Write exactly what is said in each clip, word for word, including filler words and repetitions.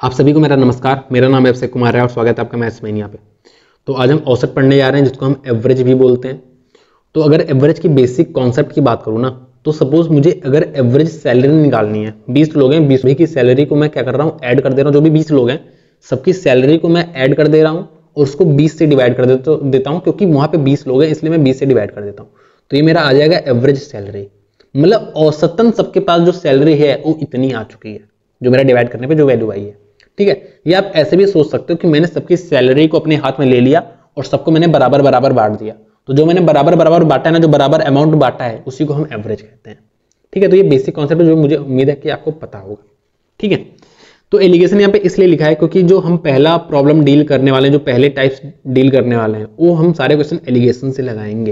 आप सभी को मेरा नमस्कार। मेरा नाम है अभिषेक कुमार है और स्वागत है आपका मैथ्स मैनिया पे। तो आज हम औसत पढ़ने जा रहे हैं जिसको हम एवरेज भी बोलते हैं। तो अगर एवरेज की बेसिक कॉन्सेप्ट की बात करूँ ना, तो सपोज मुझे अगर एवरेज सैलरी निकालनी है, बीस लोग हैं, बीस की सैलरी को मैं क्या कर रहा हूँ, ऐड कर दे रहा हूँ। जो भी बीस लोग हैं सबकी सैलरी को मैं ऐड कर दे रहा हूँ और उसको बीस से डिवाइड कर देता हूँ, क्योंकि वहां पे बीस लोग हैं इसलिए मैं बीस से डिवाइड कर देता हूँ। तो ये मेरा आ जाएगा एवरेज सैलरी, मतलब औसतन सबके पास जो सैलरी है वो इतनी आ चुकी है, जो मेरा डिवाइड करने पे जो वैल्यू आई है। ठीक है, ये आप ऐसे भी सोच सकते हो कि मैंने सबकी सैलरी को अपने हाथ में ले लिया और सबको मैंने बराबर बराबर बांट दिया। तो जो मैंने बराबर बराबर बांटा है ना, जो बराबर अमाउंट बांटा है, उसी को हम एवरेज कहते हैं। ठीक है, तो ये बेसिक कॉन्सेप्ट है जो मुझे उम्मीद है कि आपको पता होगा। ठीक है, तो एलिगेशन यहाँ पे इसलिए लिखा है क्योंकि जो हम पहला प्रॉब्लम डील करने वाले हैं, जो पहले टाइप्स डील करने वाले हैं, वो हम सारे क्वेश्चन एलिगेशन से लगाएंगे।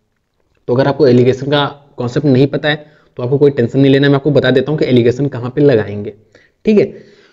तो अगर आपको एलिगेशन का कॉन्सेप्ट नहीं पता है तो आपको कोई टेंशन नहीं लेना, मैं आपको बता देता हूँ कि एलिगेशन कहाँ पे लगाएंगे। ठीक है,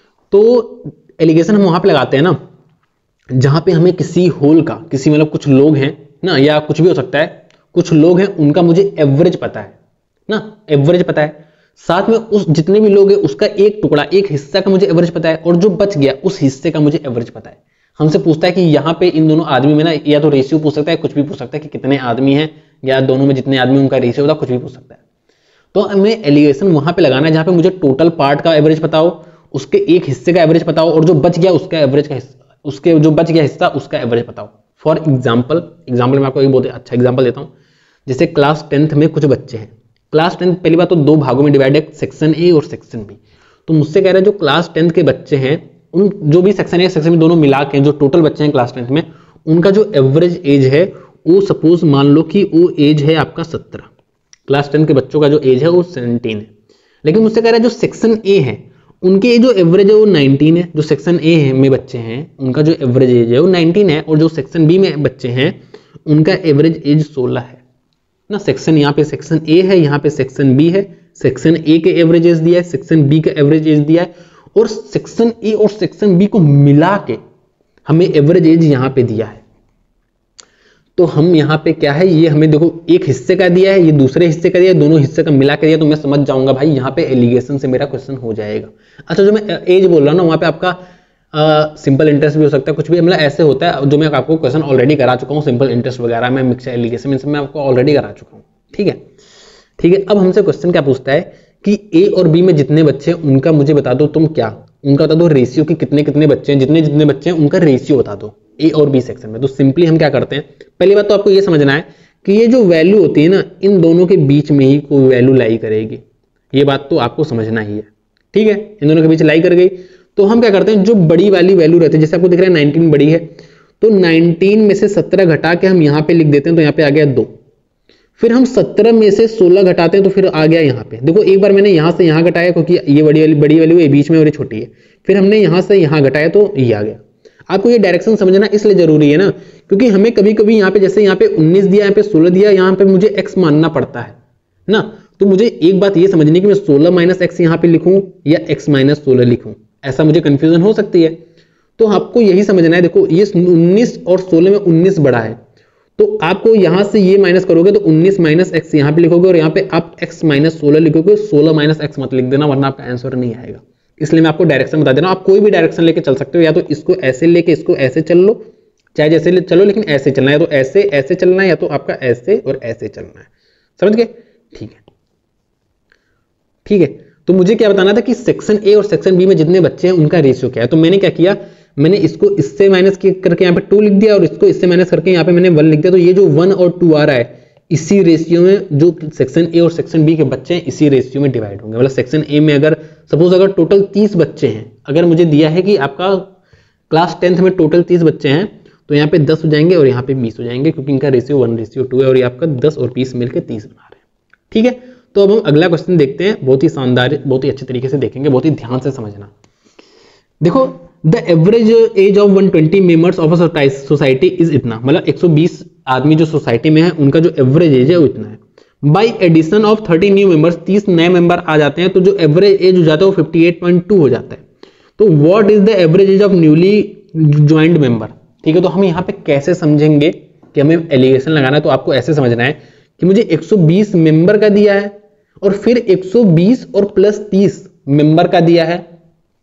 तो एलिगेशन हम वहां पे लगाते हैं ना जहां पे हमें किसी होल का, किसी मतलब कुछ लोग हैं ना, या कुछ भी हो सकता है, कुछ लोग हैं उनका मुझे एवरेज पता है ना, एवरेज पता है, साथ में उस जितने भी लोग हैं उसका एक टुकड़ा, एक हिस्सा का मुझे एवरेज पता है, और जो बच गया उस हिस्से का मुझे एवरेज पता है। हमसे पूछता है कि यहाँ पे इन दोनों आदमी में ना, या तो रेशियो पूछ सकता है, कुछ भी पूछ सकता है कि कितने आदमी हैं, या दोनों में जितने आदमी उनका रेशियो होता, कुछ भी पूछ सकता है। तो हमें एलिगेशन वहां पे लगाना है जहां पे मुझे टोटल पार्ट का एवरेज पता हो, उसके एक हिस्से का एवरेज पता हो, और जो बच गया उसका एवरेज का हिस्सा, उसके जो बच गया हिस्सा उसका एवरेज पता हो। फॉर एग्जांपल एग्जांपल मैं आपको एक बहुत अच्छा एग्जांपल देता हूं। जैसे क्लास टेंथ में कुछ बच्चे हैं, क्लास टेंथ पहली बात तो दो भागों में डिवाइड है, सेक्शन ए और सेक्शन बी। तो मुझसे कह रहा है जो क्लास टेंथ के बच्चे हैं, उन जो भी सेक्शन ए सेक्शन बी दोनों मिला के जो टोटल बच्चे हैं क्लास टेंथ में, उनका जो एवरेज एज है वो सपोज मान लो कि वो एज है आपका सत्रह। क्लास टेंथ के बच्चों का जो एज है वो सेवनटीन है। लेकिन मुझसे कह रहा है जो सेक्शन ए है उनके जो एवरेज है वो नाइनटीन है। जो सेक्शन ए है में बच्चे हैं उनका जो एवरेज एज है वो नाइनटीन है, और जो सेक्शन बी में बच्चे हैं उनका एवरेज एज सोलह है ना। सेक्शन यहाँ पे सेक्शन ए है, यहाँ पे सेक्शन बी है। सेक्शन ए के एवरेज एज दिया है, सेक्शन बी का एवरेज एज दिया है, और सेक्शन ए और सेक्शन बी को मिला के हमें एवरेज एज यहाँ पे दिया है। तो हम यहाँ पे क्या है, ये हमें देखो एक हिस्से का दिया है, ये दूसरे हिस्से का दिया है, दोनों हिस्से का मिला के दिया, तो मैं समझ जाऊंगा भाई यहाँ पे एलिगेशन से मेरा क्वेश्चन हो जाएगा। अच्छा, जो मैं एज बोल रहा हूँ ना, वहाँ पे आपका सिंपल इंटरेस्ट भी हो सकता है, कुछ भी मतलब ऐसे होता है, जो मैं आपको क्वेश्चन ऑलरेडी करा चुका हूँ। सिंपल इंटरेस्ट वगैरह में मिक्सर एलिगेशन में मैं आपको ऑलरेडी करा चुका हूँ। ठीक है ठीक है, अब हमसे क्वेश्चन क्या पूछता है कि ए और बी में जितने बच्चे हैं उनका मुझे बता दो, तुम क्या उनका बता दो रेशियो की, कितने कितने बच्चे हैं, जितने जितने बच्चे हैं उनका रेशियो बता दो ए और बी सेक्शन में। तो सिंपली हम क्या करते हैं, पहली बात तो आपको ये समझना है कि ये जो वैल्यू होती है ना, इन दोनों के बीच में ही कोई वैल्यू लाई करेगी। ये बात तो आपको समझना ही है। ठीक है, इन दोनों के बीच लाई कर गई, तो हम क्या करते हैं, जो बड़ी वाली वैल्यू रहती है, जैसे आपको दिख रहा है नाइनटीन बड़ी है, तो नाइनटीन में से सत्रह घटा के हम यहाँ पे लिख देते हैं, तो यहाँ पे आ गया दो। फिर हम सत्रह में से सोलह घटाते हैं तो फिर आ गया यहाँ पे, देखो एक बार मैंने यहाँ से यहाँ घटाया क्योंकि ये बड़ी वाली बड़ी वैल्यू है बीच में और ये छोटी है, फिर हमने यहाँ से यहाँ घटाया तो ये आ गया। आपको ये डायरेक्शन समझना इसलिए जरूरी है ना, क्योंकि हमें कभी कभी यहाँ पे जैसे यहाँ पे उन्नीस दिया, यहाँ पे सोलह दिया, यहाँ पे मुझे x मानना पड़ता है ना। तो मुझे एक बात ये समझनी कि मैं सोलह माइनस एक्स यहाँ पे लिखूं या x माइनस सोलह लिखूं, ऐसा मुझे कंफ्यूजन हो सकती है। तो आपको यही समझना है, देखो ये उन्नीस और सोलह में उन्नीस बड़ा है, तो आपको यहां से ये माइनस करोगे तो उन्नीस माइनस एक्स यहाँ पे लिखोगे, और यहाँ पे आप x माइनस सोलह लिखोगे, सोलह माइनस एक्स मत लिख देना वरना आपका आंसर नहीं आएगा। इसलिए मैं आपको डायरेक्शन बता दे रहा हूं, आप कोई भी डायरेक्शन लेके चल सकते हो, या तो इसको ऐसे लेके इसको ऐसे चल लो, चाहे जैसे ले चलो, लेकिन ऐसे चलना है, तो ऐसे ऐसे चलना है, या तो आपका ऐसे और ऐसे चलना है। समझ गए? ठीक है ठीक है, तो मुझे क्या बताना था कि सेक्शन ए और सेक्शन बी में जितने बच्चे हैं उनका रेशियो क्या है। तो मैंने क्या किया, मैंने इसको इससे माइनस करके यहाँ पे टू लिख दिया, और इसको इससे माइनस करके यहाँ पे मैंने वन लिख दिया। तो ये जो वन और टू आ रहा है, इसी रेशियो में जो सेक्शन ए और सेक्शन बी के बच्चे हैं इसी रेशियो में डिवाइड होंगे। मतलब सेक्शन ए में अगर सपोज अगर टोटल तीस बच्चे हैं, अगर मुझे दिया है कि आपका क्लास टेंथ में टोटल तीस बच्चे हैं, तो यहाँ पे दस हो जाएंगे और यहाँ पे बीस हो जाएंगे, क्योंकि इनका रेशियो वन रेशियो टू है, और ये आपका दस और बीस मिलकर तीस बना रहे हैं। ठीक है, तो अब हम अगला क्वेश्चन देखते हैं, बहुत ही शानदार, बहुत ही अच्छे तरीके से देखेंगे, बहुत ही ध्यान से समझना। देखो, the average age of one twenty members of a society is इतना, मतलब एक सौ बीस आदमी जो सोसाइटी में है उनका जो एवरेज एज है वो इतना है। By addition of thirty new members, तीस नए मेंबर आ जाते हैं, तो जो एवरेज एज हो जाता है वो फिफ्टी एट पॉइंट टू हो जाता है। तो what is the average age of newly joined member. ठीक है, तो हम यहाँ पे कैसे समझेंगे कि हमें एलिगेशन लगाना है, तो आपको ऐसे समझना है कि मुझे एक सौ बीस मेंबर का दिया है, और फिर एक सौ बीस और प्लस तीस मेंबर का दिया है,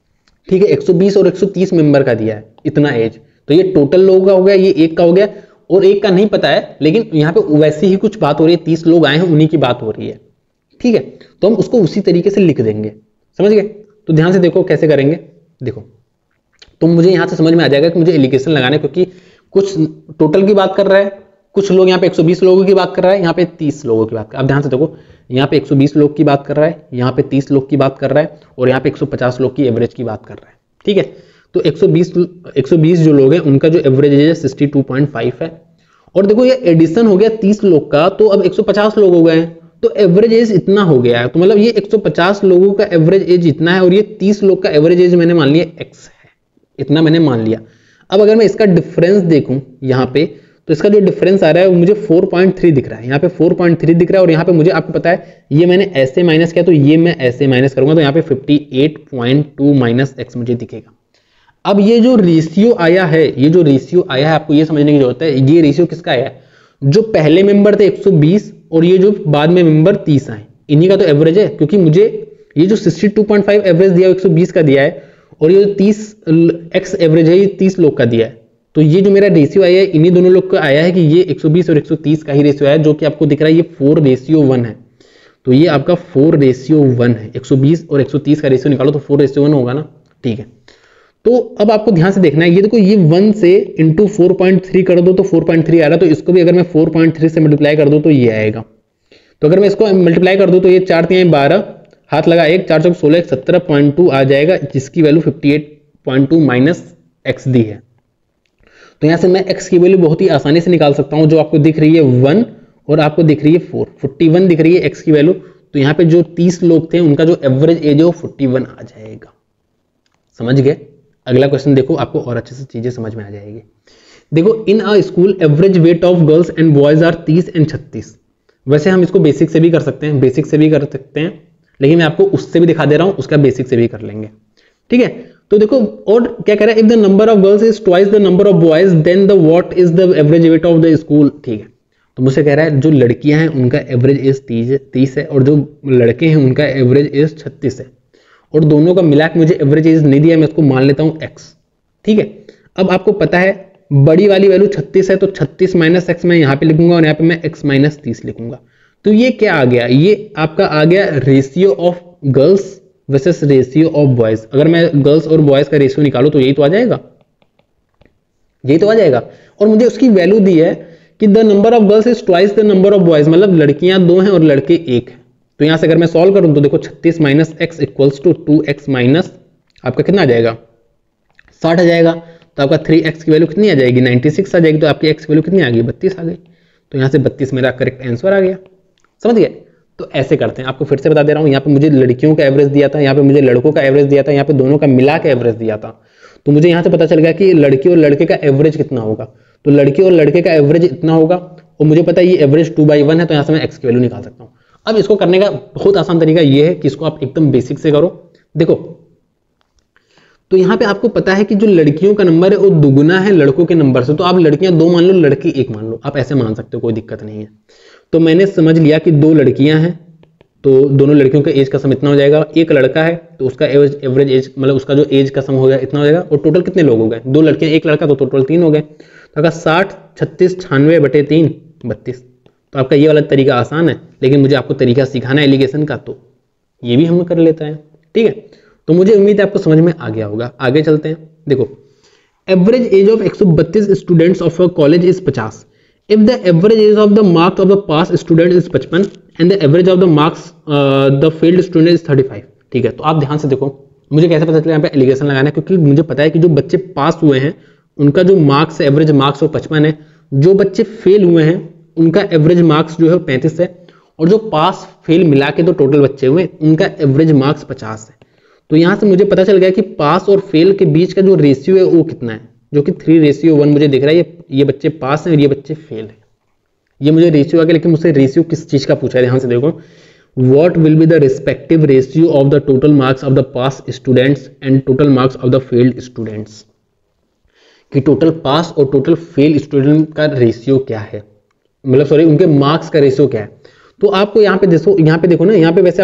ठीक है, एक सौ बीस और एक सौ तीस मेंबर का दिया है इतना एज, तो ये टोटल लोगों का हो गया, ये एक का हो गया, और एक का नहीं पता है, लेकिन यहाँ पे वैसी ही कुछ बात हो रही है, तीस लोग आए हैं उन्हीं की बात हो रही है, ठीक है। तो हम उसको उसी तरीके से लिख देंगे, समझ गए। तो ध्यान से देखो कैसे करेंगे, देखो तो मुझे यहाँ से समझ में आ जाएगा कि मुझे एलिगेशन लगाना है, क्योंकि कुछ टोटल की बात कर रहा है, कुछ लोग यहाँ पे एक सौ बीस लोगों की बात कर रहा है, यहाँ पे तीस लोगों की बात कर, अब ध्यान से देखो यहाँ पे एक सौ बीस लोग की बात कर रहा है, यहाँ पे तीस लोग की बात कर रहा है, और यहाँ पे एक सौ पचास लोग की एवरेज की बात कर रहा है, ठीक है। तो एक सौ बीस एक सौ बीस जो लोग हैं उनका जो एवरेज है बासठ पॉइंट पाँच है, और देखो ये एडिशन हो गया तीस लोग का, तो अब एक सौ पचास लोग हो गए हैं, तो एवरेज एज इतना हो गया है, तो मतलब ये एक सौ पचास लोगों का एवरेज एज इतना है, और ये तीस लोग का एवरेज एज मैंने मान लिया एक्स है, इतना मैंने मान लिया। अब अगर मैं इसका डिफरेंस देखूं यहाँ पे, तो इसका जो डिफरेंस आ रहा है वो मुझे चार पॉइंट तीन दिख रहा है, यहाँ पे चार पॉइंट तीन दिख रहा है, और यहाँ पे मुझे आपको पता है ये मैंने ऐसे माइनस किया, तो ये मैं ऐसे माइनस करूंगा, तो यहाँ पे अट्ठावन पॉइंट दो माइनस एक्स मुझे दिखेगा। अब ये जो रेशियो आया है, ये जो रेशियो आया है, आपको ये समझने की जरूरत है, ये रेशियो किसका आया है, जो पहले मेंबर थे एक सौ बीस और ये जो बाद में मेंबर तीस आए, इन्हीं का तो एवरेज है, क्योंकि मुझे ये जो बासठ पॉइंट पाँच एवरेज दिया है एक सौ बीस का दिया है, और ये जो तीस एक्स एवरेज है ये तीस लोग का दिया है, तो ये जो मेरा रेशियो आया है इन्हीं दोनों लोग का आया है कि ये एक सौ बीस और एक सौ तीस का ही रेशियो आया है, जो कि आपको दिख रहा है ये फोर रेशियो वन है, तो ये आपका फोर रेशियो वन है, एक सौ बीस और एक सौ तीस का रेशियो निकालो तो फोर रेशियो वन होगा ना, ठीक है। तो अब आपको ध्यान से देखना है, ये देखो ये वन से इंटू फोर पॉइंट थ्री कर दो तो फोर पॉइंट थ्री आ रहा है, तो इसको भी अगर मैं फोर पॉइंट थ्री से मल्टीप्लाई कर दूं तो ये आएगा, तो अगर मैं इसको मल्टीप्लाई कर दूं तो ये चार तीन बारह, हाथ लगा एक, चार चौक सोलह, सत्रह पॉइंट टू आ जाएगा, जिसकी वैल्यू अट्ठावन पॉइंट टू माइनस एक्स दी है। तो यहाँ से मैं x की वैल्यू बहुत ही आसानी से निकाल सकता हूँ, जो आपको दिख रही है वन और आपको दिख रही है फोर, इकतालीस दिख रही है x की वैल्यू, तो यहाँ पे जो तीस लोग थे उनका जो एवरेज एज है वो इकतालीस आ जाएगा, समझ गए। अगला क्वेश्चन देखो, आपको और अच्छे से चीजें समझ में आ जाएगी। देखो in a school average weight of girls and boys are तीस एंड छत्तीस, वैसे हम इसको बेसिक से भी कर सकते हैं, बेसिक से भी कर सकते हैं, लेकिन मैं आपको उससे भी दिखा दे रहा हूं, उसका बेसिक से भी कर लेंगे, ठीक है। तो देखो और क्या कह रहा है, if the number of girls is twice the number of boys then the what is the average weight of the school, ठीक है। तो मुझसे कह रहा है जो लड़कियां हैं उनका एवरेज एज तीस है, और जो लड़के हैं उनका एवरेज एज छत्तीस है, और दोनों का मिला के मुझे एवरेज एज नहीं दिया, मैं इसको मान लेता हूं x, ठीक है। अब आपको पता है बड़ी वाली वैल्यू छत्तीस है, तो छत्तीस माइनस एक्स मैं यहाँ पे लिखूंगा, और यहाँ पे मैं x माइनस तीस लिखूंगा, तो ये क्या आ गया, ये आपका आ गया ratio of girls versus ratio of boys. अगर मैं गर्ल्स और बॉयज का रेशियो निकालू तो यही तो आ जाएगा, यही तो आ जाएगा, और मुझे उसकी वैल्यू दी है कि the number of girls is twice the number of boys, मतलब लड़कियां दो हैं और लड़के एक है। तो यहां से अगर मैं सॉल्व करूं तो देखो छत्तीस minus x equals to two x minus आपका कितना आ जाएगा, साठ आ जाएगा, तो आपका थ्री एक्स की वैल्यू कितनी आ जाएगी, नाइन्टी सिक्स आ जाएगी, तो आपकी एक्स की वैल्यू कितनी आ गई, बत्तीस आ गई, तो यहाँ से बत्तीस मेरा करेक्ट आंसर आ गया, समझ गए। तो ऐसे करते हैं, आपको फिर से बता दे रहा हूँ, यहाँ पे मुझे लड़कियों का एवरेज दिया था, यहाँ पे मुझे लड़कों का एवरेज दिया था, यहाँ पे दोनों का मिला के एवरेज दिया था, तो मुझे यहाँ से पता चल गया कि लड़की और लड़के का एवरेज कितना होगा, तो लड़की और लड़के का एवरेज इतना होगा, और मुझे पता है ये एवरेज टू बाई वन है, तो यहाँ से मैं एक्स की वैल्यू निकाल सकता हूँ। अब इसको करने का बहुत आसान तरीका ये है कि इसको आप एकदम बेसिक से करो। देखो तो यहाँ पे आपको पता है कि जो लड़कियों का नंबर है वो दुगुना है लड़कों के नंबर से, तो आप लड़कियां दो मान लो, लड़के एक मान लो, आप ऐसे मान सकते हो, कोई दिक्कत नहीं है। तो मैंने समझ लिया कि दो लड़कियां हैं, तो दोनों लड़कियों का एज का सम इतना हो जाएगा, एक लड़का है तो उसका एवरेज एवरेज एज मतलब उसका जो एज का सम हो गया इतना हो जाएगा, और टोटल कितने लोग हो गए, दो लड़कियां एक लड़का, तो टोटल तीन हो गए। तो अगर साठ छत्तीस छियानवे बटे तीन बत्तीस, तो आपका ये वाला तरीका आसान है, लेकिन मुझे आपको तरीका सिखाना है एलिगेशन का, तो ये भी हम कर लेते हैं, ठीक है। तो मुझे उम्मीद है आपको समझ में आ गया होगा। आगे चलते हैं। देखो एवरेज एज ऑफ एक सौ बत्तीस students of a college is पचास, if the average age of the marks of the pass student is पचपन and the average of the marks the failed student is thirty five, ठीक है। तो आप ध्यान से देखो, मुझे कैसे पता चला यहाँ पे एलिगेशन लगाना है, क्योंकि मुझे पता है कि जो बच्चे पास हुए हैं उनका जो मार्क्स है एवरेज मार्क्स वो पचपन है, जो बच्चे फेल हुए हैं उनका एवरेज मार्क्स जो है पैंतीस है, और जो पास फेल मिला के तो टोटल बच्चे हुए उनका एवरेज मार्क्स पचास है। तो यहाँ से मुझे पता चल गया कि पास और फेल के बीच का जो रेशियो है वो कितना है, जो कि थ्री रेशियो वन मुझे दिख रहा है। ये ये बच्चे पास हैं और ये बच्चे फेल हैं, ये मुझे रेशियो आ गया। लेकिन मुझसे रेशियो किस चीज का पूछा है, ध्यान से देखो, what will be the respective ratio of the total marks of the pass students and total marks of the failed students, कि टोटल पास और टोटल फेल स्टूडेंट का रेशियो क्या है, मतलब सॉरी उनके मार्क्स का रेशियो क्या है। तो आपको यहाँ पे देखो, यहाँ पे देखो ना, यहाँ पे वैसे आपको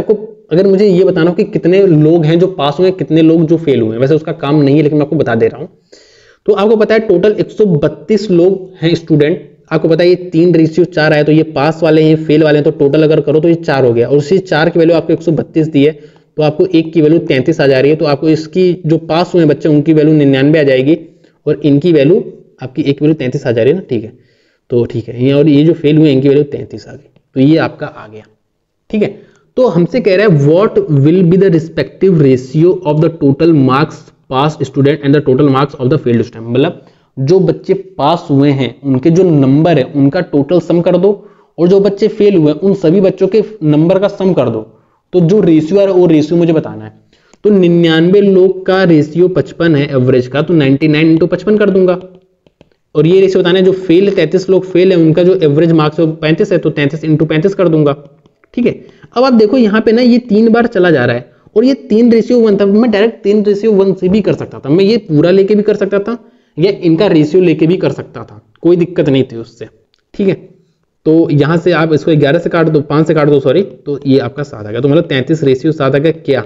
अगर मुझे ये बताना हो कि कितने लोग हैं जो पास हुए, कितने लोग जो फेल हुए हैं, वैसे उसका काम नहीं है लेकिन मैं आपको बता दे रहा हूं। तो आपको पता है टोटल एक सौ बत्तीस लोग हैं स्टूडेंट। आपको पता है ये तीन रेशियो चार आया, तो ये पास वाले हैं, फेल वाले हैं, तो टोटल अगर करो तो ये चार हो गया, और उसी चार की वैल्यू आपको एक सौ बत्तीस दी है, तो आपको एक की वैल्यू तैंतीस आ जा रही है। तो आपको इसकी जो पास हुए बच्चे उनकी वैल्यू निन्यानवे आ जाएगी, और इनकी वैल्यू आपकी एक वैल्यू तैंतीस आ जा रही है ना, ठीक है। तो ठीक है, ये और ये जो फेल हुए इनकी वैल्यू तैंतीस आ गई, तो ये आपका आ गया, ठीक है। तो हमसे कह रहा है what will be the respective ratio of the total marks pass student and the total marks of the failed student, मतलब जो बच्चे पास हुए हैं उनके जो नंबर है उनका टोटल सम कर दो, और जो बच्चे फेल हुए उन सभी बच्चों के नंबर का सम कर दो। तो जो रेशियो है वो रेशियो मुझे बताना है। तो निन्यानवे लोग का रेशियो पचपन है एवरेज का, तो नाइनटी नाइन इंटू पचपन कर दूंगा, और ये रेशियो बताना है जो फेल है, तैंतीस लोग फेल है, उनका जो एवरेज मार्क्स है पैंतीस है, तो तैंतीस इंटू पैंतीस कर दूंगा, ठीक है। अब आप देखो यहाँ पे ना ये तीन बार चला जा रहा है, और ये तीन रेशियो वन था, मैं डायरेक्ट तीन रेशियो वन से भी कर सकता था, मैं ये पूरा लेके भी कर सकता था, या इनका रेशियो लेके भी कर सकता था, कोई दिक्कत नहीं थी उससे, ठीक है। तो यहाँ से आप इसको ग्यारह से काट दो, पांच से काट दो सॉरी, तो ये आपका सात आ गया। तो मतलब तैंतीस रेशियो सात आ गया। क्या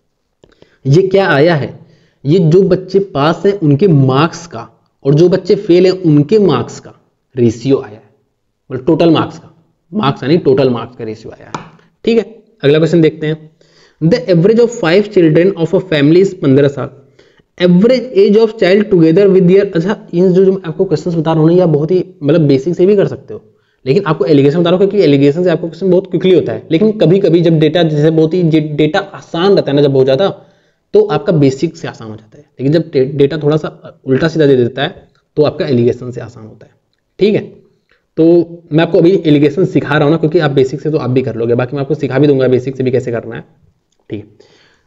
ये क्या आया है, ये जो बच्चे पास है उनके मार्क्स का और जो बच्चे फेल है उनके मार्क्स का रेशियो आया है, मतलब टोटल मार्क्स का, मार्क्स यानी टोटल मार्क्स का रेशियो आया है, ठीक है। अगला क्वेश्चन देखते हैं। The average of five children of a family is पंद्रह साल, average age of child together with their. अच्छा, इन जो, जो मैं आपको क्वेश्चन बता रहा हूँ ना, या बहुत ही मतलब बेसिक से भी कर सकते हो, लेकिन आपको एलिगेशन बता रहा हूँ क्योंकि एलिगेशन से आपको क्वेश्चन बहुत क्विकली होता है, लेकिन कभी कभी जब डेटा जैसे बहुत ही डेटा आसान रहता है ना, जब बहुत ज्यादा, तो आपका बेसिक से आसान हो जाता है, लेकिन जब डेटा थोड़ा सा उल्टा सीधा दे देता है तो आपका एलिगेशन से आसान होता है, ठीक है। तो मैं आपको अभी एलिगेशन सिखा रहा हूं ना, क्योंकि आप बेसिक से तो आप भी कर लोगे, बाकी मैं आपको सिखा भी दूंगा बेसिक से भी कैसे करना है, ठीक है।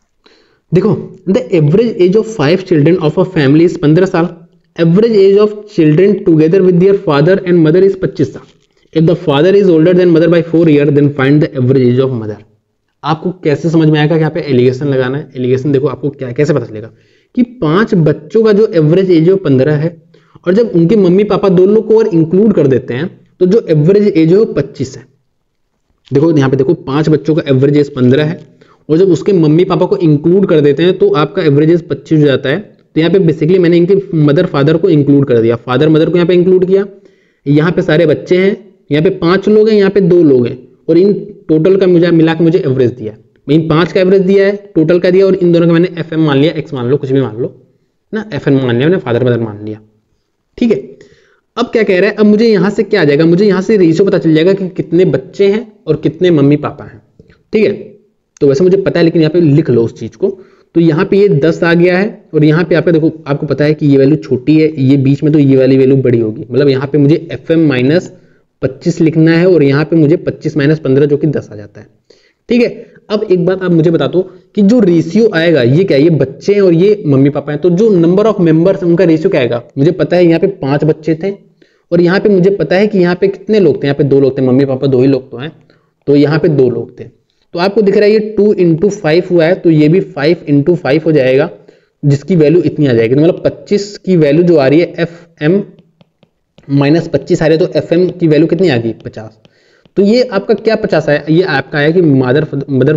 देखो, the average age of five children of a family is पंद्रह साल, average age of children together with their father and mother is पच्चीस साल। If the father is older than mother by four year then find the average age of mother. आपको कैसे समझ में आएगा कि यहाँ पे एलिगेशन लगाना है? एलिगेशन देखो आपको क्या कैसे पता चलेगा कि पांच बच्चों का जो एवरेज एज है वो पंद्रह है, और जब उनके मम्मी पापा दोनों लोग को और इंक्लूड कर देते हैं तो जो एवरेज एज है वो पच्चीस है। देखो यहाँ पे देखो, पांच बच्चों का एवरेज एज पंद्रह है, और जब उसके मम्मी पापा को इंक्लूड कर देते हैं तो आपका एवरेज एज पच्चीस हो जाता है। तो यहाँ पे बेसिकली मैंने इनके मदर फादर को इंक्लूड कर दिया, फादर मदर को यहाँ पे इंक्लूड किया। यहाँ पे सारे बच्चे हैं, यहाँ पे पांच लोग हैं, यहाँ पे दो लोग हैं, और इन टोटल का मुझे मिला के मुझे एवरेज दिया, इन पांच का एवरेज दिया है, टोटल का दिया, और इन दोनों का मैंने एफ एम मान लिया, एक्स मान लो, कुछ भी मान लो ना, एफ एम मान लिया मैंने, फादर मदर मान लिया, ठीक है। अब क्या कह रहा है, अब मुझे यहां से क्या आ जाएगा, मुझे यहां से रेशियो पता चल जाएगा कि कितने बच्चे हैं और कितने मम्मी पापा हैं, ठीक है। तो वैसे मुझे पता है, लेकिन यहाँ पे लिख लो उस चीज को। तो यहाँ पे ये दस आ गया है, और यहाँ पे आपका देखो, आपको पता है कि ये वैल्यू छोटी है, ये बीच में, तो ये वाली वैल्यू बड़ी होगी, मतलब यहाँ पे मुझे एफ एम माइनस पच्चीस लिखना है, और यहाँ पे मुझे पच्चीस माइनस पंद्रह जो कि दस आ जाता है, ठीक है। अब एक बात आप मुझे बता दो कि जो रेशियो आएगा ये क्या है, ये बच्चे हैं और ये मम्मी पापा हैं, तो जो नंबर ऑफ मेंबर्स उनका रेशियो क्या आएगा? मुझे पता है यहाँ पे पांच बच्चे थे, और यहाँ पे मुझे पता है कि यहाँ पे कितने लोग थे, यहाँ पे दो लोग थे, मम्मी पापा दो ही लोग तो हैं, तो यहाँ पे दो लोग थे। तो आपको दिख रहा है ये टू इंटू फाइव हुआ है, तो ये भी फाइव इंटू फाइव हो जाएगा, जिसकी वैल्यू इतनी आ जाएगी। तो मतलब पच्चीस की वैल्यू जो आ रही है, एफ एम माइनस पच्चीस आ रही है, तो एफ एम की वैल्यू कितनी आ गई? पचास। तो ये आपका क्या पचास आया? ये आपका आया कि मदर मदर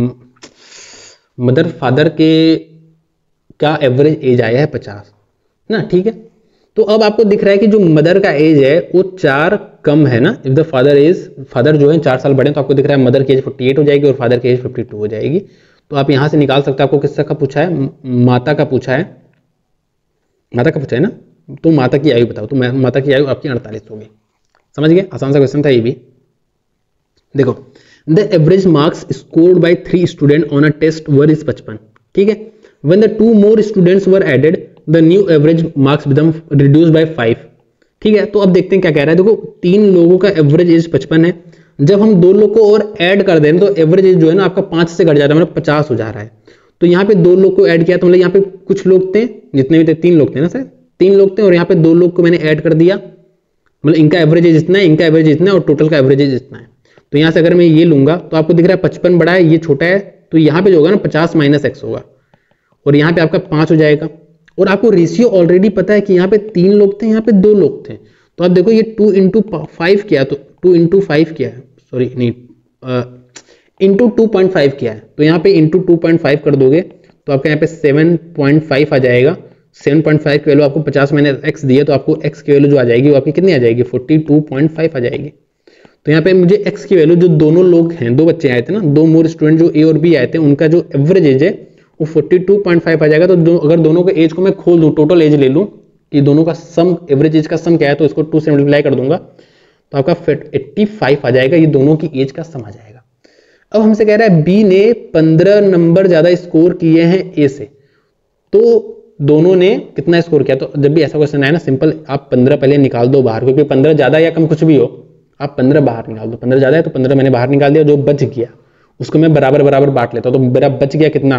मदर फादर के का एवरेज एज आया है पचास ना, ठीक है। तो अब आपको दिख रहा है कि जो मदर का एज है वो चार कम है ना, if the father age, father जो है चार साल बड़े, तो आपको दिख रहा है मदर की एज अड़तालीस हो जाएगी और फादर की एज बावन हो जाएगी। तो आप यहां से निकाल सकते हैं। आपको किसका का पूछा है? माता का पूछा है, माता का पूछा है ना, तो माता की आयु बताओ। तो माता की आयु आपकी अड़तालीस होगी। समझ गए? आसान सा क्वेश्चन था ये भी। देखो, the average marks scored by three student on a test were is पचपन, ठीक है। When the two more students were added the new average marks become reduce by five, ठीक है। तो अब देखते हैं क्या कह रहा है। देखो, तीन लोगों का एवरेज एज पचपन है, जब हम दो लोग को और ऐड कर दें तो एवरेज एज जो है ना आपका पांच से घट जाता है, मतलब पचास हो जा रहा है। तो यहाँ पे दो लोग को ऐड किया, तो मतलब यहाँ पे कुछ लोग थे, जितने भी थे तीन लोग थे ना सर, तीन लोग थे, और यहाँ पे दो लोग को मैंने ऐड कर दिया, मतलब इनका एवरेज एज इतना है, इनका एवरेज इतना है, और टोटल का एवरेज एज इतना है। तो यहाँ से अगर मैं ये लूंगा तो आपको दिख रहा है पचपन बड़ा है, ये छोटा है, तो यहाँ पे जो होगा ना पचास माइनस एक्स होगा, और यहाँ पे आपका पांच हो जाएगा। और आपको रेशियो ऑलरेडी पता है कि यहाँ पे तीन लोग थे, यहाँ पे दो लोग थे। तो आप देखो ये टू इंटू फाइव किया, तो टू इंटू फाइव किया है, सॉरी नहीं, इंटू टू पॉइंट फाइव किया है, तो यहाँ पे इंटू टू पॉइंट फाइव कर दोगे तो आपका यहाँ पे सेवन पॉइंट फाइव आ जाएगा। सेवन पॉइंट फाइव की वैल्यू आपको पचास मैंने एक्स दी है, तो आपको एक्स की वैल्यू जो आ जाएगी वो आपकी कितनी आ जाएगी, फोर्टी टू पॉइंट फाइव आ जाएगी। तो यहाँ पे मुझे एक्स की वैल्यू, जो दोनों लोग हैं, दो बच्चे आए थे ना, दो मोर स्टूडेंट जो ए और बी आए थे, उनका जो एवरेज एज है वो फोर्टी टू पॉइंट फाइव आ जाएगा। तो दो, अगर दोनों के एज को मैं खोल दूं, टोटल एज ले लूं कि दोनों का सम, एवरेज एज का सम क्या है, तो इसको टू से मल्टीप्लाई कर दूंगा तो आपका एट्टी फाइव आ जाएगा। ये दोनों की एज का सम आ जाएगा। अब हमसे कह रहा है बी ने पंद्रह नंबर ज्यादा स्कोर किए हैं ए से, तो दोनों ने कितना स्कोर किया। तो जब भी ऐसा क्वेश्चन आए ना, सिंपल आप पंद्रह पहले निकाल दो बाहर, क्योंकि पंद्रह ज्यादा या कम कुछ भी हो, आप पंद्रह बाहर निकाल दो। पंद्रह ज्यादा है तो पंद्रह मैंने बाहर निकाल दिया, जो बच गया उसको मैं बराबर बराबर बांट लेता हूं। तो मेरा बच गया कितना,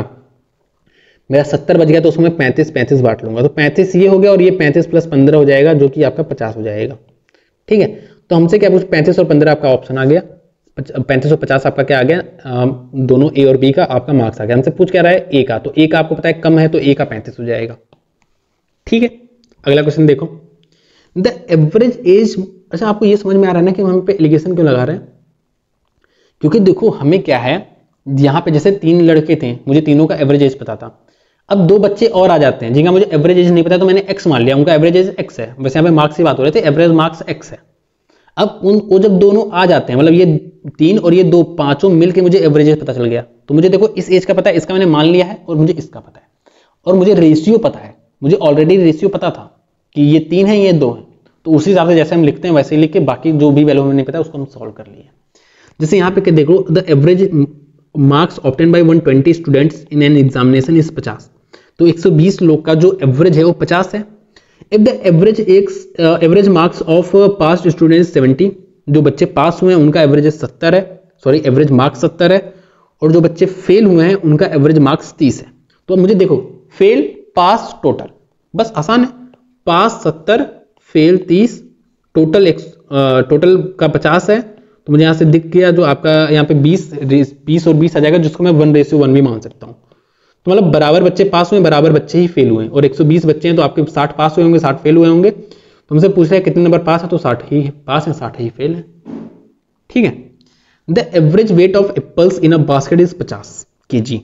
मेरा सत्तर बच गया, तो उसमें पैंतीस पैंतीस बांट लूंगा। तो पैंतीस ये हो गया और ये पैंतीस प्लस पंद्रह हो जाएगा, जो कि आपका पचास हो जाएगा। ठीक है, तो हमसे क्या पूछ, पैंतीस और पंद्रह आपका ऑप्शन आ गया, पैंतीस और पचास आपका क्या आ गया, आ, दोनों ए और बी का आपका मार्क्स आ गया। हमसे पूछ क्या रहा है, ए का, तो ए का आपको पता है कम है, तो ए का पैंतीस हो जाएगा। ठीक है, अगला क्वेश्चन देखो, द एवरेज एज। अच्छा, आपको ये समझ में आ रहा है ना कि हम पे एलिगेशन क्यों लगा रहे हैं, क्योंकि देखो हमें क्या है, यहाँ पे जैसे तीन लड़के थे, मुझे तीनों का एवरेज एज पता था। अब दो बच्चे और आ जाते हैं जिनका मुझे एवरेज एज नहीं पता, तो मैंने एक्स मान लिया, उनका एवरेज एज एक्स है। वैसे यहाँ पे मार्क्स की बात हो रही थी, एवरेज मार्क्स एक्स है। अब उन वो जब दोनों आ जाते हैं, मतलब ये तीन और ये दो, पांचों मिलके मुझे एवरेज एज पता चल गया। तो मुझे देखो इस एज का पता है, इसका मैंने मान लिया है, और मुझे इसका पता है, और मुझे रेशियो पता है, मुझे ऑलरेडी रेशियो पता था कि ये तीन है ये दो है। तो उसी हिसाब से जैसे हम लिखते हैं वैसे ही लिख के बाकी जो भी वैल्यू हमें नहीं पता है उसको हम सॉल्व कर लिए। जैसे यहाँ पे देखो, the average marks obtain by one twenty students in an examination is पचास। तो एक सौ बीस लोग का जो एवरेज है वो पचास है। If the average average marks of passed students seventy, जो बच्चे पास हुए हैं उनका एवरेज सत्तर है, सॉरी एवरेज मार्क्स सत्तर है, और जो बच्चे फेल हुए हैं उनका एवरेज मार्क्स तीस है। तो मुझे देखो फेल पास टोटल, बस आसान है, पास सत्तर फेल तीस, टोटल एक टोटल का पचास है। तो मुझे यहाँ से दिख गया जो आपका यहाँ पे बीस बीस और बीस आ जाएगा, जिसको मैं वन रेशियो वन भी मान सकता हूँ। तो मतलब बराबर बच्चे पास हुए, बराबर बच्चे ही फेल हुए, और एक सौ बीस बच्चे हैं तो आपके साठ पास हुए होंगे, साठ फेल हुए होंगे। तो हमसे पूछ रहे हैं कितने नंबर पास है, तो साठ ही पास है, साठ ही फेल है। ठीक है, the average weight of apples in a basket is पचास केजी।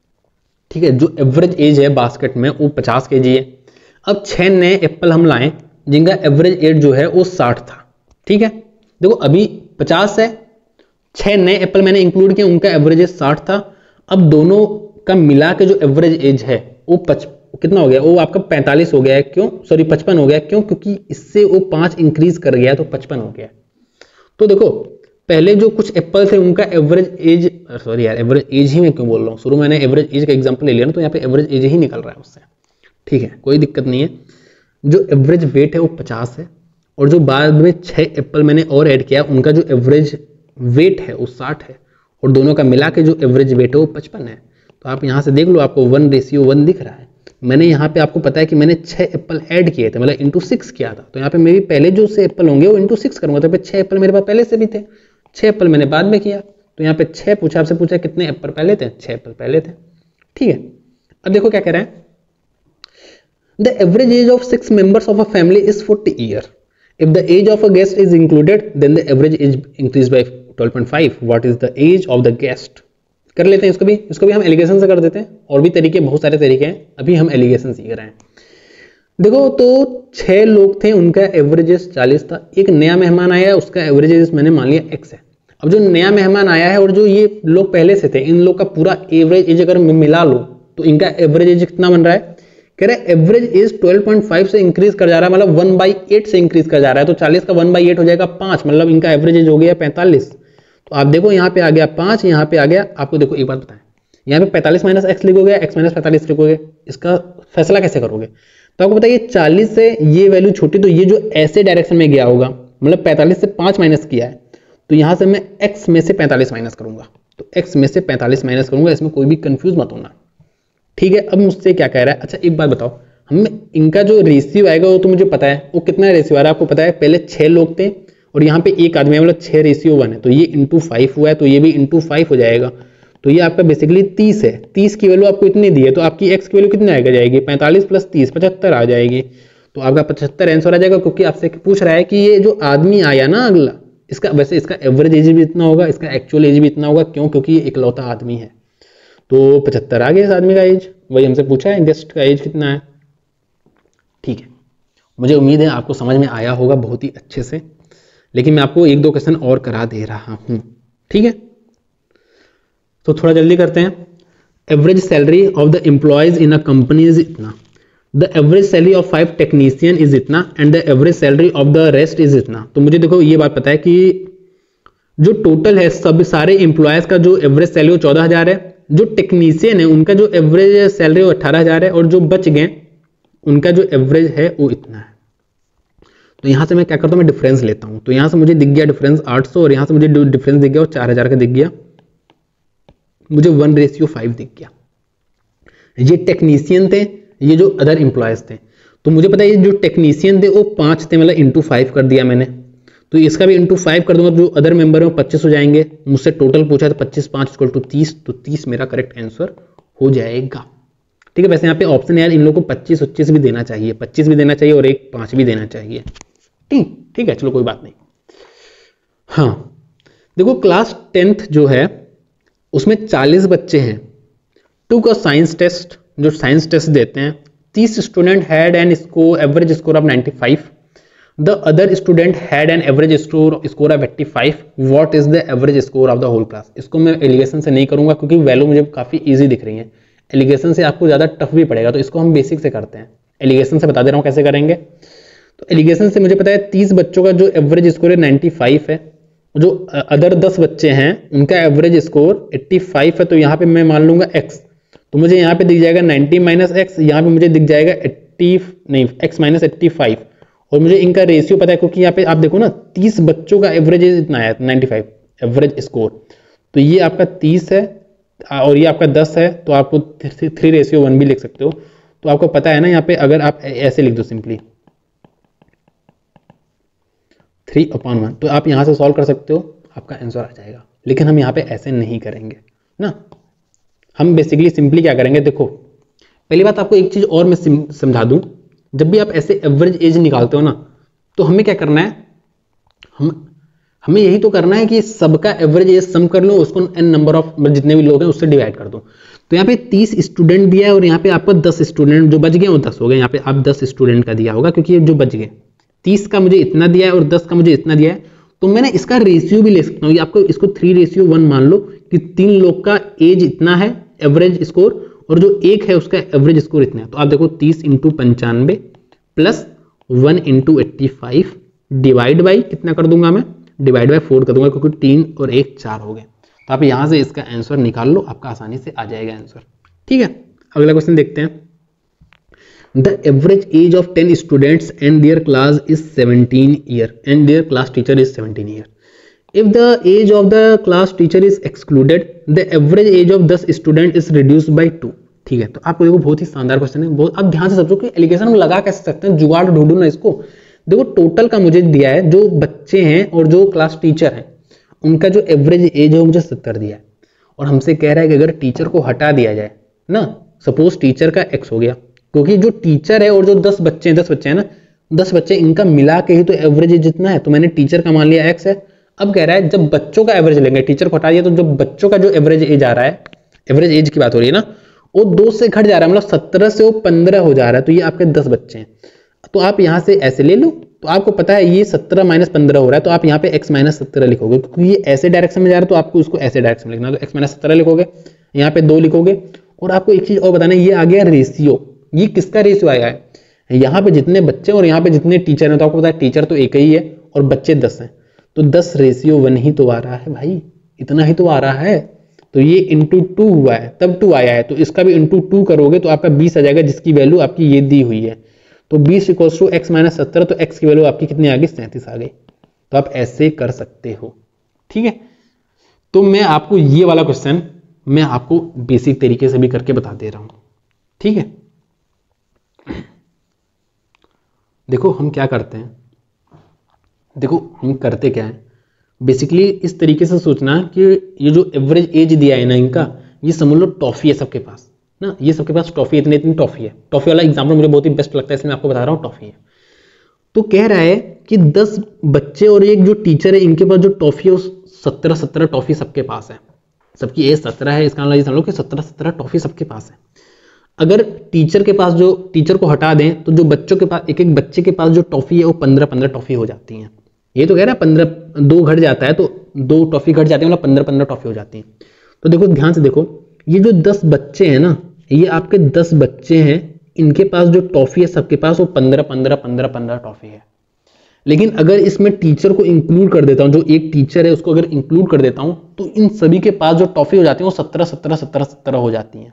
ठीक है, जो एवरेज एज है बास्केट में वो पचास केजी है। अब छह नए एप्पल हम लाएं जिनका एवरेज एज जो है वो साठ था। ठीक है, देखो अभी पचास है, छह नए एप्पल मैंने इंक्लूड किए, उनका एवरेज एज साठ था। अब दोनों का मिला के जो एवरेज एज है वो पच कितना हो गया, वो आपका पैंतालीस हो गया है। क्यों, सॉरी पचपन हो गया। क्यों, क्योंकि इससे वो पांच इंक्रीज कर गया तो पचपन हो गया। तो देखो पहले जो कुछ एप्पल थे उनका एवरेज एज, सॉरी यार एवरेज एज ही मैं क्यों बोल रहा हूँ, शुरू मैंने एवरेज एज का एग्जांपल ले लिया ना, तो यहाँ पे एवरेज एज ही निकल रहा है उससे। ठीक है, कोई दिक्कत नहीं है। जो एवरेज वेट है वो पचास है, और जो बाद में छह एप्पल मैंने और ऐड किया उनका जो एवरेज वेट है वो साठ है, और दोनों का मिला के जो एवरेज वेट है वो पचपन है। तो आप यहाँ से देख लो, आपको वन रेशियो वन दिख रहा है। मैंने यहाँ पे आपको पता है कि मैंने छह एप्पल ऐड किए थे, मतलब इंटू सिक्स किया था। तो यहाँ पे मेरी पहले जो से एप्पल होंगे वो इंटू सिक्स करूंगा, तो छह एप्पल मेरे पास पहले से भी थे, छह एप्पल मैंने बाद में किया। तो यहाँ पे छह पूछा, आपसे पूछा कितने एप्पल पहले थे, छह एप्पल पहले थे। ठीक है, अब देखो क्या कह रहे हैं, the average age of six members of a family is forty year. If the age of a guest is included then the average age increase by twelve point five. What is the age of the guest. कर लेते हैं इसको भी, इसको भी हम allegation से कर देते हैं, और भी तरीके, बहुत सारे तरीके हैं, अभी हम एलिगेशन सीख रहे हैं। देखो तो छह लोग थे, उनका एवरेज चालीस था। एक नया मेहमान आया, उसका एवरेज मैंने मान लिया एक्स है। अब जो नया मेहमान आया है और जो ये लोग पहले से थे, इन लोग का पूरा एवरेज एज अगर मिला लो तो इनका एवरेज एज कितना बन रहा है, कह रहे हैं average age twelve point five से इंक्रीज कर जा रहा है, मतलब वन बाई एट से इंक्रीज कर जा रहा है। तो चालीस का वन बाई एट हो जाएगा पांच, मतलब इनका एवरेज एज हो गया पैंतालीस। तो आप देखो यहाँ पे आ गया पांच, यहाँ पे आ गया, आपको देखो एक बात बताएं, यहाँ पे पैंतालीस माइनस एक्स लिखोगे, एक्स माइनस पैंतालीस लिखोगे, इसका फैसला कैसे करोगे। तो आपको बताइए चालीस से ये वैल्यू छोटी, तो ये जो ऐसे डायरेक्शन में गया होगा, मतलब पैंतालीस से पांच माइनस किया है, तो यहाँ से मैं x में से पैंतालीस माइनस करूंगा, तो x में से पैंतालीस माइनस करूंगा, इसमें कोई भी कंफ्यूज मत होना। ठीक है, अब मुझसे क्या कह रहा है, अच्छा एक बात बताओ, हमें इनका जो रेशियो आएगा वो तो मुझे पता है, वो कितना रेशियो आ रहा है आपको पता है, पहले छह लोग थे और यहाँ पे एक आदमी है, मतलब छह रेशियो वन है, तो ये इंटू फाइव हुआ है, तो ये भी इंटू फाइव हो जाएगा। तो ये आपका बेसिकली तीस है, तीस की वैल्यू आपको इतनी दी है, तो आपकी एक्स की वैल्यू कितनी आएगा जाएगी, पैंतालीस प्लस तीस पचहत्तर आ जाएगी। तो आपका पचहत्तर आंसर आ जाएगा, क्योंकि आपसे पूछ रहा है कि ये जो आदमी आया ना अगला, इसका वैसे इसका एवरेज एज भी इतना होगा, इसका एक्चुअल एज भी इतना होगा। क्यों? क्योंकि ये इकलौता आदमी है। तो पचहत्तर आ गया इस आदमी का एज, वही हमसे पूछा है गेस्ट का एज कितना है। ठीक है, मुझे उम्मीद है आपको समझ में आया होगा बहुत ही अच्छे से, लेकिन मैं आपको एक दो क्वेश्चन और करा दे रहा हूं। ठीक है, तो थोड़ा जल्दी करते हैं। Average salary of the employees in a company is इतना, the average salary of five technician is इतना and the average salary of the rest is इतना। तो मुझे देखो ये बात पता है कि जो टोटल है सब सारे एम्प्लॉयज का जो एवरेज सैलरी वो चौदह हजार है, जो टेक्नीशियन है उनका जो एवरेज सैलरी वो अट्ठारह हजार है, और जो बच गए उनका जो एवरेज है वो इतना है। तो यहां से मैं क्या करता हूं, मैं डिफरेंस लेता हूं। तो यहां से मुझे दिख गया डिफरेंस आठ सौ, और यहां से मुझे डिफरेंस दिख गया और चार हजार का दिख गया, मुझे वन रेशियो फाइव दिख गया। ये टेक्नीशियन थे, ये जो अदर एम्प्लॉयज थे। तो मुझे पता है ये जो टेक्नीशियन थे वो पांच थे, मतलब इंटू फाइव कर दिया मैंने। तो इसका भी इंटू फाइव कर दूंगा, जो अदर मेंबर है पच्चीस हो जाएंगे। मुझसे टोटल पूछा तो पच्चीस पांच इक्वल टू तीस, तो तीस मेरा करेक्ट आंसर हो जाएगा। ठीक है, वैसे यहाँ पे ऑप्शन है यार, इन लोगों को पच्चीस पच्चीस भी देना चाहिए, पच्चीस भी देना चाहिए और एक पांच भी देना चाहिए। ठीक ठीक है, चलो कोई बात नहीं। हाँ देखो, क्लास टेंथ जो है उसमें चालीस बच्चे हैं। टू का साइंस टेस्ट, जो साइंस टेस्ट देते हैं, तीस student had an score average score of ninety five, the other student had an average score score of eighty five, what is the average score of the whole class. इसको मैं allegation से नहीं करूंगा क्योंकि value मुझे काफी easy दिख रही है, एलिगेशन से आपको ज्यादा टफ भी पड़ेगा, तो इसको हम बेसिक से करते हैं। एलिगेशन से बता दे रहा हूं कैसे करेंगे। तो एलिगेशन से मुझे पता है तीस बच्चों का जो एवरेज स्कोर है नाइंटी फाइव है, जो अदर दस बच्चे हैं उनका एवरेज स्कोर पचासी है, तो यहाँ पे मैं मान लूंगा x, तो मुझे यहाँ पे दिख जाएगा नाइंटी माइनस एक्स, यहाँ पे मुझे दिख जाएगा अस्सी नहीं x माइनस एट्टी फाइव, और मुझे इनका रेशियो पता है क्योंकि यहाँ पे आप देखो ना तीस बच्चों का एवरेज इतना है नाइंटी फाइव एवरेज स्कोर, तो ये आपका तीस है और ये आपका दस है, तो आपको थ्री रेशियो वन भी लिख सकते हो। तो आपको पता है ना, यहाँ पे अगर आप ऐसे लिख दो सिंपली थ्री अपॉन वन, तो आप यहां से सॉल्व कर सकते हो, आपका आंसर आ जाएगा। लेकिन हम यहाँ पे ऐसे नहीं करेंगे ना, हम बेसिकली सिंपली क्या करेंगे। देखो पहली बात आपको एक चीज और मैं समझा दूं, जब भी आप ऐसे एवरेज एज निकालते हो ना, तो हमें क्या करना है, हम हमें यही तो करना है कि सबका एवरेज एज सम कर लो, उसको एन नंबर ऑफ जितने भी लोग हैं उससे डिवाइड कर दो। तो यहाँ पे तीस स्टूडेंट दिया है और यहाँ पे आपको दस स्टूडेंट जो बच गए वो दस हो गए। यहाँ पे आप दस स्टूडेंट का दिया होगा क्योंकि जो बच गए, तीस का मुझे इतना दिया है और दस का मुझे इतना दिया है, तो मैंने इसका रेशियो भी ले सकता हूँ। आपको इसको थ्री रेशियो वन मान लो कि तीन लोग का एज इतना है एवरेज स्कोर, और जो एक है उसका एवरेज स्कोर इतना है। तो आप देखो तीस इंटू पंचानवे plus one into eighty five divide by कितना कर दूंगा मैं, डिवाइड बाई फोर कर दूंगा क्योंकि तीन और एक चार हो गए। तो आप यहां से इसका आंसर निकाल लो, आपका आसानी से आ जाएगा आंसर। ठीक है, अगला क्वेश्चन देखते हैं। The average age of ten students and their class is seventeen year and their class teacher is seventeen year. If the age of the class teacher is excluded, the average age of ten student is reduced by two. ठीक है, तो आपको देखो बहुत ही शानदार question है, बहुत आप ध्यान से समझो कि एलिगेशन हम लगा कैसे सकते हैं, जुगाड़ ढूंढो ना इसको। देखो टोटल का मुझे दिया है, जो बच्चे हैं और जो क्लास टीचर है उनका जो एवरेज एज है वो मुझे सत्तर दिया है, और हमसे कह रहा है कि अगर टीचर को हटा दिया जाए ना, सपोज टीचर का एक्स हो गया, क्योंकि जो टीचर है और जो दस बच्चे हैं दस बच्चे हैं ना, दस बच्चे इनका मिला के ही तो एवरेज जितना है, तो मैंने टीचर का मान लिया एक्स है। अब कह रहा है जब बच्चों का एवरेज लेंगे, टीचर को हटा दिया तो जो बच्चों का जो एवरेज एज आ रहा है, एवरेज एज की बात हो रही है ना, वो दो से घट जा रहा है, मतलब सत्रह से वो पंद्रह हो जा रहा है। तो ये आपके दस बच्चे हैं, तो आप यहां से ऐसे ले लो, तो आपको पता है ये सत्रह माइनस पंद्रह हो रहा है, तो आप यहाँ पे x माइनस सत्रह लिखोगे, क्योंकि ये ऐसे डायरेक्शन में जा रहा है तो आपको उसको ऐसे डायरेक्शन में लिखना, तो x माइनस सत्रह लिखोगे, यहाँ पे दो लिखोगे। और आपको एक चीज और बताना है, ये आ गया रेशियो, ये किसका रेशियो आया है, यहाँ पे जितने बच्चे और यहाँ पे जितने टीचर हैं, तो आपको पता है टीचर तो एक ही है और बच्चे दस हैं, तो दस रेशियो वन ही तो आ रहा है भाई, इतना ही तो आ रहा है। तो ये इंटू टू हुआ है तब टू आया है, तो इसका भी इंटू टू करोगे तो आपका बीस आ जाएगा, जिसकी वैल्यू आपकी ये दी हुई है। तो बीस इक्वल्स टू एक्स माइनस सत्तर, तो एक्स की वैल्यू आपकी कितनी आ गई, सैंतीस आ गई। तो आप ऐसे कर सकते हो। ठीक है, तो मैं आपको ये वाला क्वेश्चन मैं आपको बेसिक तरीके से भी करके बता दे रहा हूं। ठीक है, देखो हम क्या करते हैं, देखो हम करते क्या है, बेसिकली इस तरीके से सोचना कि ये जो एवरेज एज दिया है ना इनका, ये समझ लो टॉफी है सबके पास ना, ये सबके पास टॉफी, इतनी इतनी टॉफी है। टॉफी वाला एग्जाम्पल मुझे बहुत ही बेस्ट लगता है, इसलिए मैं आपको बता रहा हूँ टॉफी है। तो कह रहा है कि दस बच्चे और एक जो टीचर है, इनके पास जो टॉफी है वो सत्रह सत्रह टॉफी सबके पास है। सबकी एज सत्रह है, इसका मतलब समझ लो कि सत्रह सत्रह टॉफी सबके पास है। अगर टीचर के पास जो टीचर को हटा दें तो जो बच्चों के पास एक एक बच्चे के पास जो टॉफी है वो पंद्रह पंद्रह टॉफी हो जाती हैं। ये तो कह रहा है पंद्रह, दो घट जाता है तो दो टॉफी घट जाती है, मतलब पंद्रह पंद्रह टॉफी हो जाती है। तो देखो ध्यान से देखो, ये जो दस बच्चे हैं ना, ये आपके दस बच्चे हैं, इनके पास जो टॉफी है सबके पास वो पंद्रह पंद्रह पंद्रह पंद्रह टॉफी है। लेकिन अगर इसमें टीचर को इंक्लूड कर देता हूं, जो एक टीचर है उसको अगर इंक्लूड कर देता हूं, तो इन सभी के पास जो टॉफी हो जाती है वो सत्रह सत्रह सत्रह सत्रह हो जाती है।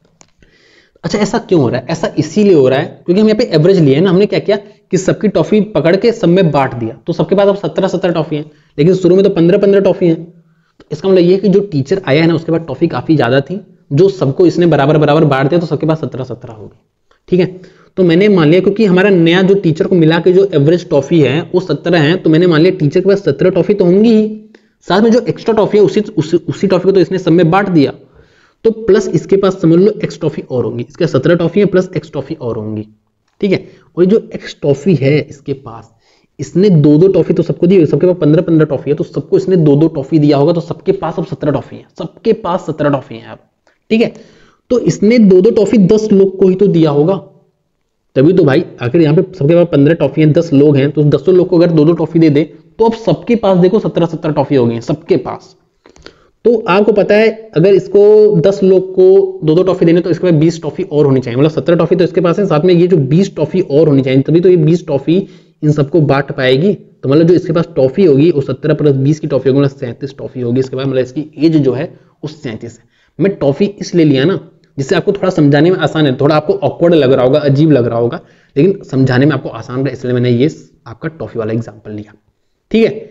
अच्छा, ऐसा क्यों हो रहा है? ऐसा इसीलिए हो रहा है क्योंकि हम यहाँ पे एवरेज लिए ना, हमने क्या किया कि सबकी टॉफी पकड़ के सब में बांट दिया, तो सबके पास अब सत्रह सत्रह टॉफी है, लेकिन शुरू में तो पंद्रह पंद्रह टॉफी है। तो इसका मतलब ये है कि जो टीचर आया है ना, उसके पास टॉफी काफी ज्यादा थी, जो सबको इसने बराबर बराबर बांट दिया, तो सबके पास सत्रह सत्रह हो गई। ठीक है, तो मैंने मान लिया क्योंकि हमारा नया जो टीचर को मिला के जो एवरेज टॉफी है वो सत्रह है, तो मैंने मान लिया टीचर के पास सत्रह टॉफी तो होंगी ही, साथ में जो एक्स्ट्रा टॉफी है उसी उसी, उसी टॉफी को तो इसने सब में बांट दिया, तो प्लस इसके पास समझ लो एक्स टॉफी और होंगी। इसके सत्रह टॉफी है प्लस एक्स टॉफी और होंगी। ठीक है, और जो एक्स टॉफी है इसके पास, इसने दो दो टॉफी तो सबको दी हुई, सबके पास पंद्रह पंद्रह टॉफी है, तो सबको इसने दो दो टॉफी दिया होगा, तो सबके पास अब सत्रह टॉफी है, सबके पास सत्रह टॉफी है अब। ठीक है, तो इसने दो दो टॉफी दस लोग को ही तो दिया होगा, तभी तो भाई आखिर यहाँ पे सबके पास पंद्रह टॉफी है, दस लोग हैं, तो दसों लोग को अगर दो दो टॉफी दे दे तो अब सबके पास देखो सत्रह सत्रह टॉफी हो गई है सबके पास। तो आपको पता है अगर इसको दस लोग को दो दो टॉफी देने तो इसके पास बीस टॉफी और होनी चाहिए, मतलब सत्रह टॉफी तो इसके पास है, साथ में ये जो बीस टॉफी और होनी चाहिए, तभी तो ये बीस टॉफी इन सबको बांट पाएगी। तो मतलब जो इसके पास टॉफी होगी वो सत्रह प्लस बीस की टॉफी होगी, मतलब सैंतीस टॉफी होगी इसके बाद, मतलब इसकी एज जो है वो सैंतीस है। मैं टॉफी इसलिए लिया ना जिससे आपको थोड़ा समझाने में आसान है, थोड़ा आपको ऑकवर्ड लग रहा होगा, अजीब लग रहा होगा, लेकिन समझाने में आपको आसान रहा, इसलिए मैंने ये आपका टॉफी वाला एग्जाम्पल लिया। ठीक है,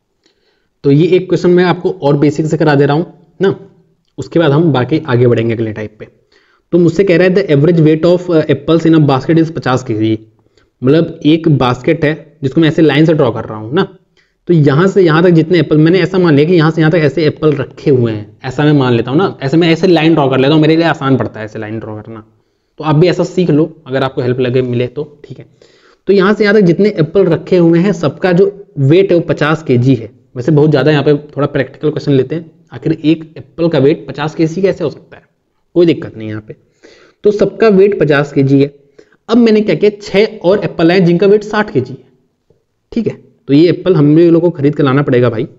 तो ये एक क्वेश्चन मैं आपको और बेसिक से करा दे रहा हूं ना, उसके बाद हम बाकी आगे बढ़ेंगे अगले टाइप पे। तो मुझसे कह रहा है the average weight of apples in a basket is पचास केजी, मतलब एक बास्केट है जिसको मैं ऐसे लाइन से ड्रॉ कर रहा हूं ना, तो यहां से यहां तक जितने एप्पल, मैंने ऐसा मान लिया कि यहां से यहां तक ऐसे एप्पल रखे हुए हैं, ऐसा मैं मान लेता हूं ना, ऐसे मैं ऐसे लाइन ड्रॉ कर लेता हूं, मेरे लिए आसान पड़ता है ऐसे लाइन ड्रॉ करना, तो आप भी ऐसा सीख लो अगर आपको हेल्प लगे मिले तो। ठीक है, तो यहां से यहां तक जितने एप्पल रखे हुए हैं सबका जो वेट है वो पचास केजी है। वैसे बहुत ज्यादा यहाँ पे थोड़ा प्रैक्टिकल क्वेश्चन लेते हैं, आखिर एक एप्पल का वेट पचास केजी कैसे हो सकता है, कोई दिक्कत नहीं यहाँ पे। तो सबका वेट पचास केजी है। अब मैंने क्या किया, छह और एप्पल आए जिनका वेट साठ केजी है। ठीक है, तो ये एप्पल हम लोगों को खरीद कर लाना पड़ेगा भाई,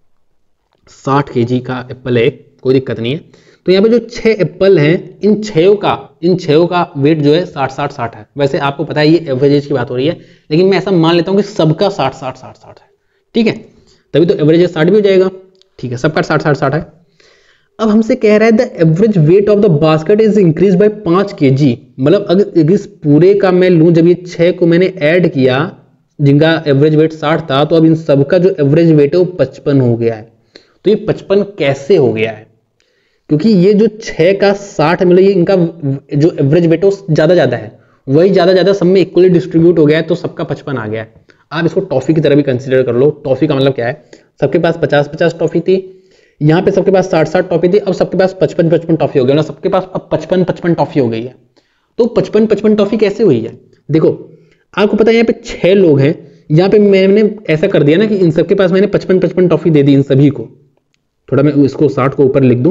साठ केजी का एप्पल है, कोई दिक्कत नहीं है। तो यहाँ पे जो छह एप्पल हैं, इन छयों का इन छयों का वेट जो है साठ साठ साठ है। वैसे आपको पता है ये एवरेज की बात हो रही है, लेकिन मैं ऐसा मान लेता हूँ कि सबका साठ साठ साठ साठ है। ठीक है, तभी तो एवरेज साठ भी हो जाएगा। ठीक है, सबका साठ साठ साठ है। अब हमसे कह रहा है the average weight of the basket is increase by पांच केजी, मतलब अगर इस पूरे का मैं लूं, जब ये छह को मैंने ऐड किया जिनका एवरेज वेट साठ था, तो अब इन सबका जो एवरेज वेट है वो पचपन हो गया है। तो ये पचपन कैसे हो गया है, क्योंकि ये जो छह का साठ मतलब ये इनका जो एवरेज वेट है वो ज्यादा ज्यादा है, वही ज्यादा ज्यादा सब में इक्वली डिस्ट्रीब्यूट हो गया है, तो सबका पचपन आ गया है। आप इसको टॉफी की तरह भी कंसीडर कर लो। टॉफी का मतलब क्या है, सबके पास पचास पचास टॉफी थी, यहाँ पे सबके पास साठ साठ टॉफी थी, अब सबके पास पचपन पचपन टॉफी हो गया, मतलब सबके पास अब पचपन पचपन टॉफी हो गई है। तो पचपन पचपन टॉफी कैसे हुई है, देखो आपको पता है यहाँ पे छह लोग हैं, यहाँ पे मैंने ऐसा कर दिया ना कि इन सबके पास मैंने पचपन पचपन टॉफी दे दी इन सभी को। थोड़ा मैं इसको साठ को ऊपर लिख दूं,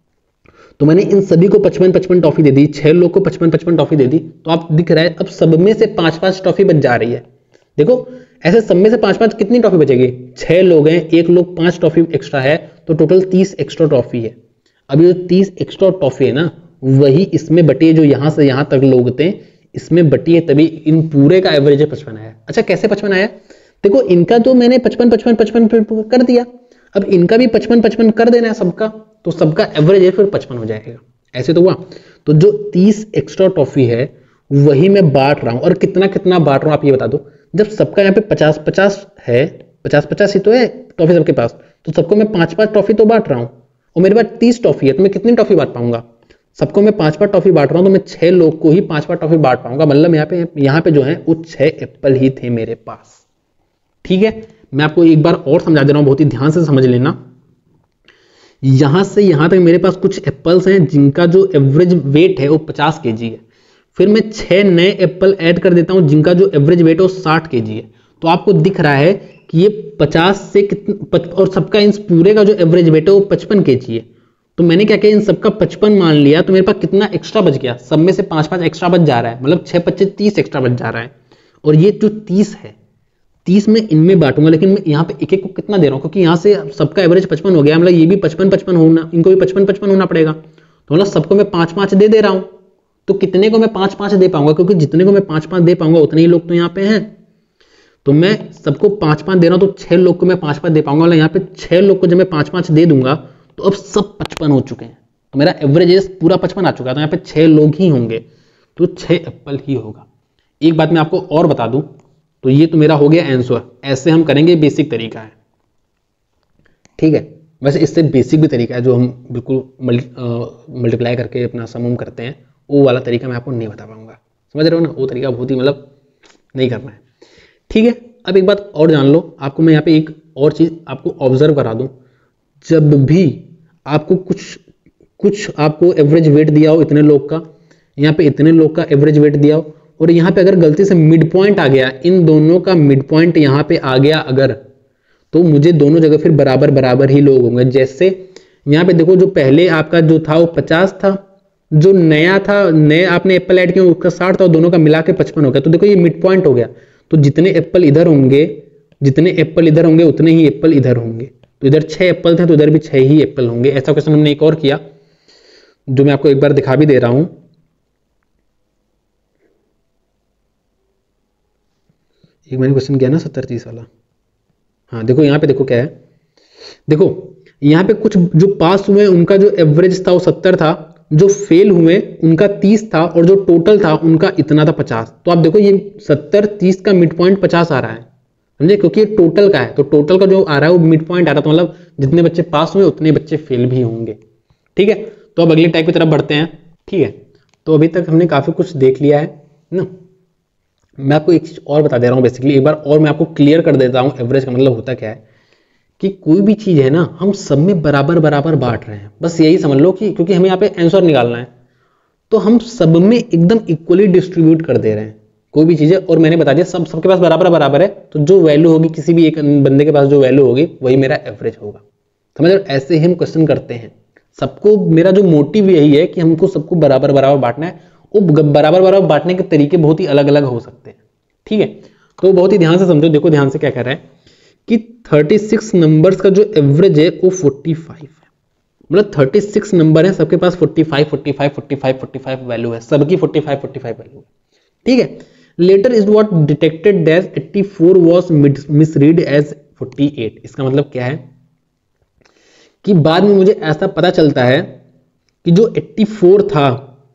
तो मैंने इन सभी को पचपन पचपन टॉफी दे दी, छह लोग को पचपन पचपन टॉफी दे दी। तो आप दिख रहा है अब सब में से पांच पांच टॉफी बच जा रही है। देखो ऐसे सब में से पांच पांच कितनी टॉफी बचेगी, छह लोग हैं, एक लोग पांच टॉफी एक्स्ट्रा है, तो टोटल तीस एक्स्ट्रा टॉफी है। अब ये जो तीस एक्स्ट्रा टॉफी है ना, वही इसमें बटी है, जो यहां से यहां तक लोग थे इसमें बटी है, तभी इन पूरे का एवरेज पचपन आया। अच्छा कैसे पचपन आया, देखो इनका तो मैंने पचपन पचपन पचपन कर दिया, अब इनका भी पचपन पचपन कर देना है सबका, तो सबका एवरेज है फिर पचपन हो जाएगा। ऐसे तो हुआ। तो जो तीस एक्स्ट्रा टॉफी है वही मैं बांट रहा हूं, और कितना कितना बांट रहा हूं आप ये बता दो। जब सबका यहाँ पे पचास पचास है, पचास पचास ही तो है टॉफी सबके पास, तो सबको मैं पांच पांच टॉफी तो बांट रहा हूं, और मेरे पास तीस टॉफी है, तो मैं कितनी टॉफी बांट पाऊंगा, सबको मैं पांच पांच टॉफी बांट रहा हूं, तो मैं छह लोग को ही पांच पांच टॉफी बांट पाऊंगा। मतलब यहाँ पे यहाँ पे जो है वो छह एप्पल ही थे मेरे पास। ठीक है, मैं आपको एक बार और समझा दे रहा हूं, बहुत ही ध्यान से समझ लेना। यहां से यहां तक मेरे पास कुछ एप्पल्स हैं जिनका जो एवरेज वेट है वो पचास केजी है, फिर मैं छह नए एप्पल ऐड कर देता हूं जिनका जो एवरेज वेट है वो साठ केजी है, तो आपको दिख रहा है कि ये पचास से कितना, और सबका इन पूरे का जो एवरेज वेट है वो पचपन केजी है। तो मैंने क्या किया, इन सबका पचपन मान लिया, तो मेरे पास कितना एक्स्ट्रा बच गया, सब में से पांच पांच एक्स्ट्रा बच जा रहा है, मतलब छह पच्चीस तीस एक्स्ट्रा बच जा रहा है। और ये जो तीस है, तीस में इनमें बांटूंगा, लेकिन मैं यहाँ पे एक एक को कितना दे रहा हूँ, क्योंकि यहाँ से सबका एवरेज पचपन हो गया, मतलब ये भी पचपन पचपन होना, इनको भी पचपन पचपन होना पड़ेगा, तो मतलब सबको मैं पांच पांच दे दे रहा हूँ। तो कितने को मैं पांच पांच दे पाऊंगा, क्योंकि जितने को मैं पांच पांच दे पाऊंगा उतने ही लोग तो यहाँ पे हैं, तो मैं सबको पांच पांच दे रहा हूँ, तो छह लोग को मैं पांच पांच दे पाऊंगा। मतलब यहाँ पे छह लोग को जब मैं पांच पांच दे दूंगा तो अब सब पचपन हो चुके हैं, तो मेरा एवरेज पूरा पचपन आ चुका है, तो यहाँ पे छह लोग ही होंगे, तो छह एप्पल ही होगा। एक बात मैं आपको और बता दूं, तो ये तो मेरा हो गया आंसर, ऐसे हम करेंगे, बेसिक तरीका है, ठीक है। वैसे इससे बेसिक भी तरीका है जो हम बिल्कुल मल्टीप्लाई करके अपना सम करते हैं, वो वाला तरीका मैं आपको नहीं बता पाऊंगा, समझ रहे हो ना, वो तरीका बहुत ही मतलब नहीं करना है, ठीक है। अब एक बात और जान लो, आपको मैं यहाँ पे एक और चीज आपको ऑब्जर्व करा दूं, जब भी आपको कुछ कुछ आपको एवरेज वेट दिया हो इतने लोग का, यहाँ पे इतने लोग का एवरेज वेट दिया हो, और यहाँ पे अगर गलती से मिड पॉइंट आ गया, इन दोनों का मिड पॉइंट यहाँ पे आ गया अगर, तो मुझे दोनों जगह फिर बराबर बराबर ही लोग होंगे। जैसे यहाँ पे देखो, जो पहले आपका जो था वो पचास था, जो नया था, नए आपने एप्पल ऐड किया उसका साठ था, दोनों का मिला के पचपन हो गया, तो देखो ये मिड पॉइंट हो गया, तो जितने एप्पल इधर होंगे, जितने एप्पल इधर होंगे उतने ही एप्पल इधर होंगे, तो इधर छह एप्पल थे तो इधर भी छह ही एप्पल होंगे। ऐसा क्वेश्चन हमने एक और किया, जो मैं आपको एक बार दिखा भी दे रहा हूं, एक मैंने क्वेश्चन किया ना सत्तर तीस वाला, हाँ देखो यहाँ पे देखो क्या है, देखो यहाँ पे कुछ जो पास हुए उनका जो एवरेज था वो सत्तर था, जो फेल हुए उनका तीस था, और जो टोटल था उनका इतना था पचास। तो आप देखो ये सत्तर तीस का मिड पॉइंट पचास आ रहा है, समझे, क्योंकि ये टोटल का है, तो टोटल का जो आ रहा है वो मिड पॉइंट आ रहा है, तो मतलब जितने बच्चे पास हुए उतने बच्चे फेल भी होंगे, ठीक है। तो अब अगले टाइप की तरफ बढ़ते हैं, ठीक है। तो अभी तक हमने काफी कुछ देख लिया है ना, मैं आपको एक चीज और बता दे रहा हूँ, बेसिकली एक बार और मैं आपको क्लियर कर देता हूँ एवरेज का मतलब होता क्या है, कि कोई भी चीज है ना, हम सब में बराबर बराबर बांट रहे हैं, बस यही समझ लो कि क्योंकि हमें यहाँ पे आंसर निकालना है, तो हम सब में एकदम इक्वली डिस्ट्रीब्यूट कर दे रहे हैं कोई भी चीज है, और मैंने बता दिया सब सबके पास बराबर बराबर है, तो जो वैल्यू होगी किसी भी एक बंदे के पास जो वैल्यू होगी वही मेरा एवरेज होगा, समझ रहे हो। ऐसे ही हम क्वेश्चन करते हैं, सबको, मेरा जो मोटिव यही है कि हमको सबको बराबर बराबर बांटना है, वो बराबर बराबर बांटने के तरीके बहुत ही अलग अलग हो सकते हैं, ठीक है। तो बहुत ही ध्यान से समझो, देखो ध्यान से क्या कह रहा है कि छत्तीस नंबर्स का जो एवरेज है वो पैंतालीस है, मतलब छत्तीस नंबर है, सबके पास पैंतालीस पैंतालीस पैंतालीस पैंतालीस वैल्यू है, सबकी पैंतालीस पैंतालीस वैल्यू है, ठीक है। Later is what detected that चौरासी वाज मिसरीड एज अड़तालीस, इसका मतलब क्या है कि बाद में मुझे ऐसा पता चलता है कि जो चौरासी था,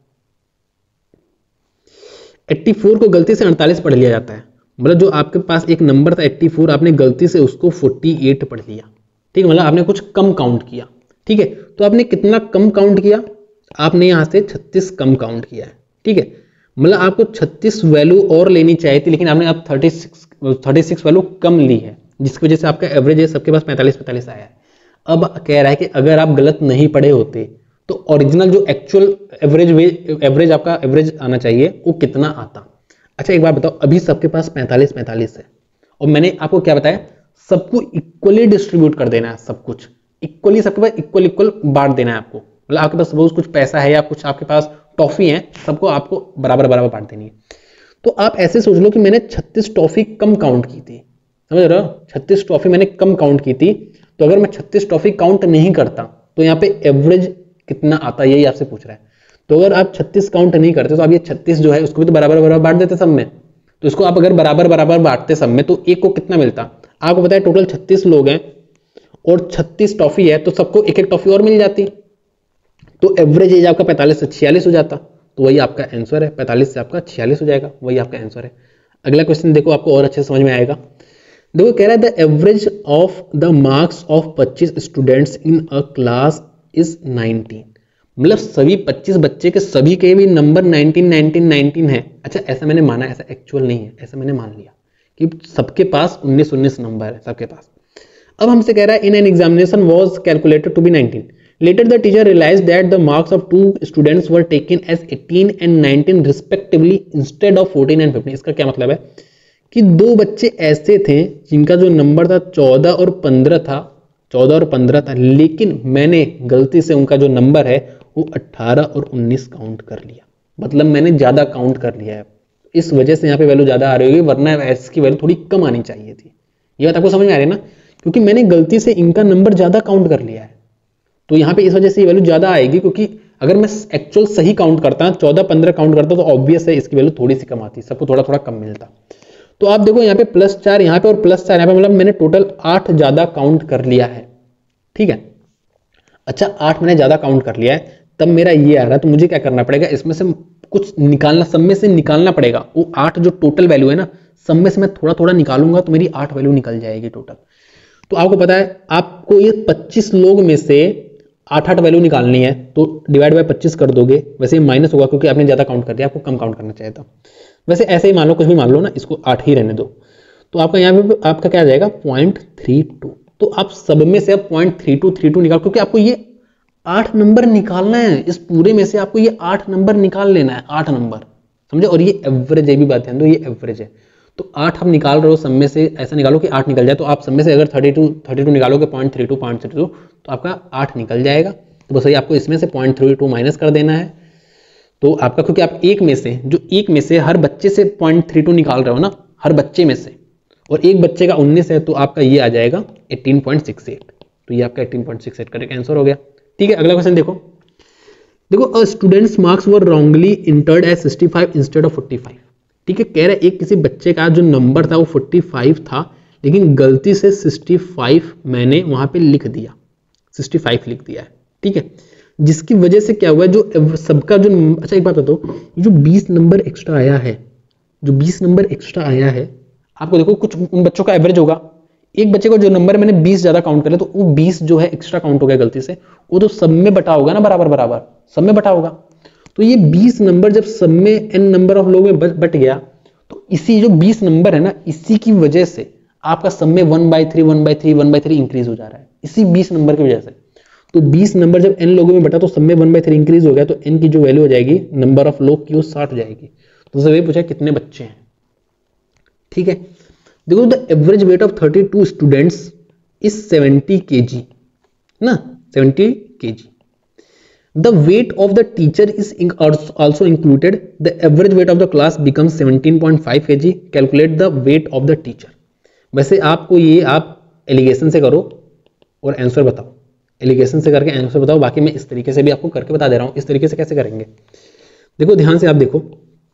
चौरासी को गलती से अड़तालीस पढ़ लिया जाता है, मतलब जो आपके पास एक नंबर था चौरासी, आपने गलती से उसको अड़तालीस पढ़ लिया, ठीक है, मतलब आपने कुछ कम काउंट किया, ठीक है। तो आपने कितना कम काउंट किया, आपने यहां से छत्तीस कम काउंट किया है, ठीक है, मतलब आपको छत्तीस वैल्यू और लेनी चाहिए थी, लेकिन आपने अब छत्तीस छत्तीस वैल्यू कम ली है, जिसकी वजह से आपका एवरेज है सबके पास पैंतालीस पैंतालीस आया है। अब कह रहा है कि अगर आप गलत नहीं पढ़े होते तो ओरिजिनल जो एक्चुअल एवरेज एवरेज आपका एवरेज आना चाहिए वो कितना आता। अच्छा एक बात बताओ, अभी सबके पास पैंतालीस पैंतालीस है, और मैंने आपको क्या बताया, सबको इक्वली डिस्ट्रीब्यूट कर देना है, सब कुछ इक्वली सबके पास इक्वल इक्वल बांट देना है आपको, मतलब आपके पास सपोज कुछ पैसा है या कुछ आपके पास टॉफी है, सबको आपको बराबर बराबर बांट देनी है। तो आप ऐसे सोच लो कि मैंने छत्तीस टॉफी कम काउंट की थी, समझ रहे हो, छत्तीस टॉफी मैंने कम काउंट की थी, तो अगर मैं छत्तीस टॉफी काउंट नहीं करता तो यहाँ पे एवरेज कितना आता, यही आपसे पूछ रहा है। तो अगर आप छत्तीस काउंट नहीं करते तो आप ये छत्तीस जो है उसको भी तो बराबर बराबर बांट देते सब में, तो इसको आप अगर बराबर बराबर बांटते सब में तो एक को कितना मिलता, आपको पता है टोटल छत्तीस लोग हैं और छत्तीस टॉफी है, तो सबको एक एक टॉफी और मिल जाती, तो एवरेज एज आपका पैंतालीस से छियालीस हो जाता, तो वही आपका आंसर है, पैंतालीस से आपका छियालीस हो जाएगा, वही आपका आंसर है। अगला क्वेश्चन देखो, आपको और अच्छे से समझ में आएगा। देखो कह रहा है the average of the marks of पच्चीस students in a class is nineteen, मतलब सभी पच्चीस बच्चे के सभी के भी नंबर नाइनटीन नाइनटीन नाइनटीन है। अच्छा ऐसा मैंने माना, ऐसा एक्चुअल नहीं है, ऐसा मैंने मान लिया कि सबके पास उन्नीस उन्नीस नंबर है सबके पास। अब हमसे कह रहा है in an examination was calculated to be nineteen, later the teacher realise that the marks of two students were taken as eighteen and nineteen respectively instead of fourteen and fifteen. इसका क्या मतलब है कि दो बच्चे ऐसे थे जिनका जो नंबर था चौदह और पंद्रह था, चौदह और पंद्रह था, लेकिन मैंने गलती से उनका जो नंबर है वो अट्ठारह और उन्नीस काउंट कर लिया, मतलब मैंने ज्यादा काउंट कर लिया है, इस वजह से यहाँ पे वैल्यू ज्यादा आ रही होगी, वरना एस की वैल्यू थोड़ी कम आनी चाहिए थी। ये बात आपको समझ में आ रही है ना, क्योंकि मैंने गलती से इनका नंबर ज्यादा काउंट कर लिया है, तो यहाँ पे इस वजह से ये वैल्यू ज्यादा आएगी, क्योंकि अगर मैं एक्चुअल सही काउंट करता चौदह पंद्रह काउंट करता तो ऑब्वियस है इसकी वैल्यू थोड़ी सी कम आती, सबको थोड़ा थोड़ा कम मिलता। तो आप देखो यहाँ पे प्लस चार यहाँ पे और प्लस चार यहाँ पे, मतलब मैंने टोटल आठ ज्यादा काउंट कर लिया है, ठीक है। अच्छा आठ मैंने ज्यादा काउंट कर लिया है, तब मेरा ये आ रहा है, तो मुझे क्या करना पड़ेगा, इसमें से कुछ निकालना, सब में से निकालना पड़ेगा। वो आठ जो टोटल वैल्यू है ना, सब में से मैं थोड़ा थोड़ा निकालूंगा तो मेरी आठ वैल्यू निकल जाएगी टोटल। तो आपको पता है आपको ये पच्चीस लोग में से आठ आठ वैल्यू निकालनी है, तो डिवाइड बाय पच्चीस कर दोगे, वैसे ये माइनस होगा क्योंकि आपने ज्यादा काउंट कर दिया, आपको कम काउंट करना चाहिए था। वैसे ऐसे ही मान लो, कुछ भी मान लो ना, इसको आठ ही रहने दो, तो आपका यहाँ पे आपका क्या आ जाएगा पॉइंट थ्री टू। तो आप सब में से अब point three two three two निकाल, क्योंकि आपको ये आठ नंबर निकालना है, इस पूरे में से आपको ये आठ नंबर निकाल लेना है, आठ नंबर, समझे। और ये एवरेज है, भी बात ध्यान दो, ये एवरेज है, तो आठ आप निकाल रहे हो सब में से, ऐसा निकालो कि आठ निकल जाए। तो आप सब में से अगर थर्टी टू थर्टी टू निकालोगे point three two point three two तो आपका आठ निकल जाएगा। तो बस वही आपको इसमें से पॉइंट थ्री टू माइनस कर देना है, तो आपका, क्योंकि आप एक में से, जो एक में से हर बच्चे से पॉइंट थ्री टू निकाल रहे हो ना, हर बच्चे में से, और एक बच्चे का उन्नीस है, तो आपका ये आ जाएगा एटीन पॉइंट सिक्स एट। तो ये आपका eighteen point six eight correct answer हो गया, ठीक है। अगला क्वेश्चन देखो, देखो a student's marks were wrongly entered as sixty five instead of forty five, ठीक है। कह रहा है एक किसी बच्चे का जो नंबर था वो फोर्टी फाइव था, लेकिन गलती से सिक्सटी फाइव मैंने वहां पे लिख दिया, सिक्सटी फाइव लिख दिया है, ठीक है। जिसकी वजह से क्या हुआ, जो सबका जो, अच्छा एक बात बताओ, ये जो बीस नंबर एक्स्ट्रा आया है, जो बीस नंबर एक्स्ट्रा आया है, आपको देखो कुछ उन बच्चों का एवरेज होगा, एक बच्चे को जो नंबर मैंने बीस ज्यादा काउंट कर लिया, तो वो बीस जो है एक्स्ट्रा काउंट हो गया गलती से, वो तो सब में बटा होगा ना, बराबर बराबर सब में बटा होगा। तो ये बीस नंबर जब सब में एन नंबर ऑफ लोग में बट गया, तो इसी जो बीस नंबर है ना, इसी की वजह से आपका सब में one by three one by three one by three increase हो जा रहा है, इसी बीस नंबर की वजह से। तो बीस नंबर जब एन लोगों में बटा तो सब में वन बाई थ्री इंक्रीज हो गया, तो एन की जो वैल्यू हो जाएगी नंबर ऑफ लोग की वो साठ हो जाएगी। तो सर ये पूछा कितने बच्चे हैं, ठीक है। देखो the average weight of thirty two students is seventy KG ना, seventy KG. The weight of the teacher is also included, the average weight of the class becomes seventeen point five KG, calculate the weight of the teacher. वैसे आपको ये आप allegation से करो और answer बताओ, allegation से करके आंसर बताओ, बाकी मैं इस तरीके से भी आपको करके बता दे रहा हूं, इस तरीके से कैसे करेंगे। देखो ध्यान से आप देखो,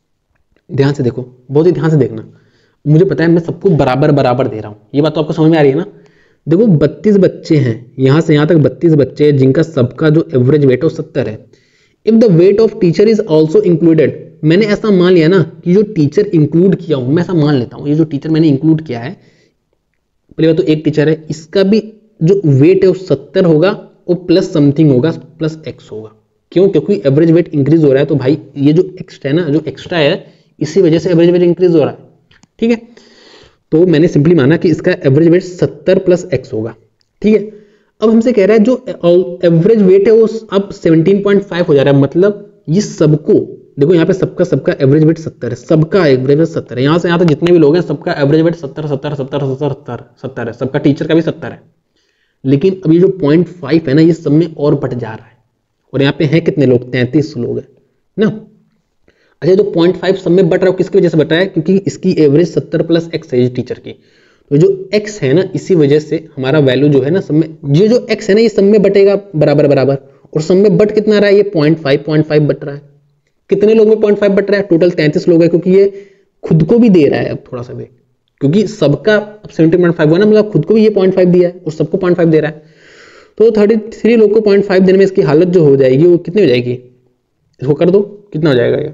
ध्यान से देखो, बहुत ही ध्यान से देखना, मुझे पता है मैं सबको बराबर बराबर दे रहा हूं, ये बात तो आपको समझ में आ रही है ना। देखो बत्तीस बच्चे हैं, यहां से यहां तक बत्तीस बच्चे हैं, जिनका सबका जो एवरेज वेट है सत्तर है। If the weight of teacher is also included, मैंने ऐसा मान लिया ना कि जो टीचर इंक्लूड किया हूं, मैं ऐसा मान लेता हूं, ये जो टीचर मैंने इंक्लूड किया है, पहले बात तो एक टीचर है, इसका भी जो वेट है वो सत्तर होगा, वो प्लस समथिंग होगा, प्लस एक्स होगा। क्यों? क्योंकि एवरेज वेट इंक्रीज हो रहा है, तो भाई ये जो एक्स्ट्रा है ना, जो एक्स्ट्रा है, इसी वजह से एवरेज वेट इंक्रीज हो रहा है, ठीक है। तो मैंने सिंपली माना कि इसका एवरेज वेट सत्तर प्लस एक्स होगा, ठीक है। अब हमसे कह रहा है जो एवरेज वेट है वो अब सेवनटीन पॉइंट फाइव हो जा रहा है, मतलब ये सबको देखो, यहाँ पे सबका सबका एवरेज वेट सत्तर है, सबका एवरेज वेट सत्तर है, यहाँ से यहाँ तक जितने भी लोग हैं सबका एवरेज वेट सत्तर सत्तर सत्तर सत्तर सत्तर सत्तर है, सबका टीचर का भी सत्तर है। लेकिन अब ये जो पॉइंट फाइव है ना, ये सब में और बढ़ जा रहा है, और यहाँ पे है कितने लोग, तैंतीस लोग हैं ना। अच्छा, जो पॉइंट फाइव सब में बढ़ रहा है किसकी वजह से बढ़ रहा है? क्योंकि इसकी एवरेज सत्तर प्लस एक्स है टीचर की, तो जो x है ना, इसी वजह से हमारा वैल्यू जो है ना सब में, ये जो x है ना, ये सब में बटेगा बराबर बराबर, और सब में बट कितना रहा है, ये पॉइंट फाइव पॉइंट फाइव बट रहा है। कितने लोग में पॉइंट फाइव बट रहा है? टोटल तैंतीस लोग है, क्योंकि ये खुद को भी दे रहा है अब थोड़ा सा भी, क्योंकि सबका अब सेवेंटी पॉइंट फाइव हुआ ना, मतलब खुद को भी ये पॉइंट फाइव दिया है और सबको पॉइंट फाइव दे रहा है, तो थर्टी थ्री लोग को पॉइंट फाइव देने में इसकी हालत जो हो जाएगी वो कितनी हो जाएगी, इसको कर दो, कितना हो जाएगा ये,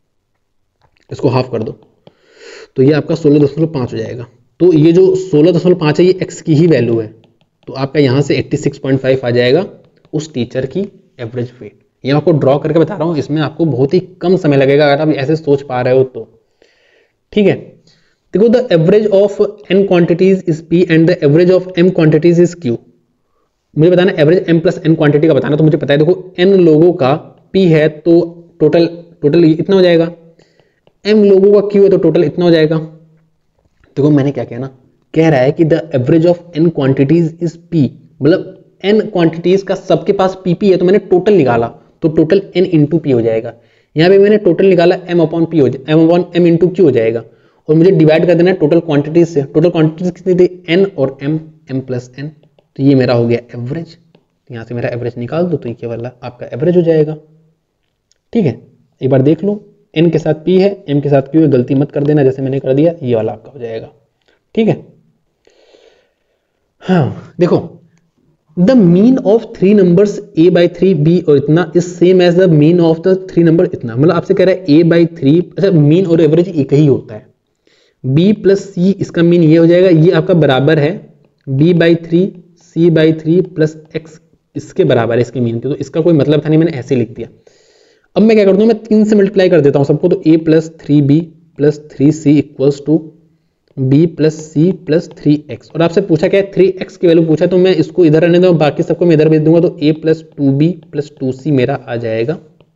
इसको हाफ कर दो, तो ये आपका सोलह दशमलव पाँच हो जाएगा। तो ये जो सोलह दशमलव पाँच है ये x की ही वैल्यू है, तो आपका यहाँ से छियासी पॉइंट फाइव आ जाएगा उस टीचर की एवरेज वेट। ये आपको ड्रॉ करके बता रहा हूँ, इसमें आपको बहुत ही कम समय लगेगा अगर आप ऐसे सोच पा रहे हो तो, ठीक है। देखो the average of n quantities is p and the average of m quantities is q। मुझे बताना average m plus n quantity का बताना। तो मुझे पता है देखो n लोगों का p है तो टोटल टोटल इतना हो जाएगा, m लोगों का q है तो टोटल इतना हो जाएगा। देखो मैंने क्या किया ना, कह रहा है कि the average of n quantities is p, मतलब n क्वांटिटीज का सबके पास pp है तो मैंने टोटल निकाला तो टोटल n इंटू पी हो जाएगा। यहाँ पे मैंने टोटल निकाला m अपॉन पी हो जाए m upon m into q हो जाएगा, और मुझे डिवाइड कर देना है टोटल क्वांटिटीज से। टोटल क्वांटिटीज कितनी थी, n और m, m प्लस n, तो ये मेरा हो गया एवरेज। यहाँ से मेरा एवरेज निकाल दो तो ये केवल आपका एवरेज हो जाएगा। ठीक है, एक बार देख लो, n के साथ p है, m के साथ q है, गलती मत कर देना जैसे मैंने कर दिया, ये वाला आपका हो जाएगा। ठीक है, हाँ देखो द mean of three numbers a by three b और इतना is same as the mean of the three number इतना, मतलब आपसे कह रहा है a बाई थ्री, अच्छा मीन और एवरेज एक ही होता है, b प्लस c इसका मीन ये हो जाएगा, ये आपका बराबर है b by three c by three plus x, इसके बराबर है इसके मीन के, तो इसका कोई मतलब था नहीं, मैंने ऐसे लिख दिया। अब मैं क्या करता हूँ, मैं तीन से मल्टीप्लाई कर देता हूँ सबको, तो a plus three b plus three c equals to b plus c plus three x, और आपसे पूछा क्या है थ्री एक्स की वैल्यू पूछा, तो मैं इसको इधर रहने दूंगा, बाकी सबको मैं इधर भेज दूंगा, तो a plus two b plus two c मेरा आ जाएगा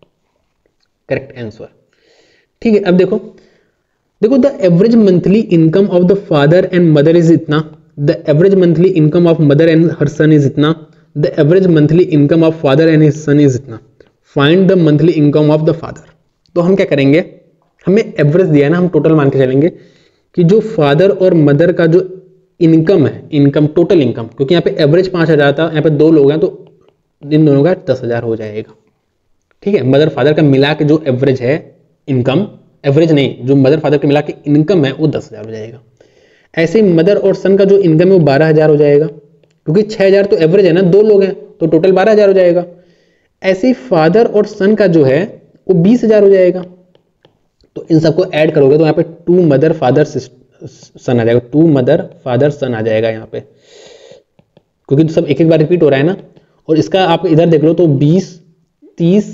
करेक्ट आंसर। ठीक है, अब देखो देखो the average monthly income of the father and mother is इतना, the average monthly income of mother and her son is इतना, the average monthly income of father and his son is इतना, find the monthly income of the father. तो हम क्या करेंगे, हमें average दिया है ना, हम टोटल मान के चलेंगे कि जो फादर और मदर का जो इनकम है, इनकम टोटल इनकम, क्योंकि यहाँ पे एवरेज पांच हजार था, यहाँ पे दो लोग हैं तो इन दोनों का दस हजार हो जाएगा। ठीक है, मदर फादर का मिला के जो एवरेज है इनकम, एवरेज नहीं, जो मदर फादर के मिला के इनकम है वो दस हजार हो जाएगा। ऐसे ही मदर और सन का जो इनकम है वो बारह हजार हो जाएगा, क्योंकि छह हजार तो एवरेज है ना, दो लोग हैं तो टोटल बारह हजार हो जाएगा। ऐसे ही फादर और सन का जो है वो बीस हजार हो जाएगा, तो इन सबको ऐड करोगे तो यहाँ पे टू मदर फादर सन आ जाएगा, टू मदर फादर सन आ जाएगा यहाँ पे, क्योंकि सब एक एक बार रिपीट हो रहा है ना। और इसका आप इधर देख लो तो बीस तीस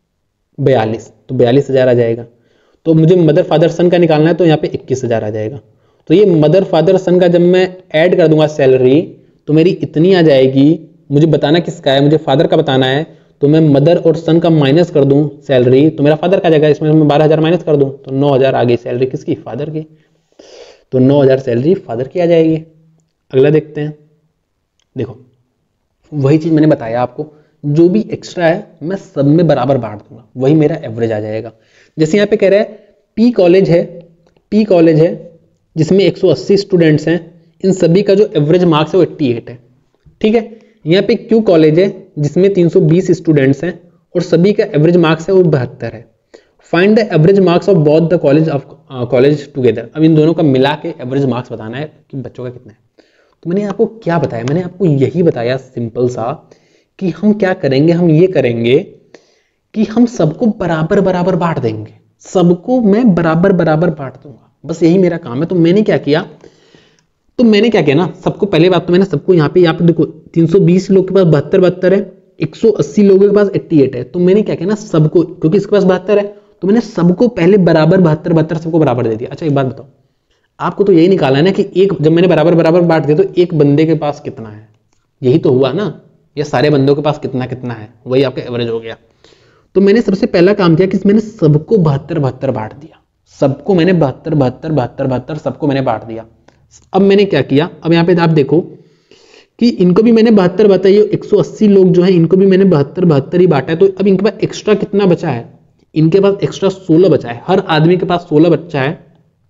बयालीस, तो बयालीस हजार आ जाएगा। तो मुझे मदर फादर सन का निकालना है तो यहाँ पे इक्कीस हजार आ जाएगा। तो ये मदर फादर सन का जब मैं ऐड कर दूंगा सैलरी तो मेरी इतनी आ जाएगी। मुझे बताना किसका है, मुझे फादर का बताना है, तो मैं मदर और सन का माइनस कर दूं सैलरी तो मेरा फादर का जाएगा, इसमें मैं बारह हजार माइनस कर दूं तो नौ हजार आ गई सैलरी किसकी, फादर की। तो नौ हजार सैलरी फादर की आ जाएगी। अगला देखते हैं, देखो वही चीज मैंने बताया आपको, जो भी एक्स्ट्रा है मैं सब में बराबर बांट दूंगा, वही मेरा एवरेज आ जाएगा। जैसे यहाँ पे कह रहा है पी कॉलेज है, पी कॉलेज है जिसमें एक सौ अस्सी स्टूडेंट्स हैं, इन सभी का जो एवरेज मार्क्स है वो अट्ठासी है। ठीक है, यहाँ पे क्यू कॉलेज है जिसमें तीन सौ बीस स्टूडेंट्स हैं और सभी का एवरेज मार्क्स है वो बहत्तर है। Find the average marks of both the college of college together. अब इन दोनों का मिला के एवरेज मार्क्स बताना है कि बच्चों का कितना है। तो मैंने आपको क्या बताया, मैंने आपको यही बताया सिंपल सा कि हम क्या करेंगे, हम ये करेंगे कि हम सबको बराबर बराबर बांट देंगे, सबको मैं बराबर बराबर बांट दूंगा, बस यही मेरा काम है। तो मैंने क्या किया, तो मैंने क्या किया ना, सबको पहले बात तो मैंने सबको यहाँ पे यहाँ पे देखो तीन सौ बीस लोग के पास बहत्तर बहत्तर है, एक सौ अस्सी लोगों के पास अट्ठासी है, तो मैंने क्या किया ना सबको, क्योंकि इसके पास बहत्तर है तो मैंने सबको पहले बराबर बहत्तर बहत्तर सबको बराबर दे दिया। अच्छा एक बात बताओ, आपको तो यही निकालना है ना कि एक, जब मैंने बराबर बराबर बांट दिया तो एक बंदे के पास कितना है, यही तो हुआ ना, या सारे बंदों के पास कितना कितना है, वही आपका एवरेज हो गया। तो मैंने सबसे पहला काम किया कि मैंने सबको बहत्तर बहत्तर बांट दिया, सबको मैंने बहत्तर बहत्तर बहत्तर बहत्तर सबको मैंने बांट दिया। अब मैंने क्या किया, अब यहाँ पे आप देखो कि इनको भी मैंने बहत्तर बहत्तर, ये एक सौ अस्सी लोग जो हैं इनको भी मैंने बहत्तर बहत्तर ही बांटा है। तो अब इनके पास एक्स्ट्रा कितना बचा है, इनके पास एक्स्ट्रा सोलह बचा है, हर आदमी के पास सोलह बचा है,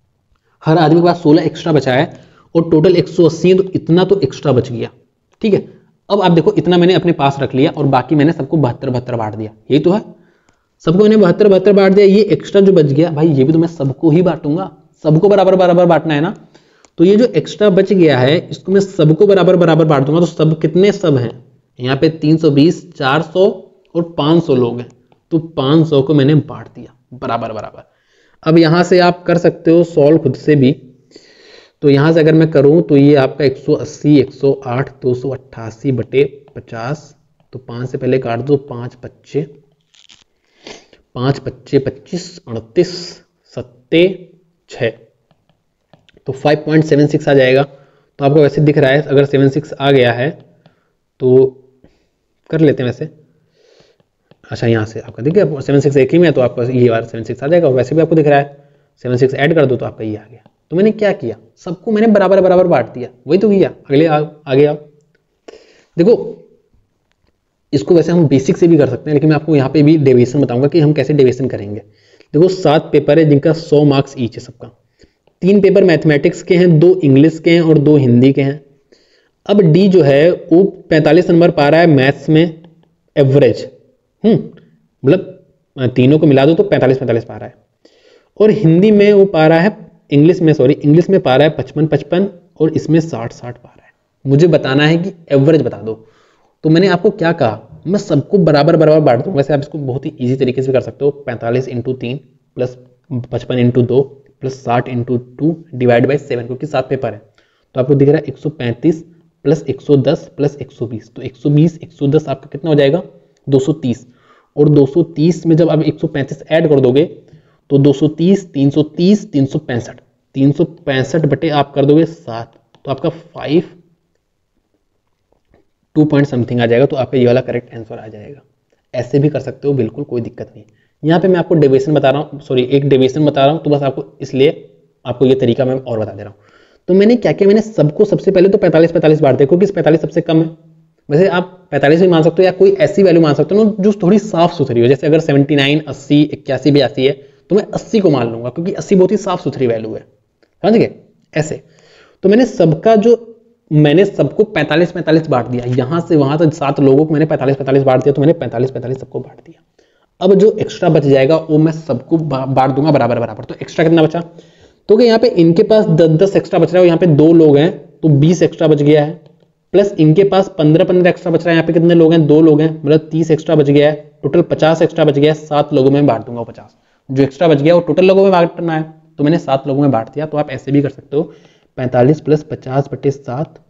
हर आदमी के पास सोलह एक्स्ट्रा बचा है, और टोटल एक सौ अस्सी है तो इतना तो एक्स्ट्रा बच गया। ठीक है, अब आप देखो इतना मैंने अपने पास रख लिया और बाकी मैंने सबको बहत्तर बहत्तर बांट दिया, यही तो है, सबको मैंने बहत्तर बहत्तर बांट दिया। ये एक्स्ट्रा जो बच गया भाई ये भी तो मैं सबको ही बांटूंगा, सबको बराबर बराबर बांटना है ना। तो ये जो एक्स्ट्रा बच गया है इसको मैं सबको बराबर बराबर बांट दूंगा। तो सब कितने सब हैं, यहाँ पे तीन सौ बीस, चार सौ और पाँच सौ लोग हैं, तो पाँच सौ को मैंने बांट दिया बराबर बराबर। अब यहाँ से आप कर सकते हो सॉल्व खुद से भी। तो यहाँ से अगर मैं करूँ तो ये आपका एक सौ अस्सी, एक सौ आठ, दो सौ अट्ठासी बटे पचास, तो पाँच से पहले काट दो, पाँच पच्चे पाँच पच्चे पच्चीस, अड़तीस, सत्ते छः, तो फाइव पॉइंट सेवन सिक्स आ जाएगा। तो आपको वैसे दिख रहा है, अगर सेवन सिक्स आ गया है तो कर लेते हैं वैसे। अच्छा यहाँ से आपका देखिए सेवन सिक्स एक ही में है तो आपका ये वाला सेवन सिक्स आ जाएगा, वैसे भी आपको दिख रहा है सेवन सिक्स ऐड कर दो तो आपका ये आ गया। तो मैंने क्या किया, सबको मैंने बराबर बराबर बांट दिया, वही तो किया। अगले आ, आगे आओ, देखो इसको वैसे हम बेसिक से भी कर सकते हैं, लेकिन मैं आपको यहाँ पे भी डेविएशन बताऊंगा कि हम कैसे डेविएशन करेंगे। देखो सात पेपर है जिनका सौ मार्क्स ईच है सबका, तीन पेपर मैथमेटिक्स के हैं, दो इंग्लिश के हैं और दो हिंदी के हैं। अब डी जो है वो पैंतालीस नंबर पा रहा है मैथ्स में एवरेज, हम्म मतलब तीनों को मिला दो तो पैंतालीस पैंतालीस पा रहा है, और हिंदी में वो पा रहा है, इंग्लिश में सॉरी इंग्लिश में पा रहा है पचपन पचपन और इसमें साठ साठ पा रहा है। मुझे बताना है कि एवरेज बता दो। तो मैंने आपको क्या कहा, मैं सबको बराबर बराबर बांट दूँ। वैसे आप इसको बहुत ही ईजी तरीके से कर सकते हो, पैंतालीस इंटू तीन प्लस पचपन इंटू दो प्लस साठ into two divide by seven, क्योंकि सात पेपर है तो आपको दिख रहा है एक सौ पैंतीस प्लस एक सौ दस प्लस एक सौ बीस, तो एक सौ बीस एक सौ दस आपका कितना हो जाएगा दो सौ तीस, और दो सौ तीस में जब आप एक सौ पैंतीस ऐड कर दोगे तो दो सौ तीस तीन सौ तीस तीन सौ पैंसठ तीन सौ पैंसठ बटे आप कर दोगे सात, तो आपका फाइव टू पॉइंट समथिंग आ जाएगा, तो आपका ये वाला करेक्ट आंसर आ जाएगा। ऐसे भी कर सकते हो, बिल्कुल कोई दिक्कत नहीं। यहाँ पे मैं आपको डेविएशन बता रहा हूँ, सॉरी एक डेविएशन बता रहा हूँ, तो बस आपको इसलिए आपको ये तरीका मैं और बता दे रहा हूँ। तो मैंने क्या किया, मैंने सबको सबसे पहले तो पैंतालीस पैंतालीस बांट दिया, क्योंकि पैंतालीस सबसे कम है। वैसे आप पैंतालीस भी मान सकते हो या कोई ऐसी वैल्यू मान सकते हो ना जो थोड़ी साफ सुथरी हो, जैसे अगर सेवेंटी नाइन अस्सी इक्यासी बयासी है तो मैं अस्सी को मान लूंगा, क्योंकि अस्सी बहुत ही साफ सुथरी वैल्यू है, समझ गए ऐसे। तो मैंने सबका जो मैंने सबको पैंतालीस पैंतालीस बांट दिया, यहां से वहां तक सात लोगों को मैंने पैंतालीस पैंतालीस बांट दिया, तो मैंने पैंतालीस पैंतालीस सबको बांट दिया। अब जो एक्स्ट्रा बच जाएगा वो मैं सबको बांट दूंगा बराबर बराबर। तो एक्स्ट्रा कितना बचा, तो कि यहाँ पे इनके पास दस दस एक्स्ट्रा बच रहा है, यहाँ पे दो लोग हैं तो बीस एक्स्ट्रा बच गया है, प्लस इनके पास पंद्रह पंद्रह एक्स्ट्रा बच रहा है, यहाँ पे कितने लोग हैं दो लोग हैं, मतलब तीस एक्स्ट्रा बच गया है, टोटल पचास एक्स्ट्रा बच गया है। सात लोगों में बांट दूंगा, पचास जो एक्स्ट्रा बच गया वो टोटल लोगों में बांटना है, तो मैंने सात लोगों में बांट दिया। तो आप ऐसे भी कर सकते हो, पैंतालीस प्लस पचास बटे सात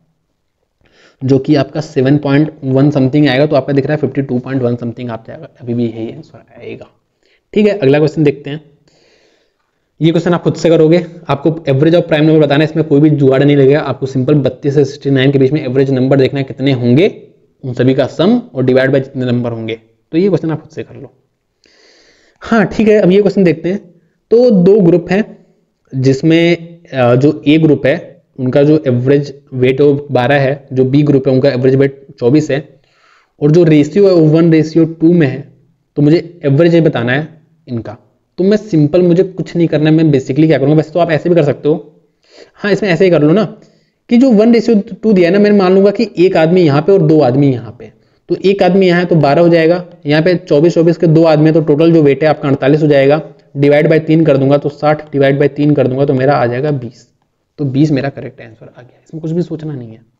जो कि आपका सेवन पॉइंट वन समथिंग आएगा, तो आपका दिख रहा है fifty two point one something आप जाएगा, अभी भी यही आंसर आएगा। ठीक है, अगला क्वेश्चन देखते हैं। ये क्वेश्चन आप खुद से करोगे, आपको एवरेज ऑफ प्राइम नंबर बताना है, इसमें कोई भी जुगाड़ नहीं लगेगा। आपको सिंपल बत्तीस से सिक्सटी नाइन के बीच में एवरेज नंबर देखना है कितने होंगे, उन सभी का सम और डिवाइड बाय जितने नंबर होंगे। तो ये क्वेश्चन आप खुद से कर लो। हाँ ठीक है, अब ये क्वेश्चन देखते हैं। तो दो ग्रुप हैं जिसमें जो ए ग्रुप है उनका जो एवरेज वेट बारह है, जो बी ग्रुप है उनका एवरेज वेट चौबीस है, और जो रेशियो है वो वन रेशियो टू में है। तो मुझे एवरेज ये बताना है इनका। तो मैं सिंपल, मुझे कुछ नहीं करना है, मैं बेसिकली क्या करूंगा, वैसे तो आप ऐसे भी कर सकते हो। हाँ इसमें ऐसे ही कर लो ना कि जो वन रेशियो टू दिया है ना, मैंने मान लूंगा कि एक आदमी यहाँ पे और दो आदमी यहाँ पे, तो एक आदमी यहाँ है तो बारह हो जाएगा, यहाँ पे चौबीस चौबीस के दो आदमी है तो टोटल जो वेट है आपका अड़तालीस हो जाएगा, डिवाइड बाय तीन कर दूंगा तो साठ डिवाइड बाय तीन कर दूंगा तो मेरा आ जाएगा बीस। तो बीस मेरा करेक्ट आंसर आ गया, इसमें कुछ भी सोचना नहीं है।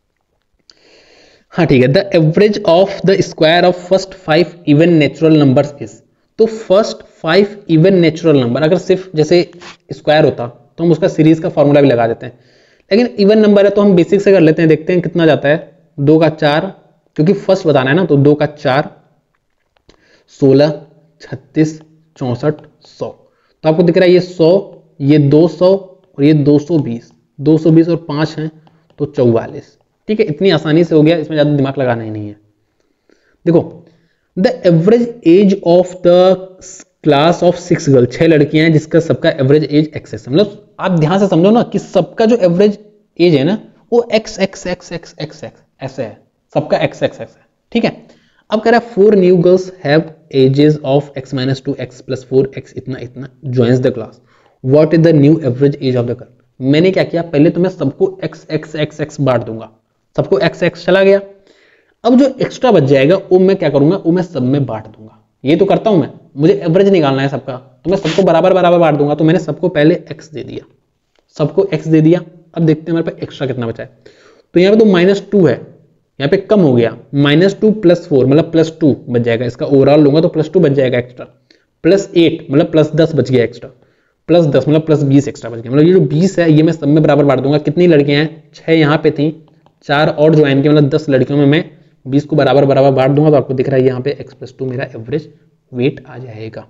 हाँ ठीक है, the average of the square of first five even natural numbers is. तो first five even natural number, अगर सिर्फ जैसे स्क्वायर होता तो हम उसका सीरीज का फॉर्मूला भी लगा देते हैं, लेकिन इवन नंबर है तो हम बेसिक से कर लेते हैं, देखते हैं कितना जाता है। दो का चार, क्योंकि फर्स्ट बताना है ना, तो दो का चार, सोलह, छत्तीस, चौसठ, सौ। तो आपको दिख रहा है ये सौ, ये दो सौ और ये दो सौ बीस, दो सौ बीस और पांच हैं तो चौवालीस। ठीक है, इतनी आसानी से हो गया, इसमें ज्यादा दिमाग लगाना ही नहीं है। देखो the average age of the class of six girl, छह लड़कियां हैं जिसका सबका एवरेज एज एक्स है। मतलब आप ध्यान से समझो ना कि सबका जो एवरेज एज है ना वो x x x x x x ऐसे है, सबका एक्स एक्स एक्स है। ठीक है, अब कह रहा है four new girls have ages of x minus two x plus four x इतना इतना joins the class, what is the new average age of the girl. मैंने क्या किया, पहले तो मैं सबको एक्स एक्स एक्स एक्स बांट दूंगा, सबको एक्स एक्स चला गया। अब जो एक्स्ट्रा बच जाएगा वो मैं क्या करूंगा, वो मैं सब में बांट दूंगा। ये तो करता हूं मैं, मुझे एवरेज निकालना है सबका, तो मैं सबको बराबर बराबर बांट दूंगा। तो मैंने सबको पहले एक्स दे दिया, सबको एक्स दे दिया। अब देखते हैं हमारे पास एक्स्ट्रा कितना बचा है। तो यहाँ पे तो माइनस टू है, यहाँ पे कम हो गया, माइनस टू प्लस फोर मतलब प्लस टू बच जाएगा। इसका ओवरऑल लूंगा तो प्लस टू बच जाएगा एक्स्ट्रा, प्लस एट मतलब प्लस दस बच गया एक्स्ट्रा, प्लस दस मतलब प्लस बीस एक्स्ट्रा बच गया। मतलब ये जो बीस है ये मैं सब में बराबर बांट दूंगा। कितनी लड़कियां हैं, छह यहाँ पे थी, चार और ज्वाइन की, मतलब दस लड़कियों में मैं बीस को बराबर बराबर बांट दूंगा। तो आपको दिख रहा है यहाँ पे एक्स प्लस टू मेरा एवरेज वेट आ जाएगा।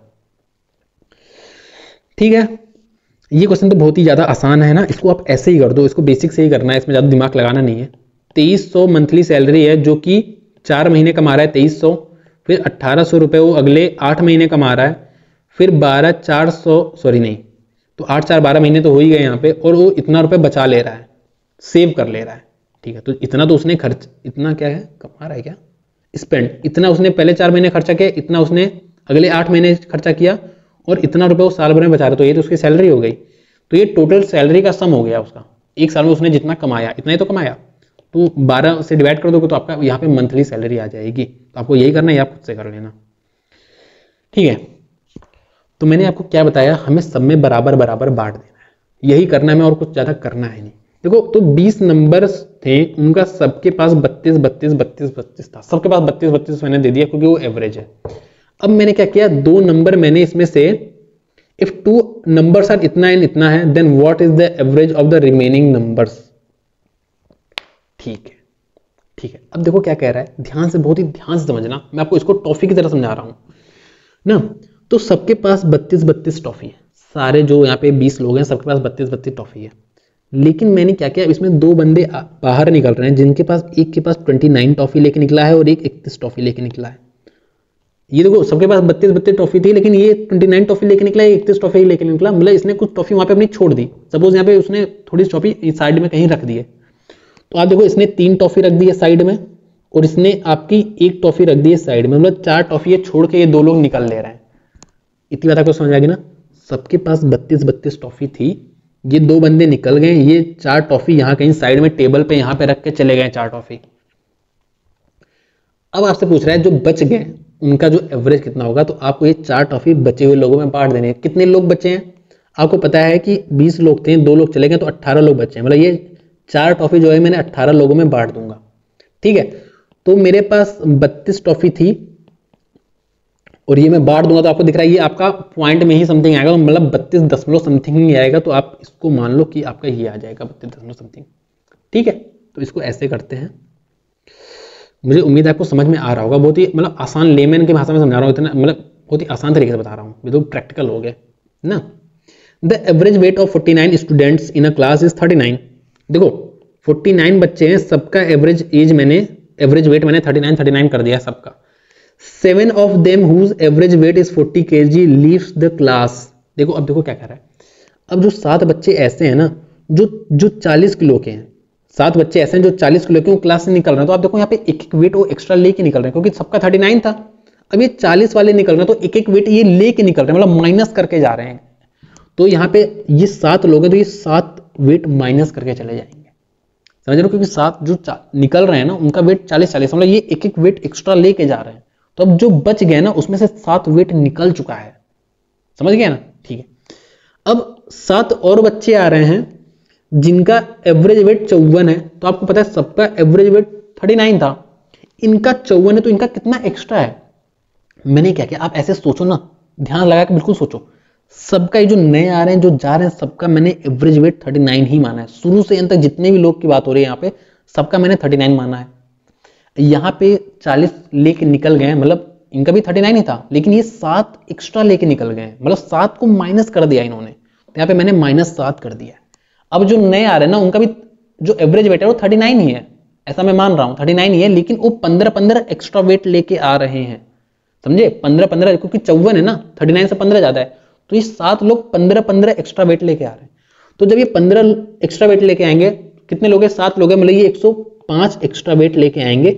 ठीक है, ये क्वेश्चन तो बहुत ही ज्यादा आसान है ना, इसको आप ऐसे ही कर दो, इसको बेसिक से ही करना है, इसमें ज्यादा दिमाग लगाना नहीं है। तेईस सौ मंथली सैलरी है जो कि चार महीने कमा रहा है तेईस सौ, फिर अट्ठारह सौ रुपये वो अगले आठ महीने कमा रहा है, फिर बारह चार सौ सॉरी नहीं तो आठ चार बारह महीने तो हो ही गए यहाँ पे, और वो इतना रुपए बचा ले रहा है, सेव कर ले रहा है, ठीक है। तो इतना तो उसने खर्च, इतना क्या है कमा रहा है क्या, स्पेंड, इतना उसने पहले चार महीने खर्चा किया, इतना उसने अगले आठ महीने खर्चा किया, और इतना रुपए वो साल भर में बचा रहा है, तो ये तो उसकी सैलरी हो गई। तो ये टोटल सैलरी का सम हो गया उसका, एक साल में उसने जितना कमाया इतना ही तो कमाया, तो बारह से डिवाइड कर दोगे तो आपका यहाँ पे मंथली सैलरी आ जाएगी। तो आपको यही करना है, आप खुद से कर लेना, ठीक है। तो मैंने आपको क्या बताया, हमें सब में बराबर बराबर बांट देना है, यही करना है हमें, और कुछ ज्यादा करना है नहीं। देखो तो बीस नंबर्स थे, उनका सबके पास बत्तीस बत्तीस बत्तीस बत्तीस था, सबके पास बत्तीस बत्तीस मैंने दे दिया क्योंकि वो एवरेज है। अब मैंने क्या किया, दो नंबर मैंने इसमें से, इफ टू नंबर्स आर इतना एंड इतना है, then what is the average of the remaining numbers, ठीक है ठीक है। अब देखो क्या कह रहा है, ध्यान से, बहुत ही ध्यान से समझना, मैं आपको इसको टॉफी की तरह समझा रहा हूं ना। तो सबके पास बत्तीस बत्तीस टॉफी है, सारे जो यहाँ पे बीस लोग हैं सबके पास बत्तीस बत्तीस टॉफी है। लेकिन मैंने क्या किया, इसमें दो बंदे बाहर निकल रहे हैं जिनके पास, एक के पास उनतीस टॉफी लेके निकला है और एक इकतीस टॉफी लेके निकला है। ये देखो सबके पास बत्तीस बत्तीस टॉफी थी, लेकिन ये उनतीस टॉफी लेके निकला, इकतीस टॉफी लेके निकला, मतलब इसने कुछ टॉफी वहां पे अपनी छोड़ दी। सपोज यहाँ पे उसने थोड़ी टॉफी साइड में कहीं रख दी है, तो आप देखो इसने तीन टॉफी रख दी है साइड में, और इसने आपकी एक टॉफी रख दी है साइड में, मतलब चार टॉफी छोड़ के ये दो लोग निकल ले रहे हैं। इतनी बात आपको समझ आ गई ना, सबके पास बत्तीस बत्तीस टॉफी थी, ये दो बंदे निकल गए, ये चार टॉफी यहाँ कहीं साइड में टेबल पे यहाँ पे रख के चले गए चार टॉफी। अब आपसे पूछ रहा है जो बच गए उनका जो एवरेज कितना होगा, तो आपको ये चार टॉफी बचे हुए लोगों में बांट देने हैं। कितने लोग बचे हैं, आपको पता है कि बीस लोग थे, दो लोग चले गए, तो अट्ठारह लोग बचे हैं, मतलब ये चार टॉफी जो है मैंने अट्ठारह लोगों में बांट दूंगा, ठीक है। तो मेरे पास बत्तीस टॉफी थी और ये मैं बांट दूंगा, तो आपको दिख रहा है ये आपका पॉइंट में ही समथिंग आएगा, मतलब बत्तीस दशमलव समथिंग ही आएगा। तो आप इसको मान लो कि आपका ये आ जाएगा बत्तीस दशमलव समथिंग, ठीक है। तो इसको ऐसे करते हैं, मुझे उम्मीद है आपको समझ में आ रहा होगा, बहुत ही मतलब आसान लेमैन की भाषा में समझा रहा हूँ, इतना मतलब बहुत ही आसान तरीके से बता रहा हूँ, ये तो प्रैक्टिकल हो गया ना। द एवरेज वेट ऑफ उनचास students in a class is उनतालीस। देखो उनचास बच्चे हैं, सबका एवरेज एज मैंने एवरेज वेट मैंने उनतालीस उनतालीस कर दिया सबका। Seven of them whose average weight is forty kg leaves the class. देखो अब देखो क्या कह रहा है, अब जो सात बच्चे ऐसे हैं ना जो जो चालीस किलो के हैं, सात बच्चे ऐसे हैं जो चालीस किलो के वो क्लास से निकल रहे हैं, तो आप देखो यहाँ पे एक एक वेट वो एक्स्ट्रा लेके निकल रहे हैं, क्योंकि सबका उनतालीस था, अब ये चालीस वाले निकल रहे हैं, तो एक एक वेट ये लेके निकल रहे हैं, मतलब माइनस करके जा रहे हैं। तो यहाँ पे ये सात लोग हैं, तो ये सात वेट माइनस करके चले जाएंगे, समझ रहे हो, क्योंकि सात जो निकल रहे हैं ना उनका वेट चालीस चालीस, मतलब ये एक एक वेट एक्स्ट्रा लेके जा रहे हैं। तो अब जो बच गए ना उसमें से सात वेट निकल चुका है, समझ गया ना, ठीक है। अब सात और बच्चे आ रहे हैं जिनका एवरेज वेट चौवन है, तो आपको पता है सबका एवरेज वेट उनतालीस था, इनका चौवन है, तो इनका कितना एक्स्ट्रा है। मैंने क्या किया, आप ऐसे सोचो ना, ध्यान लगा के बिल्कुल सोचो, सबका ये जो नए आ रहे हैं जो जा रहे हैं सबका मैंने एवरेज वेट उनतालीस ही माना है, शुरू से अंत तक जितने भी लोग की बात हो रही है यहाँ पे सबका मैंने उनतालीस माना है। यहाँ पे चालीस लेके निकल गए, मतलब इनका भी उनतालीस ही था, लेकिन ये सात एक्स्ट्रा लेके निकल गए, मतलब सात को माइनस कर दिया इन्होंने, तो यहाँ पे मैंने माइनस सात कर दिया। अब जो नए आ रहे हैं ना उनका भी जो एवरेज वेट है वो उनतालीस ही है, ऐसा मैं मान रहा हूँ उनतालीस ही है, लेकिन वो पंद्रह पंद्रह एक्स्ट्रा वेट लेके आ रहे हैं, समझे, पंद्रह पंद्रह, क्योंकि चौवन है ना, उनतालीस से पंद्रह ज्यादा है, तो ये सात लोग पंद्रह पंद्रह एक्स्ट्रा वेट लेके आ रहे हैं। तो जब ये पंद्रह एक्स्ट्रा वेट लेके आएंगे, कितने लोग हैं, सात लोग हैं, मतलब ये एक सौ पाँच एक्स्ट्रा वेट लेके आएंगे।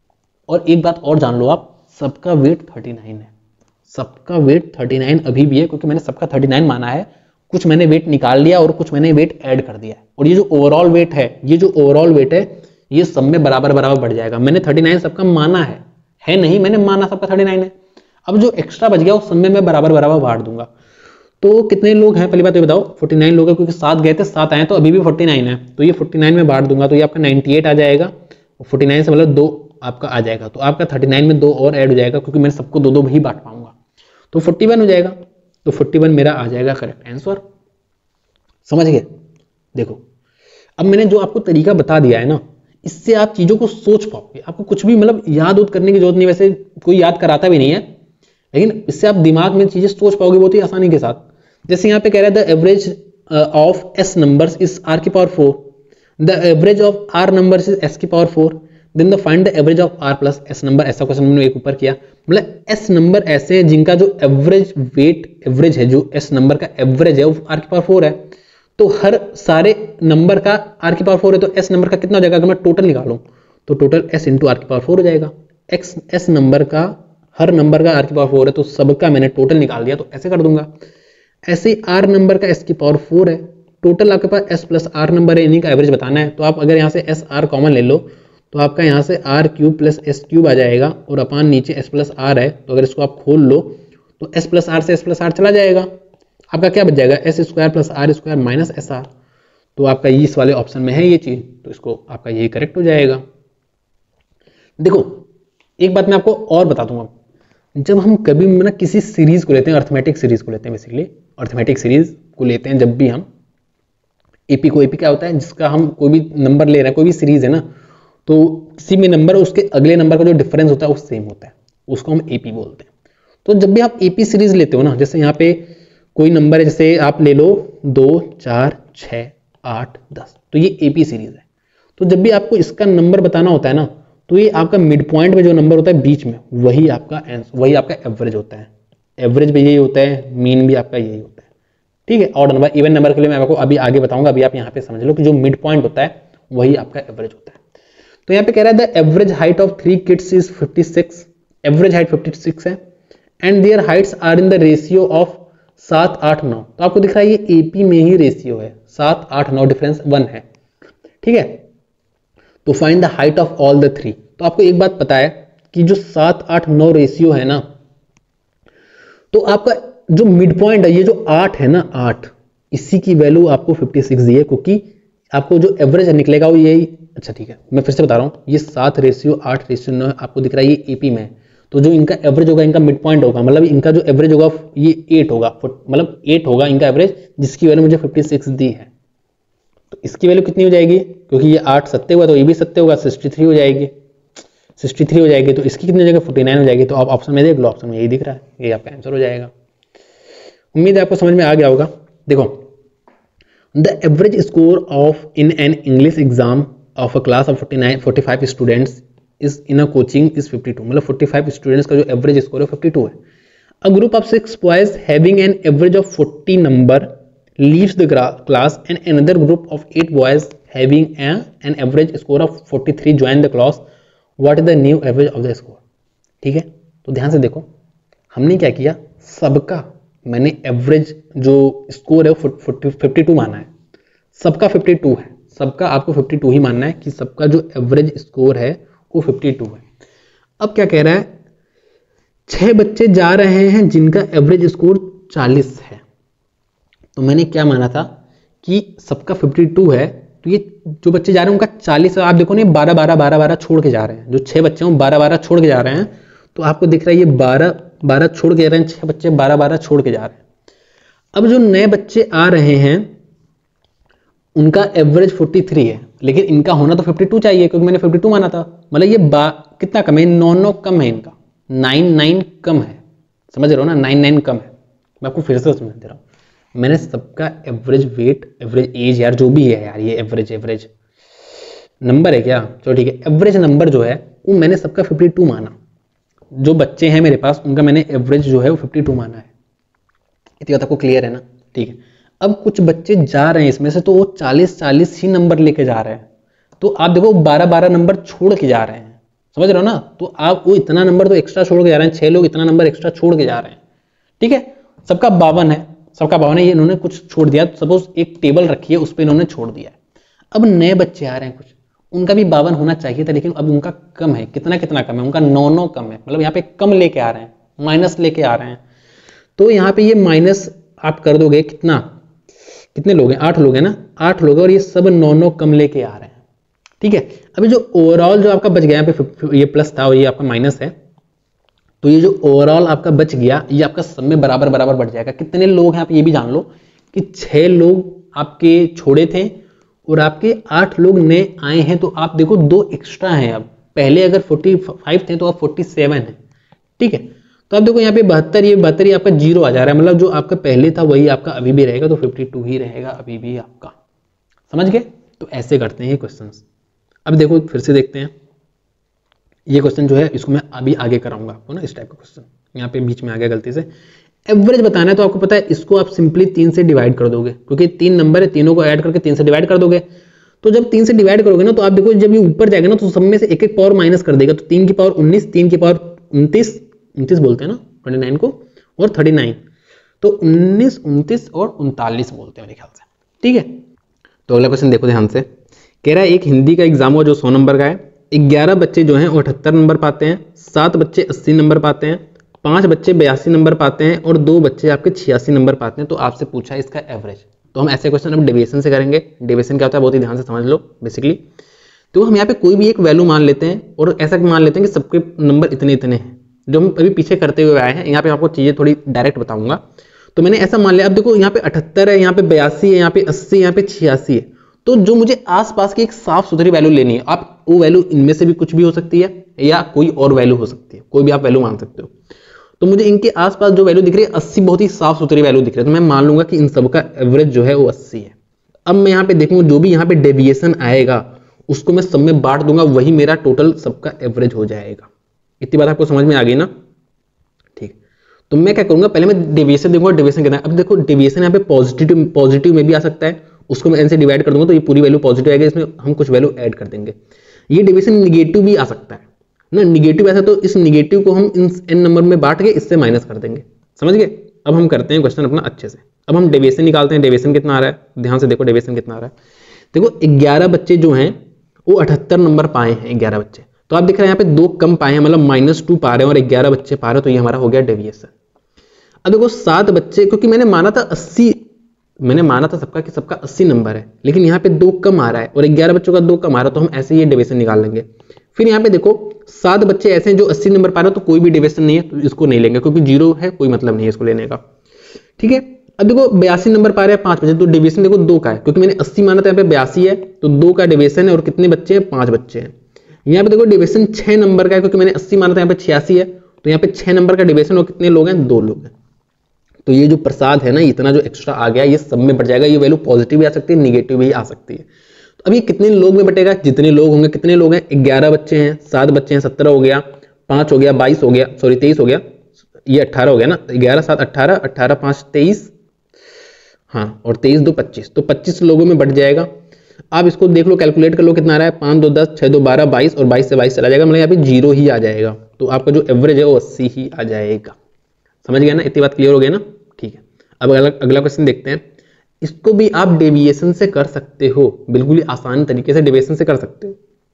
और एक बात और जान लो आप, सबका वेट उनतालीस है, सबका वेट उनतालीस अभी भी है, क्योंकि मैंने सबका उनतालीस माना है, कुछ मैंने वेट निकाल लिया और कुछ मैंने वेट ऐड कर दिया, और ये जो ओवरऑल वेट है, ये जो ओवरऑल वेट है ये सब में बराबर बराबर बढ़ जाएगा। मैंने उनतालीस सबका माना है है नहीं, मैंने माना सबका उनतालीस है। अब जो एक्स्ट्रा बच गया उस सब में मैं बराबर बराबर बांट दूंगा। तो कितने लोग हैं, पहली बात ये बताओ, उनचास लोग हैं, क्योंकि सात गए थे सात आए तो अभी भी उनचास है, तो ये उनचास में बांट दूंगा, तो ये आपका अट्ठानवे आ जाएगा, उनचास से मतलब दो आपका आ जाएगा, तो आपका उनतालीस में दो और ऐड हो जाएगा, क्योंकि मैं सबको दो दो भी बांट पाऊंगा, तो इकतालीस हो जाएगा, तो इकतालीस मेरा आ जाएगा करेक्ट आंसर, समझ गए। देखो अब मैंने जो आपको तरीका बता दिया है ना, इससे आप चीजों को सोच पाओगे, आपको कुछ भी मतलब याद उद करने की जरूरत नहीं, वैसे कोई याद कराता भी नहीं है, लेकिन इससे आप दिमाग में चीजें सोच पाओगे बहुत ही आसानी के साथ। जैसे यहाँ पे कह रहा है the average of s numbers is r की power four, the average of r numbers is s की power four, then the find the average of r plus s number, ऐसा क्वेश्चन हमने एक ऊपर किया। मतलब एस नंबर ऐसे हैं जिनका जो एवरेज वेट एवरेज है, जो एस नंबर का एवरेज है वो आर की पावर फोर है। तो हर सारे नंबर का आर की पावर फोर है, तो एस नंबर का कितना हो जाएगा? अगर मैं टोटल निकालूं तो टोटल एस इंटू आर की पावर फोर हो जाएगा। एक्स एस नंबर का हर नंबर का आर की पावर फोर है, तो सबका मैंने टोटल निकाल दिया, तो ऐसे कर दूंगा। ऐसे आर नंबर का एस की पावर फोर है, टोटल आपके पास एस प्लस आर नंबर है, इन्हीं का एवरेज बताना है। तो आप अगर यहाँ से एस आर कॉमन ले लो तो आपका यहाँ से r cube plus s cube आ जाएगा, और अपान नीचे एस प्लस आर है, तो अगर इसको आप खोल लो तो एस प्लस आर से एस प्लस आर चला जाएगा, आपका क्या बच जाएगा? S square plus r square minus s r. तो आपका इस वाले ऑप्शन में है ये चीज, तो इसको आपका यही करेक्ट हो जाएगा। देखो एक बात मैं आपको और बता दूंगा, जब हम कभी ना किसी सीरीज को लेते हैं, अर्थमेटिक सीरीज को लेते हैं, बेसिकली अर्थमेटिक सीरीज को लेते हैं जब भी हम, एपी को, एपी क्या होता है? जिसका हम कोई भी नंबर ले रहे हैं, कोई भी सीरीज है ना, तो किसी भी नंबर उसके अगले नंबर का जो डिफरेंस होता है वो सेम होता है, उसको हम एपी बोलते हैं। तो जब भी आप एपी सीरीज लेते हो ना, जैसे यहाँ पे कोई नंबर है, जैसे आप ले लो दो चार छः आठ दस, तो ये एपी सीरीज है। तो जब भी आपको इसका नंबर बताना होता है ना, तो ये आपका मिड पॉइंट में जो नंबर होता है बीच में, वही आपका आंसर, वही आपका एवरेज होता है। एवरेज भी यही होता है, मीन भी आपका यही होता है, ठीक है। ऑड नंबर, इवन नंबर के लिए मैं आपको अभी आगे बताऊंगा, अभी आप यहाँ पे समझ लो कि जो मिड पॉइंट होता है वही आपका एवरेज होता है। तो यहाँ पे कह रहा है the average height of three kids is fifty six, average height fifty six है, and their heights are in the ratio of सात आठ नौ। तो आपको दिख रहा है ये एपी में ही रेशियो है, सात आठ नौ डिफरेंस वन है, ठीक है। तो find the height of all the three. तो आपको एक बात पता है कि जो सात आठ नौ रेशियो है ना, तो आपका जो मिड पॉइंट है, ये जो आठ है ना, आठ, इसी की वैल्यू आपको फिफ्टी सिक्स दी है, क्योंकि आपको जो एवरेज निकलेगा वो यही, अच्छा ठीक है मैं फिर से बता रहा हूँ, ये सात रेशियो आठ रेशियो नौ आपको दिख रहा है, ये एपी में है, तो जो इनका एवरेज होगा, इनका मिड पॉइंट होगा, मतलब इनका जो एवरेज होगा ये एट होगा, मतलब एट होगा इनका एवरेज, जिसकी वैल्यू मुझे फिफ्टी सिक्स दी है। तो इसकी वैल्यू कितनी हो जाएगी? क्योंकि ये आठ सत्ते हुआ तो ये भी सत्ते होगा, सिक्सटी थ्री हो जाएगी, सिक्सटी थ्री हो जाएगी। तो इसकी कितनी हो जाएगी? फोर्टी नाइन हो जाएगी। तो आप ऑप्शन में देख लो, ऑप्शन में यही दिख रहा है, ये आपका आंसर हो जाएगा। उम्मीद है आपको समझ में आ गया होगा। देखो, the average score of in an English exam of a class of forty nine forty five students is in a coaching is fifty two, मतलब फोर्टी फाइव स्टूडेंट्स का जो एवरेज स्कोर है फिफ्टी टू है। A group of six boys having an average of forty number leaves the class and another group of eight boys having a, an average score of forty three join the class. What is the new average of the score? ठीक है, तो ध्यान से देखो, हमने क्या किया, सबका मैंने एवरेज जो स्कोर है वो फिफ्टी टू माना है, सबका फिफ्टी टू है, सबका आपको फिफ्टी टू ही मानना है कि सबका जो एवरेज स्कोर है वो फिफ्टी टू है। अब क्या कह रहा है, छह बच्चे जा रहे हैं जिनका एवरेज स्कोर चालीस है। तो मैंने क्या माना था कि सबका फिफ्टी टू है, तो ये जो बच्चे जा रहे हैं उनका चालीस है। आप देखो ना, बारह बारह बारह बारह छोड़ के जा रहे हैं, जो छह बच्चे हैं बारह बारह छोड़ के जा रहे हैं, तो आपको दिख रहा है ये बारह बारह छोड़ के जा रहे हैं, छह बच्चे बारह बारह छोड़ के जा रहे हैं। अब जो नए बच्चे आ रहे हैं उनका एवरेज फोर्टी थ्री है, लेकिन इनका होना तो फिफ्टी टू चाहिए, क्योंकि मैंने फिफ्टी टू माना था। मतलब ये बा कितना कम है, नौ नौ कम है, इनका नाइन नाइन कम है, समझ रहे हो ना, नाइन नाइन कम है। मैं आपको फिर से समझ दे रहा हूँ, मैंने सबका एवरेज वेट, एवरेज एज, यार जो भी है यार, ये एवरेज एवरेज नंबर है क्या, चलो ठीक है, एवरेज नंबर जो है वो मैंने सबका फिफ्टी टू माना। जो बच्चे हैं मेरे पास उनका मैंने एवरेज जो है वो फिफ्टी टू माना है। इतनी बात आपको क्लियर है ना? ठीक है। अब कुछ बच्चे जा रहे हैं इसमें से, तो वो चालीस चालीस ही नंबर लेके जा रहे हैं, तो आप देखो बारह बारह नंबर छोड़ के जा रहे हैं, समझ रहे हो ना? तो आप वो इतना नंबर तो एक्स्ट्रा छोड़ के जा रहे हैं, छह लोग इतना नंबर एक्स्ट्रा छोड़ के जा रहे हैं, ठीक है। सबका बावन है, सबका बावन है, ये इन्होंने कुछ छोड़ दिया, सपोज एक टेबल रखी है उस पर इन्होंने छोड़ दिया है। अब नए बच्चे आ रहे हैं कुछ, उनका भी बावन होना चाहिए था, लेकिन अब उनका कम है, कितना कितना कम है, उनका नौ नौ कम है, मतलब यहाँ पे कम लेके आ रहे हैं, माइनस लेके आ रहे हैं। तो यहाँ पे ये माइनस आप कर दोगे, कितना कितने लोग हैं, आठ लोग हैं ना, आठ लोग, और ये सब नौ नौ कम लेके आ रहे हैं, ठीक है। अभी जो ओवरऑल जो आपका बच गया, यहाँ पे ये प्लस था और ये आपका माइनस है, तो ये जो ओवरऑल आपका बच गया, ये आपका सब में बराबर बराबर बढ़ जाएगा। कितने लोग हैं आप ये भी जान लो कि छह लोग आपके छोड़े थे और आपके आठ लोग नए आए हैं, तो आप देखो दो एक्स्ट्रा हैं। अब पहले अगर फोर्टी फाइव थे तो अब फोर्टी सेवन है, ठीक है। तो आप देखो यहाँ पे बहत्तर, ये बहत्तर, ये आपका जीरो आ जा रहा है, मतलब जो आपका पहले था वही आपका अभी भी रहेगा, तो फिफ्टी टू ही रहेगा अभी भी आपका, समझ गए? तो ऐसे करते हैं ये क्वेश्चंस। अब देखो फिर से देखते हैं, ये क्वेश्चन जो है इसको मैं अभी आगे कराऊंगा आपको ना, इस टाइप का क्वेश्चन यहाँ पे बीच में आ गया गलती से। एवरेज बताना है तो आपको पता है इसको आप सिंपली तीन से डिवाइड कर दोगे, क्योंकि तीन नंबर है, तीनों को ऐड करके तीन से डिवाइड कर दोगे। तो जब तीन से डिवाइड करोगे ना तो आप देखो जब ये ऊपर जाएगा ना तो सब में से एक एक पावर माइनस कर देगा। तो तीन की पावर उन्नीस, तीन की पावर उनतीस, उनतीस बोलते हैं ना ट्वेंटी नाइन को, और थर्टी नाइन, तो उन्नीस, उनतीस और उनतालीस बोलते हैं मेरे ख्याल से। ठीक है, तो अगला क्वेश्चन देखो ध्यान से। कह रहा है एक हिंदी का एग्जाम हुआ जो सौ नंबर का है, ग्यारह बच्चे जो हैं वो अठहत्तर नंबर पाते हैं, सात बच्चे अस्सी नंबर पाते हैं, पांच बच्चे बयासी नंबर पाते हैं और दो बच्चे आपके छियासी नंबर पाते हैं। तो आपसे पूछा है इसका एवरेज। तो हम ऐसे क्वेश्चन अब डेविएशन से करेंगे। डेविएशन क्या होता है बहुत ही ध्यान से समझ लो बेसिकली। तो हम यहाँ पे कोई भी एक वैल्यू मान लेते हैं और ऐसा मान लेते हैं कि सबके नंबर इतने इतने हैं, जो हम अभी पीछे करते हुए आए हैं। यहाँ पे आपको चीजें थोड़ी डायरेक्ट बताऊंगा। तो मैंने ऐसा मान लिया, अब देखो यहाँ पे अठहत्तर है, यहाँ पे बयासी है, यहाँ पे अस्सी, यहाँ पे छियासी है। तो जो मुझे आसपास की एक साफ सुथरी वैल्यू लेनी है, आप वो वैल्यू इनमें से भी कुछ भी हो सकती है या कोई और वैल्यू हो सकती है, कोई भी आप वैल्यू मान सकते हो। तो मुझे इनके आसपास जो वैल्यू दिख रही है अस्सी बहुत ही साफ सुथरी वैल्यू दिख रही है, तो मैं मान लूंगा कि इन सब का एवरेज जो है वो अस्सी है। अब मैं यहाँ पे देखूंगा जो भी यहाँ पे डेविएशन आएगा उसको मैं सब में बांट दूंगा, वही मेरा टोटल सबका एवरेज हो जाएगा। इतनी बात आपको समझ में आ गई ना? ठीक, तो मैं क्या करूंगा, पहले मैं डेविएशन देखूंगा डेविएशन कितना है। अब देखो डेविएशन यहाँ पे पॉजिटिव पॉजिटिव में भी आ सकता है, उसको मैं एन से डिवाइड कर दूंगा तो ये पूरी वैल्यू पॉजिटिव आएगी, इसमें हम कुछ वैल्यू ऐड कर देंगे। ये डेविएशन निगेटिव भी आ सकता है ना, निगेटिव ऐसा, तो इस निगेटिव को हम इन एन नंबर में बांट के इससे माइनस कर देंगे। समझ गए? अब हम करते हैं क्वेश्चन अपना अच्छे से। अब हम डेविएशन निकालते हैं। डेविएशन कितना आ रहा है, ध्यान से देखो डेविएशन कितना आ रहा है। देखो ग्यारह बच्चे जो हैं वो अठहत्तर नंबर पाए हैं, ग्यारह बच्चे। तो आप देख रहे हैं यहाँ पे दो कम पाए हैं, मतलब माइनस टू पा रहे हैं और ग्यारह बच्चे पा रहे हैं, तो ये हमारा हो गया डेविएशन। अब देखो सात बच्चे, क्योंकि मैंने माना था अस्सी, मैंने माना था सबका कि सबका अस्सी नंबर है, लेकिन यहाँ पे दो कम आ रहा है और ग्यारह बच्चों का दो कम आ रहा है, तो हम ऐसे ही डेविएशन निकाल लेंगे। फिर यहाँ पे देखो सात बच्चे ऐसे हैं जो अस्सी नंबर पा रहे हैं, तो कोई भी डेविएशन नहीं है, तो इसको नहीं लेंगे क्योंकि जीरो है, कोई मतलब नहीं है इसको लेने का। ठीक है, अब देखो बयासी नंबर पा रहे हैं पांच बच्चे, तो डेविएशन देखो दो का है, क्योंकि मैंने अस्सी माना था, यहाँ पे बयासी है, तो दो का डेविएशन है और कितने बच्चे हैं, पांच बच्चे हैं। यहाँ पे देखो डेविएशन छह नंबर का है, क्योंकि मैंने अस्सी माना था, यहाँ पे छियासी है, तो यहाँ पे छह नंबर का डेविएशन और कितने लोग हैं, दो लोग हैं। तो ये जो प्रसाद है ना, इतना जो एक्स्ट्रा आ गया ये सब में बढ़ जाएगा। ये वैल्यू पॉजिटिव भी आ सकती है, निगेटिव भी आ सकती है। तो अब ये कितने लोग में बटेगा, जितने लोग होंगे। कितने लोग हैं, ग्यारह बच्चे हैं, सात बच्चे हैं, सत्रह हो गया, पांच हो गया, बाईस हो गया, सॉरी तेईस हो गया, ये अट्ठारह हो गया ना, ग्यारह सात अट्ठारह, अट्ठारह पांच तेईस, हाँ, और तेईस दो पच्चीस, तो पच्चीस लोगों में बढ़ जाएगा। आप इसको देख लो, कैलकुलेट कर लो कितना आ रहा है, पांच दो दस, छह दो बारह, बाईस, और बाईस से बाईस चला जाएगा, मतलब यहाँ पे जीरो ही आ जाएगा। तो आपका जो एवरेज है वो अस्सी ही आ जाएगा। समझ गया ना? इतनी बात क्लियर हो गई ना? ठीक है, अब अगला अगला क्वेश्चन देखते हैं। इसको भी आप डेविएशन से कर सकते हो, बिल्कुल ही आसान तरीके से डेविएशन से कर सकते हो।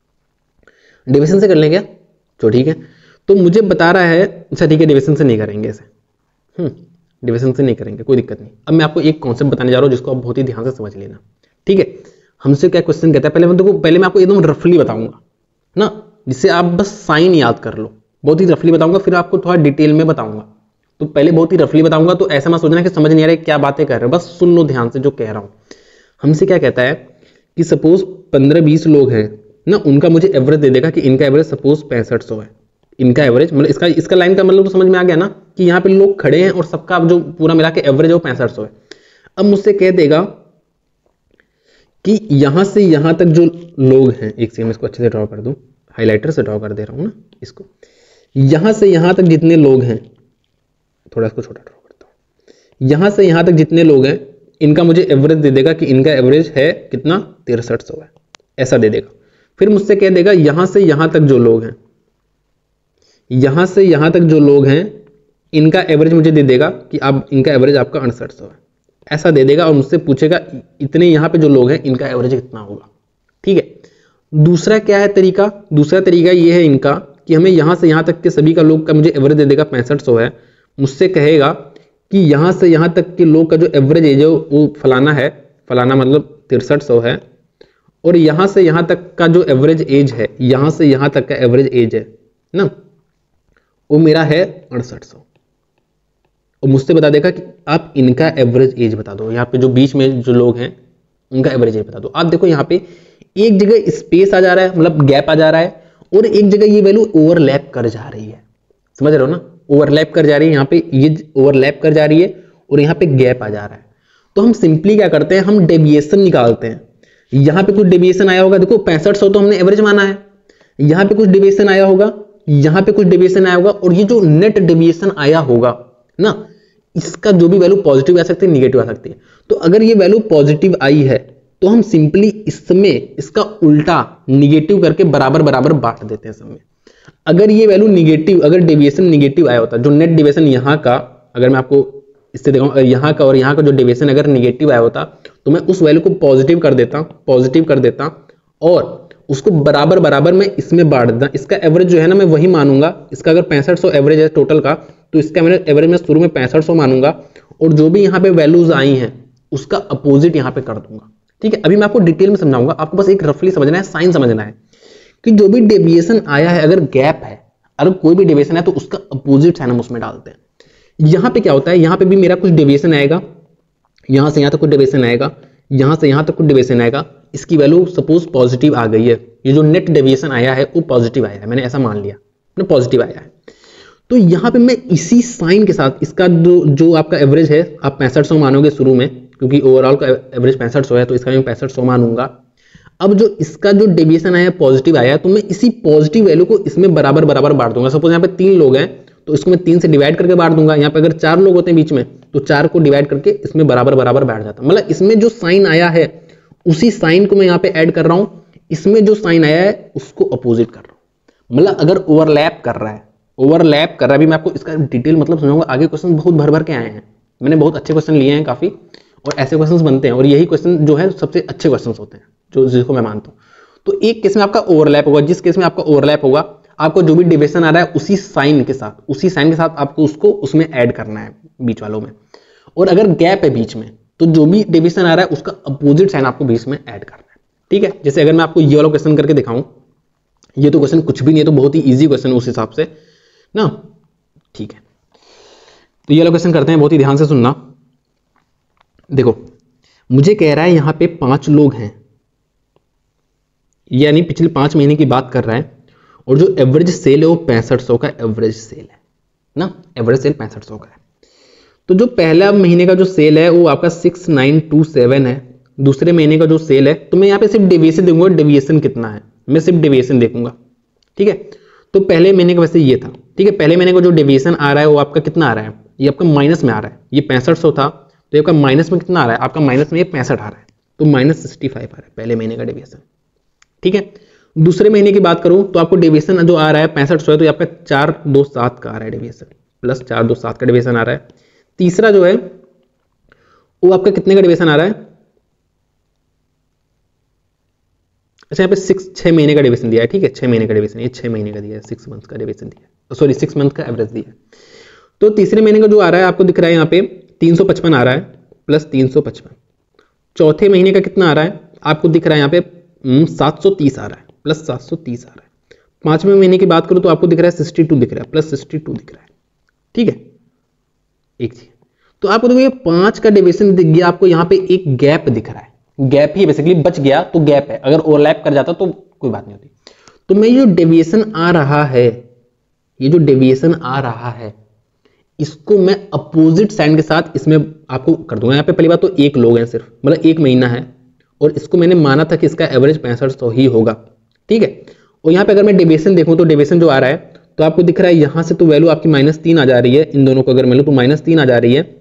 डेविएशन से कर लेंगे क्या? तो ठीक है, तो मुझे बता रहा है, अच्छा ठीक है डेविएशन से नहीं करेंगे ऐसे, हम्म डेविएशन से नहीं करेंगे, कोई दिक्कत नहीं। अब मैं आपको एक कॉन्सेप्ट बताने जा रहा हूँ जिसको आप बहुत ही ध्यान से समझ लेना। ठीक है, हमसे क्या क्वेश्चन कहता है, पहले मैं देखो पहले मैं आपको एकदम रफली बताऊंगा ना, जिससे आप बस साइन याद कर लो। बहुत ही रफली बताऊंगा, फिर आपको थोड़ा डिटेल में बताऊंगा। तो पहले बहुत ही रफली बताऊंगा, तो ऐसा मत सोचना कि समझ नहीं आ रहा है क्या बातें कर रहे हो, बस सुन लो ध्यान से जो कह रहा हूं। हमसे क्या कहता है कि सपोज पंद्रह बीस लोग हैं ना, उनका मुझे एवरेज दे देगा कि इनका एवरेज सपोज पैंसठ सौ है। इनका एवरेज मतलब इसका इसका लाइन का मतलब तो समझ में आ गया ना, कि यहाँ पे लोग खड़े हैं और सबका जो पूरा मिला के एवरेज है वो पैंसठ सौ है। अब मुझसे कह देगा कि यहां से यहां तक जो लोग हैं, एक सेकंड इसको अच्छे से ड्रॉ कर दूं, हाईलाइटर से ड्रॉ कर दे रहा हूं ना इसको, यहां से यहां तक जितने लोग हैं, थोड़ा इसको छोटा ड्रॉ करता हूं, यहां से यहां तक जितने लोग हैं इनका मुझे एवरेज दे देगा कि इनका एवरेज है कितना, तिरसठ सौ है, ऐसा दे देगा। फिर मुझसे कह देगा यहां से यहां तक जो लोग हैं, यहां से यहां तक जो लोग हैं इनका एवरेज मुझे दे देगा कि आप इनका एवरेज आपका अड़सठ सौ है, ऐसा दे देगा। और मुझसे पूछेगा इतने यहां पे जो लोग हैं इनका एवरेज कितना होगा। ठीक है, दूसरा क्या है तरीका, दूसरा तरीका ये है इनका कि हमें यहां से यहां तक के सभी का लोग का मुझे एवरेज दे देगा पैंसठ सौ है। मुझसे कहेगा कि यहां से यहां तक के लोग का जो एवरेज है जो वो फलाना है, फलाना मतलब तिरसठ सौ है, और यहां से यहां तक का जो एवरेज एज है, यहां से यहां तक का एवरेज एज है ना, वो मेरा है अड़सठ सौ। और मुझसे बता देगा कि आप इनका एवरेज एज बता दो, यहाँ पे जो बीच में जो लोग हैं उनका एवरेज एज बता दो। आप देखो यहाँ पे एक जगह स्पेस आ जा रहा है, मतलब गैप आ जा रहा है, और एक जगह ये वैल्यू ओवरलैप कर जा रही है। समझ रहे हो ना, ओवरलैप कर जा रही है, यहाँ पे ये ओवरलैप कर जा रही है और यहाँ पे गैप आ जा रहा है। तो हम सिंपली क्या करते हैं, हम डेविएशन निकालते हैं। यहाँ पे कुछ डेविएशन आया होगा, देखो पैंसठ सौ तो हमने एवरेज माना है, यहाँ पे कुछ डेविएशन आया होगा यहां पे कुछ डेविएशन आया होगा और ये जो नेट डेविएशन आया होगा ना, इसका जो भी वैल्यू पॉजिटिव आ सकती है, निगेटिव आ सकती है। तो अगर ये वैल्यू पॉजिटिव आई है तो हम सिंपली इसमें इसका उल्टा निगेटिव करके बराबर बराबर बांट देते हैं सब में। अगर ये वैल्यू निगेटिव, अगर डेविएशन निगेटिव आया होता, जो नेट डेविएशन यहाँ का, अगर मैं आपको इससे दिखाऊं, अगर यहाँ का और यहाँ का जो डेविएशन अगर निगेटिव आया होता तो मैं उस वैल्यू को पॉजिटिव कर देता पॉजिटिव कर देता और उसको बराबर बराबर मैं इसमें बांट देता। इसका एवरेज जो है ना मैं वही मानूंगा, इसका अगर पैंसठ सौ एवरेज है टोटल का, तो इसका मैंने एवरेज में शुरू में पैंसठ सौ मानूंगा और जो भी यहाँ पे वैल्यूज आई हैं उसका अपोजिट यहाँ पे कर दूंगा। ठीक है, अभी मैं आपको डिटेल में समझाऊंगा, आपको बस एक रफली समझना है, साइन समझना है कि जो भी डेविएशन आया है, अगर गैप है, अगर कोई भी डेविएशन है तो उसका अपोजिट साइन हम उसमें डालते हैं। यहाँ पे क्या होता है, यहाँ पे भी मेरा कुछ डेविएशन आएगा, यहाँ से यहाँ तक कुछ डेविएशन आएगा, यहाँ से यहाँ तक कुछ डेविएशन आएगा, इसकी वैल्यू सपोज पॉजिटिव आ गई है, ये जो नेट डेविएशन आया है वो पॉजिटिव आया है, मैंने ऐसा मान लिया ना पॉजिटिव आया है। तो यहाँ पे मैं इसी साइन के साथ इसका जो जो आपका एवरेज है आप पैंसठ सौ मानोगे शुरू में, क्योंकि ओवरऑल का एवरेज पैंसठ सौ है तो इसका मैं पैंसठ सौ मानूंगा। अब जो इसका जो डेविएशन आया पॉजिटिव आया तो मैं इसी पॉजिटिव वैल्यू को इसमें बराबर बराबर बांट दूंगा। सपोज यहाँ पे तीन लोग हैं तो इसको मैं तीन से डिवाइड करके बांट दूंगा। यहाँ पे अगर चार लोग होते हैं बीच में तो चार को डिवाइड करके इसमें बराबर बराबर बैठ जाता। मतलब इसमें जो साइन आया है उसी साइन को मैं यहाँ पे ऐड कर रहा हूं, इसमें जो साइन आया है उसको अपोजिट कर रहा हूं। मतलब अगर ओवरलैप कर रहा है ओवरलैप कर रहा है अभी मैं आपको इसका डिटेल मतलब समझाऊंगा। आगे क्वेश्चन बहुत भर भर के आए हैं, मैंने बहुत अच्छे क्वेश्चन लिए हैं काफी, और ऐसे क्वेश्चंस बनते हैं और यही क्वेश्चन जो है सबसे अच्छे क्वेश्चंस होते हैं जो जिसको मैं मानता हूं। तो एक केस में आपका ओवरलैप होगा, जिस केस में आपका ओवरलैप होगा आपको जो भी डेविएशन आ रहा है उसी साइन के साथ उसी साइन के साथ आपको उसको उसमें ऐड करना है बीच वालों में। और अगर गैप है बीच में तो जो भी डेविएशन आ रहा है उसका अपोजिट साइन आपको बीच में ऐड करना है। ठीक है, जैसे अगर मैं आपको ये वाला क्वेश्चन करके दिखाऊं, ये तो क्वेश्चन कुछ भी नहीं है, तो बहुत ही ईजी क्वेश्चन है उस हिसाब से ना। ठीक है, तो ये वाला क्वेश्चन करते हैं, बहुत ही ध्यान से सुनना। देखो मुझे कह रहा है यहां पे पांच लोग हैं, यानी पिछले पांच महीने की बात कर रहा है, और जो एवरेज सेल है वो पैंसठ सौ का एवरेज सेल है ना, एवरेज सेल पैंसठ सौ का है। तो जो पहला महीने का जो सेल है वो आपका सिक्स नाइन टू सेवन है, दूसरे महीने का जो सेल है, तो मैं यहाँ पे सिर्फ डेविएशन देखूंगा, डेविएशन कितना है, मैं सिर्फ डेविएशन देखूंगा। ठीक है, तो पहले महीने का वैसे ये था। ठीक है, पहले महीने का जो डेविएशन आ रहा है वो आपका कितना आ रहा है, ये आपका माइनस में आ रहा है। ये पैंसठ सौ था तो आपका माइनस में कितना आ रहा है, आपका माइनस में ये पैंसठ आ रहा है, तो माइनस सिक्सटी फाइव आ रहा है पहले महीने का डेविएशन। ठीक है, दूसरे महीने की बात करूं तो आपको डेविएशन जो आ रहा है पैंसठ सौ है, तो आपका चार दो सात का आ रहा है डेविएशन, प्लस चार दो सात का डेविएशन आ रहा है। तीसरा जो है वो आपका कितने का डेविएशन आ रहा है, अच्छा यहाँ पे सिक्स छह महीने का डेविएशन दिया है। ठीक है, छह महीने का डेविएशन, ये छह महीने का दिया है, सिक्स मंथ का डेविएशन दिया है, सॉरी सिक्स मंथ का एवरेज दिया है। तो तीसरे महीने का जो आ रहा है आपको दिख रहा है यहाँ पे तीन सौ पचपन आ रहा है, प्लस तीन सौ पचपन। चौथे महीने का कितना आ रहा है आपको दिख रहा है यहाँ पे सात सौ तीस आ रहा है, प्लस सात सौ तीस आ रहा है। पांचवें महीने की बात करूं तो आपको दिख रहा है सिक्सटी टू दिख रहा है, प्लस सिक्सटी टू दिख रहा है। ठीक है, एक चीज तो आपको देखो ये पांच का डेविएशन दिख गया, आपको यहाँ पे एक गैप दिख रहा है, गैप ही बेसिकली बच गया तो गैप है, अगर ओवरलैप कर जाता तो कोई बात नहीं होती। तो मैं ये जो डेविएशन आ रहा है, ये जो डेविएशन आ रहा है इसको मैं अपोजिट साइन के साथ इसमें आपको कर दूंगा। यहाँ पे पहली बात तो एक लोग हैं सिर्फ, मतलब एक महीना है, और इसको मैंने माना था कि इसका एवरेज पैंसठ सौ ही होगा। ठीक है, और यहाँ पे अगर मैं डेविएशन देखूं तो डेविएशन जो आ रहा है तो आपको दिख रहा है यहाँ से तो वैल्यू आपकी माइनस तीन आ जा रही है, इन दोनों को अगर मैं लूं तो माइनस तीन आ जा रही है।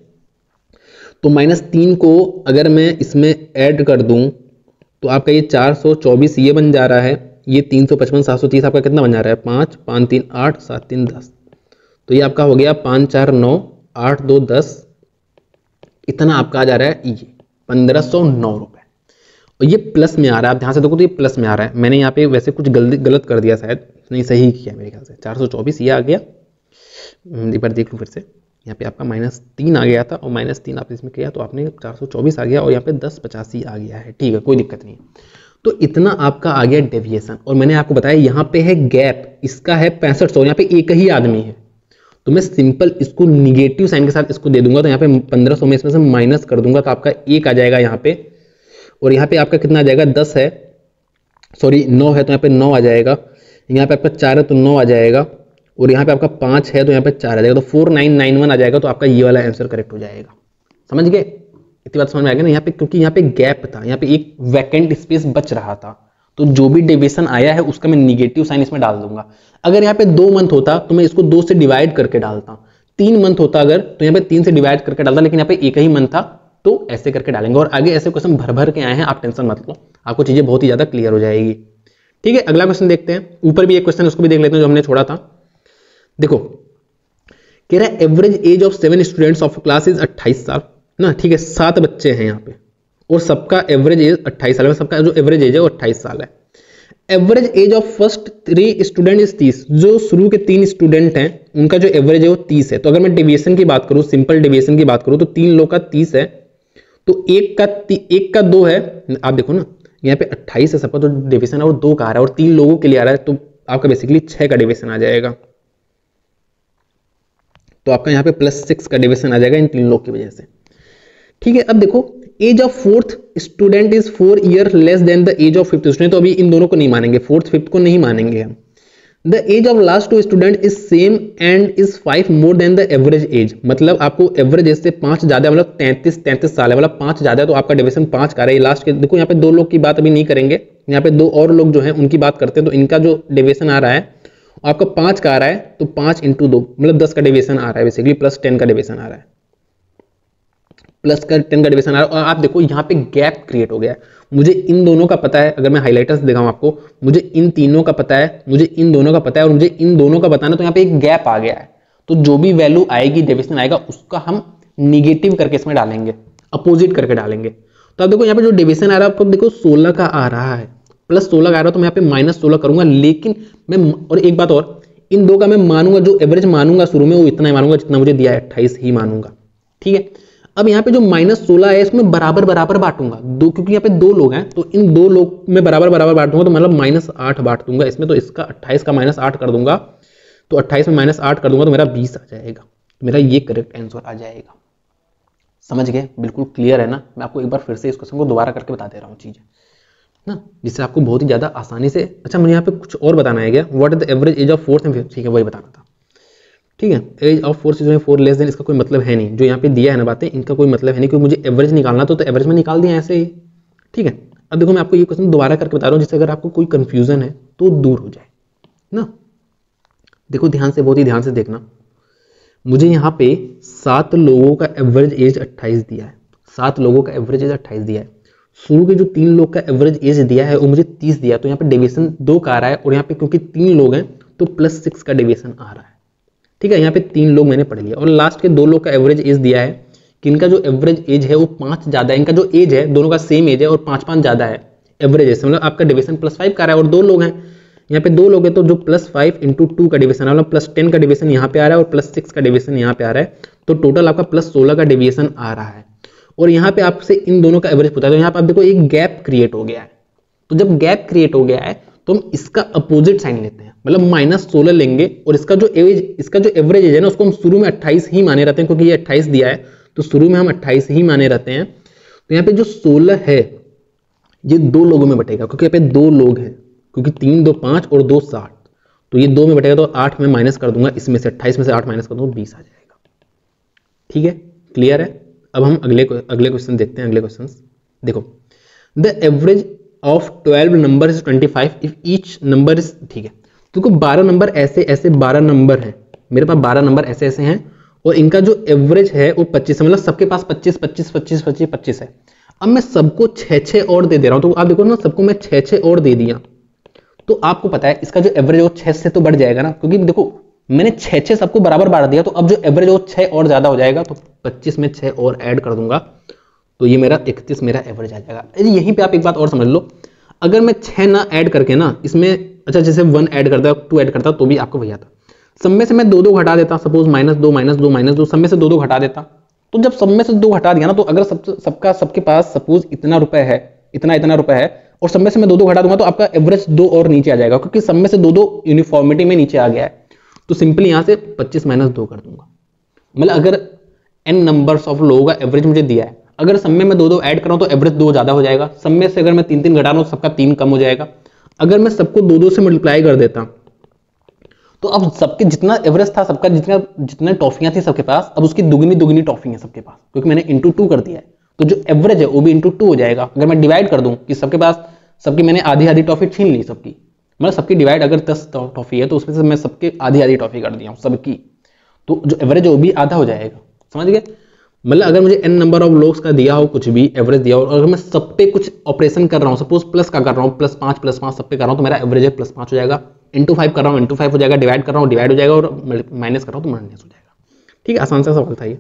तो माइनस तीन को अगर मैं इसमें ऐड कर दूं तो आपका ये चार सौ चौबीस ये बन जा रहा है, ये तीन सौ पचपन सात सौ तीस आपका कितना बन जा रहा है, पाँच पाँच तीन आठ सात तीन दस, तो ये आपका हो गया पाँच चार नौ आठ दो दस, इतना आपका आ जा रहा है ये पंद्रह सौ नौ रुपए, और ये प्लस में आ रहा है। आप ध्यान से देखो तो ये प्लस में आ रहा है, मैंने यहाँ पे वैसे कुछ गलत गलत कर दिया, शायद नहीं सही किया मेरे ख्याल से। चार सौ चौबीस ये आ गया, एक बार देख लूँ फिर से, यहाँ पे आपका माइनस तीन आ गया था और माइनस तीन आपने इसमें किया तो आपने चार सौ चौबीस आ गया, और यहाँ पे दस पचासी आ गया है। ठीक है, कोई दिक्कत नहीं। तो इतना आपका आ गया डेविएशन, और मैंने आपको बताया यहाँ पे है गैप, इसका है पैंसठ सौ, यहाँ पे एक ही आदमी है, तो मैं सिंपल इसको निगेटिव साइन के साथ इसको दे दूंगा, तो यहाँ पे पंद्रह सौ में इसमें से माइनस कर दूंगा तो आपका एक आ जाएगा यहाँ पे, और यहाँ पे आपका कितना आ जाएगा, दस है, सॉरी नौ है तो यहाँ पे नौ आ जाएगा, यहाँ पे आपका चार है तो नौ आ जाएगा, और यहाँ पे आपका पाँच है तो यहाँ पे चार आ जाएगा, तो फोर नाइन नाइन वन आ जाएगा, तो आपका ये वाला आंसर करेक्ट हो जाएगा। समझ गए, इतनी बात समझ में आ गया ना। यहाँ पे क्योंकि यहाँ पे गैप था, यहाँ पे एक वैकेंट स्पेस बच रहा था, तो जो भी डेविएशन आया है उसका मैं निगेटिव साइन इसमें डाल दूंगा। अगर यहाँ पे दो मंथ होता तो मैं इसको दो से डिवाइड करके डालता, तीन मंथ होता अगर तो यहाँ पे तीन से डिवाइड करके डालता, लेकिन यहाँ पे एक ही मंथ था तो ऐसे करके डालेंगे। और आगे ऐसे क्वेश्चन भर भर के आए हैं, आप टेंशन मत लो, आपको चीजें बहुत ही ज्यादा क्लियर हो जाएगी। ठीक है, अगला क्वेश्चन देखते हैं। ऊपर भी एक क्वेश्चन उसको भी देख लेते हैं जो हमने छोड़ा था। देखो कह रहा है average age of seven students of class is अट्ठाईस साल ना। ठीक है, सात बच्चे हैं यहाँ पे और सबका एवरेज एज अट्ठाईस साल है, सबका जो एवरेज एज है वो अट्ठाईस साल है। Average age of first three student is तीस, जो शुरू के तीन स्टूडेंट हैं उनका जो एवरेज है वो तीस है। तो अगर मैं डेविएशन की बात करूं, सिंपल डेविएशन की बात करूं तो तीन लोग का तीस है, तो एक का एक का दो है। आप देखो ना यहाँ पे अट्ठाईस है सबका, तो डेविएशन है वो दो का आ रहा है और तीन लोगों के लिए आ रहा है, तो आपका बेसिकली छह का डेविएशन आ जाएगा। तो आपका यहाँ पे प्लस सिक्स का डेविएशन आ जाएगा इन तीन लोग की वजह से। ठीक है, अब देखो age of fourth student is four year less than the age of fifth student, तो अभी इन दोनों को नहीं मानेंगे, फोर्थ फिफ्थ को नहीं मानेंगे हम। The age of last two student is same and is five more than the average age, मतलब आपको एवरेज एज से पांच ज्यादा, मतलब तैंतीस तैंतीस साल है, मतलब पांच ज्यादा है, तो आपका डेविएशन पांच का रहा है। लास्ट के देखो यहाँ पे दो लोग की बात अभी नहीं करेंगे, यहाँ पे दो और लोग जो है उनकी बात करते हैं, तो इनका जो डेविएशन आ रहा है आपका पांच का आ रहा है, तो पांच इंटू दो मतलब दस का डेविएशन आ रहा है, बेसिकली प्लस टेन का डेविएशन आ रहा है, प्लस का टेन का डेविएशन आ रहा है। और आप देखो यहाँ पे गैप क्रिएट हो गया है। मुझे इन दोनों का पता है, अगर मैं हाइलाइटर्स दिखाऊं आपको, मुझे इन तीनों का पता है, मुझे इन दोनों का पता है और मुझे इन दोनों का बताना, तो यहाँ पे एक गैप आ गया है। तो जो भी वैल्यू आएगी, डेविएशन आएगा, उसका हम निगेटिव करके इसमें डालेंगे, अपोजिट करके डालेंगे। तो आप देखो यहाँ पे जो डेविएशन आ रहा है आपको देखो सोलह का आ रहा है, प्लस सोलह का आ रहा है, तो मैं यहाँ पे माइनस सोलह करूंगा। लेकिन मैं, और एक बात और, इन दो का मैं मानूंगा, जो एवरेज मानूंगा शुरू में वो इतना ही मानूंगा जितना मुझे दिया है, अट्ठाईस ही मानूंगा। ठीक है, अब यहाँ पे जो माइनस सोलह है इसमें बराबर बराबर बांटूंगा दो, क्योंकि यहाँ पे दो लोग हैं, तो इन दो लोग में बराबर बराबर बांटूंगा, तो मतलब माइनस आठ बांट दूंगा इसमें, तो इसका अट्ठाईस का माइनस आठ कर दूंगा, तो अट्ठाईस में माइनस आठ कर दूंगा तो मेरा बीस आ जाएगा। तो मेरा ये करेक्ट आंसर आ जाएगा। समझ गए? बिल्कुल क्लियर है ना? मैं आपको एक बार फिर से इस क्वेश्चन को दोबारा करके बता दे रहा हूँ चीजें ना, जिससे आपको बहुत ही ज्यादा आसानी से। अच्छा मुझे यहाँ पे कुछ और बताना है क्या, what is the average age of fourth and fifth, ठीक है वही बताना था। ठीक है, एज ऑफ फोर्थ जो है फोर लेस देन, इसका कोई मतलब है नहीं, जो यहाँ पे दिया है ना बातें, इनका कोई मतलब है नहीं, क्योंकि मुझे एवरेज निकालना तो, तो एवरेज में निकाल दिया ऐसे ही। ठीक है, अब देखो मैं आपको ये क्वेश्चन दोबारा करके बता रहा हूँ, जिससे अगर आपको कोई कंफ्यूजन है तो दूर हो जाए ना। देखो ध्यान से, बहुत ही ध्यान से देखना। मुझे यहाँ पे सात लोगों का एवरेज एज अट्ठाईस दिया है, सात लोगों का एवरेज एज अट्ठाईस दिया है। शुरू के जो तीन लोग का एवरेज एज दिया है वो मुझे तीस दिया, तो यहाँ पे डेविएशन दो का आ रहा है, और यहाँ पे क्योंकि तीन लोग हैं तो प्लस सिक्स का डेविएशन आ रहा है। ठीक है, यहाँ पे तीन लोग मैंने पढ़ लिया, और लास्ट के दो लोग का एवरेज एज दिया है कि इनका जो एवरेज एज है वो पांच ज्यादा है, इनका जो एज है दोनों का सेम एज है और पांच पांच ज्यादा है एवरेज एज, मतलब आपका डेविएशन प्लस फाइव का रहा है, और दो लोग हैं, यहाँ पे दो लोग हैं, तो जो प्लस फाइव इंटू टू का डेविएशन मतलब प्लस टेन का डेविएशन यहाँ पे आ रहा है, और प्लस सिक्स का डेविएशन यहाँ पे आ रहा है, तो टोटल आपका प्लस सोलह का डेविएशन आ रहा है। और यहाँ पे आपसे इन दोनों का एवरेज पूछा है, तो यहाँ पे आप देखो एक गैप क्रिएट हो गया है। तो जब गैप क्रिएट हो गया है तो हम इसका अपोजिट साइन लेते हैं, मतलब माइनस सोलह लेंगे, और इसका जो एवरेज इसका जो एवरेज है ना उसको हम शुरू में अट्ठाईस ही माने रहते हैं, क्योंकि ये अट्ठाईस दिया है तो शुरू में हम अट्ठाईस ही माने रहते हैं। तो यहाँ पे जो सोलह है ये दो लोगों में बटेगा, क्योंकि यहाँ पे दो लोग हैं, क्योंकि तीन दो पांच और दो साठ, तो ये दो में बटेगा, तो आठ में माइनस कर दूंगा, इसमें से अट्ठाईस में से आठ माइनस कर दूंगा, बीस आ जाएगा। ठीक है, क्लियर है? अब हम अगले अगले क्वेश्चन देखते हैं। अगले क्वेश्चन देखो, the average of twelve number is twenty five if each number is, ठीक है, तो बारह नंबर ऐसे ऐसे बारह नंबर है, मेरे पास बारह नंबर ऐसे ऐसे हैं, और इनका जो एवरेज है वो पच्चीस है, मतलब सबके पास पच्चीस पच्चीस पच्चीस पच्चीस पच्चीस है। अब मैं सबको छह छह और दे दे रहा हूं, तो आप देखो ना सबको मैं छह छह और दे दिया, तो आपको पता है इसका जो एवरेज है वो छह से तो बढ़ जाएगा ना, क्योंकि देखो मैंने छह छह सबको बराबर बांट दिया, तो अब जो एवरेज है वो छह और ज्यादा हो जाएगा, तो पच्चीस में छह और ऐड कर दूंगा, तो ये मेरा इकतीस मेरा एवरेज आ जाएगा। यहीं पे आप एक बात और समझ लो, अगर मैं छह ना ऐड करके ना इसमें, अच्छा जैसे वन ऐड करता टू ऐड करता तो भी आपको वही आता, सब में से मैं दो दो घटा देता, सपोज माइनस दो माइनस दो माइनस दो, सब में से दो दो घटा देता, तो जब सब में से दो घटा दिया ना, तो अगर सब सबका सबके पास सपोज इतना रुपए है, इतना इतना रुपए है, और सब में से मैं दो दो घटा दूंगा, तो आपका एवरेज दो और नीचे आ जाएगा, क्योंकि सब में से दो दो यूनिफॉर्मिटी में नीचे आ गया है। तो सिंपली यहां से पच्चीस माइनस दो कर दूंगा, मतलब अगर एन नंबर्स ऑफ लोगों का एवरेज मुझे दिया है, अगर सब में मैं दो दो ऐड कर रहा हूं तो एवरेज दो ज्यादा हो जाएगा, सब में से अगर मैं तीन तीन घटा रहा हूं तो सबका तीन कम हो जाएगा। अगर मैं सबको दो दो से मल्टीप्लाई कर देता तो अब सबके जितना एवरेज था, सबका जितना जितने टॉफियां थी सबके पास, अब उसकी दुगनी दुगनी टॉफी है सबके पास, क्योंकि मैंने इंटू टू कर दिया है, तो जो एवरेज है वो भी इंटू टू हो जाएगा। अगर मैं डिवाइड कर दूं कि सबके पास सबकी मैंने आधी आधी टॉफी छीन ली सबकी, मतलब सबकी डिवाइड अगर दस टॉफी है तो उसमें से मैं सबके आधी आधी टॉफी कर दिया हूँ सबकी, तो जो एवरेज है वो भी आधा हो जाएगा। समझ गए? मतलब अगर मुझे एन नंबर ऑफ लोग्स का दिया हो, कुछ भी एवरेज दिया हो, और अगर मैं सब पे कुछ ऑपरेशन कर रहा हूँ, सपोज प्लस का कर रहा हूँ, प्लस पाँच प्लस पाँच सब पे कर रहा हूँ, तो मेरा एवरेज है प्लस पाँच हो जाएगा। इंटू फाइव कर रहा हूँ, इंटू फाइव हो जाएगा। डिवाइड कर रहा हूँ, डिवाइड हो जाएगा। और माइनस कर रहा हूँ तो माइनस हो जाएगा। ठीक है, आसान सा सवाल था ये।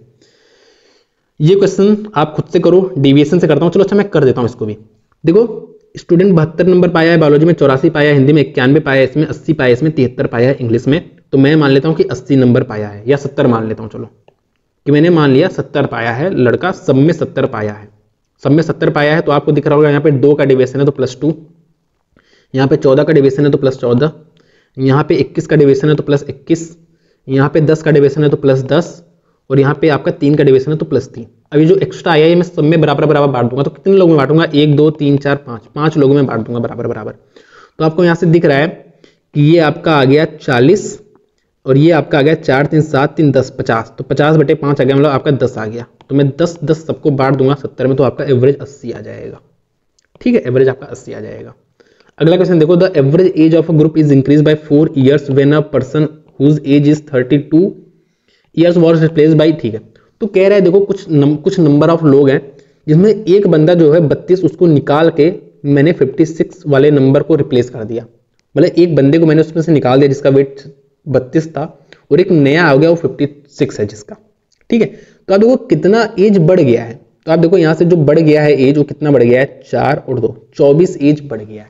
ये क्वेश्चन आप खुद से करो, डेविएशन से करता हूँ। चलो अच्छा मैं कर देता हूँ इसको भी। देखो स्टूडेंट बहत्तर नंबर पाया है, बायोलॉजी में चौरासी पाया है, हिंदी में इक्यानवे पाया है, इसमें अस्सी पाया है, इसमें तिहत्तर पाया है इंग्लिश में। तो मैं मान लेता हूँ कि अस्सी नंबर पाया है, या सत्तर मान लेता हूँ। चलो कि मैंने मान लिया सत्तर पाया है लड़का, सब में सत्तर पाया है, सब में सत्तर पाया है। तो आपको दिख रहा होगा यहाँ पे दो का डिविएशन है तो प्लस टू, यहाँ पे चौदह का डिविएशन है तो प्लस चौदह, यहाँ पे इक्कीस का डिविएशन है तो प्लस इक्कीस, यहाँ पे दस का डिविएशन है तो प्लस दस, और यहाँ पे आपका तीन का डिविएशन है तो प्लस तीन। अब ये जो एक्स्ट्रा आया है मैं सब में बराबर बराबर बांट दूंगा। तो कितने लोगों में बांटूंगा? एक दो तीन चार पाँच, पाँच लोगों में बांट दूंगा बराबर बराबर। तो आपको यहाँ से दिख रहा है कि ये आपका आ गया चालीस, और ये आपका आ गया चार तीन सात तीन दस पचास, तो पचास बटे पाँच आ गया, मतलब आपका दस आ गया। तो मैं दस दस सबको बांट दूंगा सत्तर में, तो आपका एवरेज अस्सी आ जाएगा। ठीक है, एवरेज आपका अस्सी आ जाएगा। अगला क्वेश्चन देखो, the average age of a group is increase by four years when a person whose age is thirty two years was replaced by. ठीक है, तो कह रहा है देखो कुछ नम, कुछ नंबर ऑफ लोग हैं जिसमें एक बंदा जो है बत्तीस, उसको निकाल के मैंने छप्पन वाले नंबर को रिप्लेस कर दिया। मतलब एक बंदे को मैंने उसमें से निकाल दिया जिसका वेट बत्तीस था, और एक नया आ गया वो छप्पन है जिसका। ठीक है, तो आप देखो कितना एज बढ़ गया है। तो आप देखो यहाँ से जो बढ़ गया है एज, वो कितना बढ़ गया है? चार और दो, चौबीस एज बढ़ गया है।